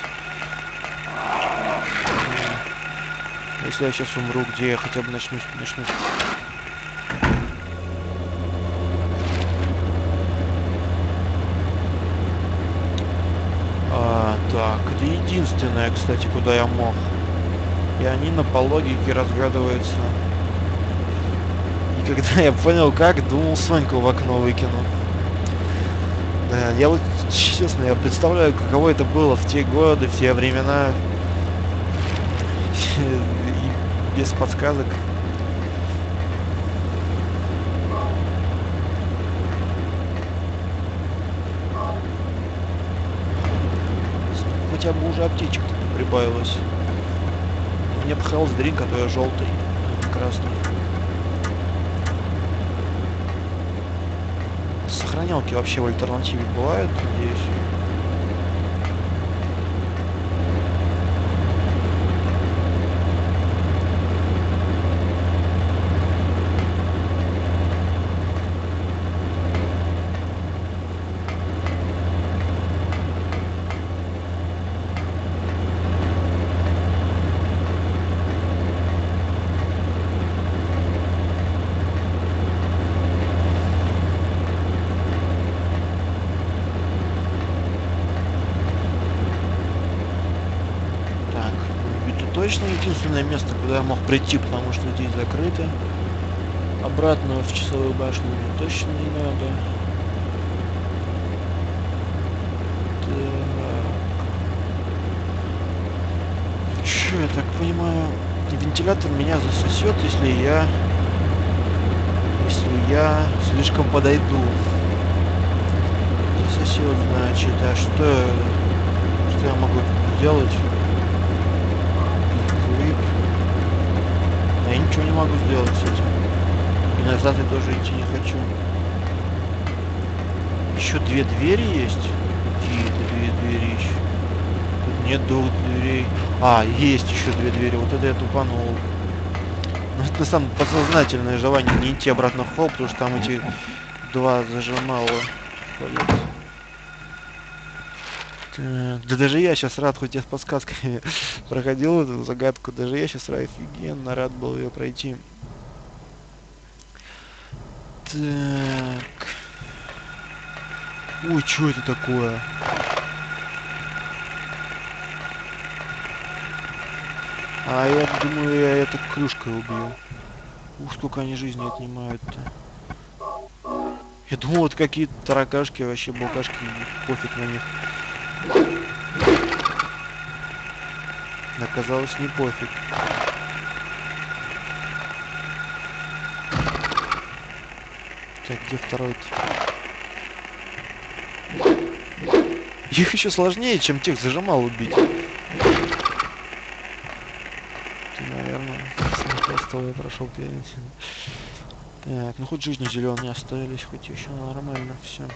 Если я сейчас умру, где я хотя бы начну, начну. А, так, это единственное, кстати, куда я мог. И они на по логике разгадываются. И когда я понял как, думал, Соньку в окно выкину. Да, я вот, честно, я представляю, каково это было в те годы, в те времена. И без подсказок. Хотя бы уже аптечек прибавилось. Мне бы health drink, а то я желтый, а не красный. Сохранялки вообще в альтернативе бывают, надеюсь. точно единственное место, куда я мог прийти, потому что здесь закрыто. Обратно в часовую башню мне точно не надо. Так. Че, я так понимаю, вентилятор меня засосет, если я... Если я слишком подойду. Засосет, значит, а что... Что я могу сделать? Клик. А я ничего не могу сделать с этим. И назад я тоже идти не хочу. Еще две двери есть? Какие-то две двери еще. Тут нет двух дверей. А, есть еще две двери. Вот это я тупанул. Ну, это на самом подсознательное желание не идти обратно в холл, потому что там эти два зажимала ходят. Так, да даже я сейчас рад, хоть я с подсказками проходил эту загадку, даже я сейчас офигенно рад был ее пройти. Так. Ой, что это такое? А я думаю, я это клюшкой убью. Ух, сколько они жизни отнимают-то. Я думал, вот какие-то таракашки, вообще букашки, пофиг на них. Оказалось, не пофиг. Так, где второй-то? Их еще сложнее, чем тех зажимал убить. Ты, наверное, самый прошел перед. Так, ну хоть жизни зеленые остались, хоть еще нормально все.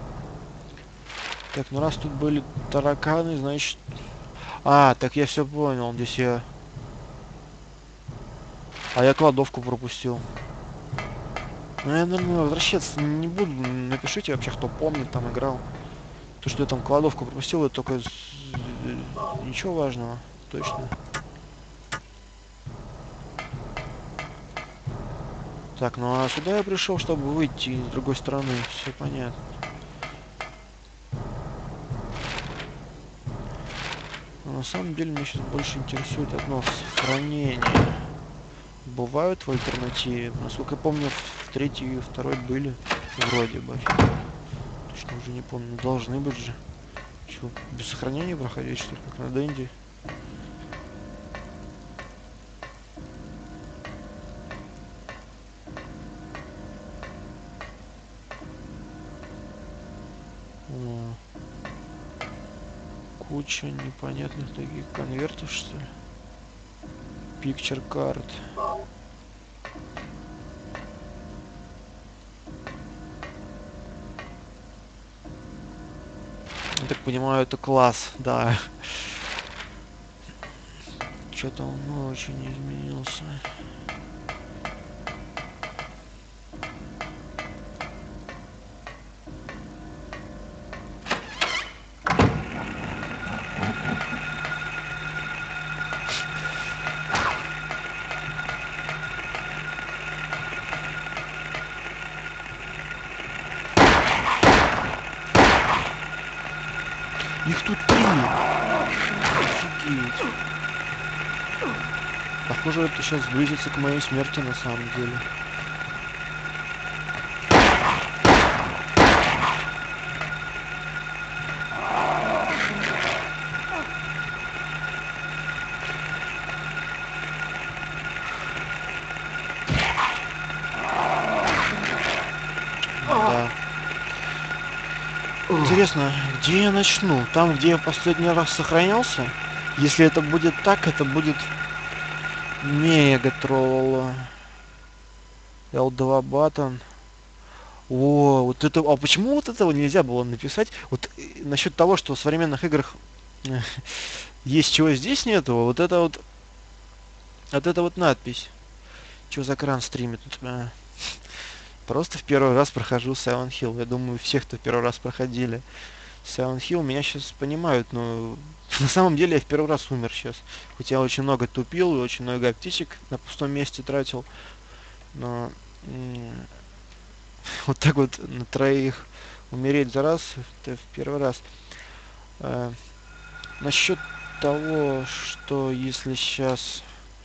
Так, ну раз тут были тараканы, значит... А, так я все понял, здесь я... А я кладовку пропустил. Ну, я, наверное, возвращаться не буду. Напишите вообще, кто помнит, там играл. То, что я там кладовку пропустил, это только... Ничего важного, точно. Так, ну а сюда я пришел, чтобы выйти с другой стороны. Все понятно. Но на самом деле меня сейчас больше интересует одно сохранение. Бывают в альтернативе. Насколько я помню, в третьей и второй были. Вроде бы. Точно уже не помню. Должны быть же. Чего, без сохранения проходить, что ли, как на Денди? О. Куча непонятных таких конвертов, что ли? Picture card. Я так понимаю, это класс, да. Что-то он очень изменился. Их тут три. Офигеть. Похоже, это сейчас близится к моей смерти на самом деле. Да. Интересно, где я начну? Там, где я в последний раз сохранялся? Если это будет так, это будет мега тролл. эл два баттон. О, вот это... А почему вот этого нельзя было написать? Вот э, насчет того, что в современных играх э, есть чего здесь нету, вот это вот... Вот это вот надпись. Чё за кран стримит у тебя? Просто в первый раз прохожу Silent Hill. Я думаю, всех, кто в первый раз проходили Silent Hill, меня сейчас понимают, но на самом деле я в первый раз умер сейчас. Хоть я очень много тупил и очень много аптечек на пустом месте тратил. Но вот так вот на троих умереть за раз, это в первый раз. А, насчет того, что если сейчас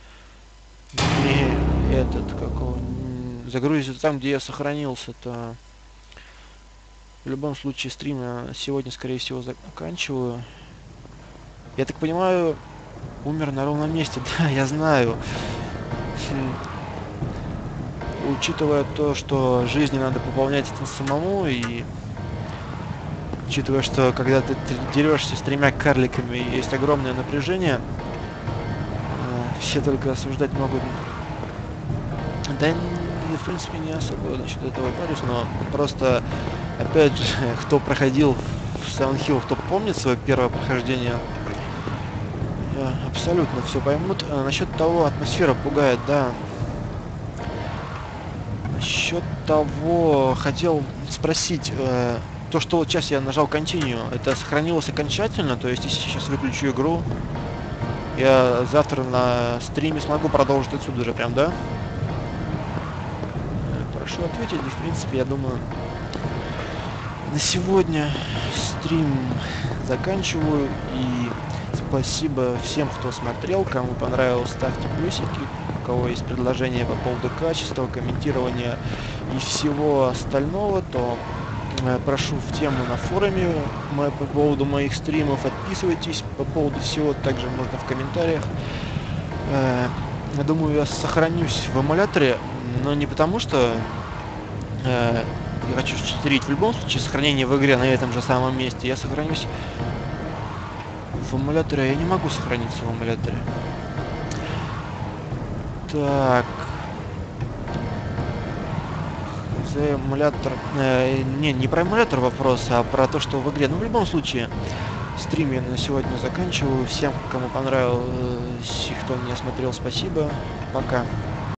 мне этот, как он, загрузится там, где я сохранился, то в любом случае стрим я сегодня, скорее всего, заканчиваю. Я так понимаю, умер на ровном месте. Да, я знаю. Хм. Учитывая то, что жизни надо пополнять это самому, и учитывая, что когда ты дерешься с тремя карликами, есть огромное напряжение, э, все только осуждать могут. Да, не, в принципе, не особо насчет этого парюсь, но просто, опять же, кто проходил в Silent Hill, кто помнит свое первое прохождение, э, абсолютно все поймут. А насчет того, атмосфера пугает, да. Насчет того, хотел спросить, э, то, что вот сейчас я нажал Continue, это сохранилось окончательно? То есть, если сейчас выключу игру, я завтра на стриме смогу продолжить отсюда же прям, да? Прошу ответить, и в принципе, я думаю, на сегодня стрим заканчиваю, и спасибо всем, кто смотрел, кому понравилось, ставьте плюсики, у кого есть предложения по поводу качества, комментирования и всего остального, то э, прошу в тему на форуме мо- по поводу моих стримов, отписывайтесь по поводу всего, также можно в комментариях. Э, я думаю, я сохранюсь в эмуляторе, но не потому что э, я хочу читерить. В любом случае, сохранение в игре на этом же самом месте. Я сохранюсь в эмуляторе. Я не могу сохраниться в эмуляторе. Так. За эмулятор. Э, не, не про эмулятор вопрос, а про то, что в игре. Ну, в любом случае, стрим я на сегодня заканчиваю. Всем, кому понравилось, кто меня смотрел, спасибо. Пока.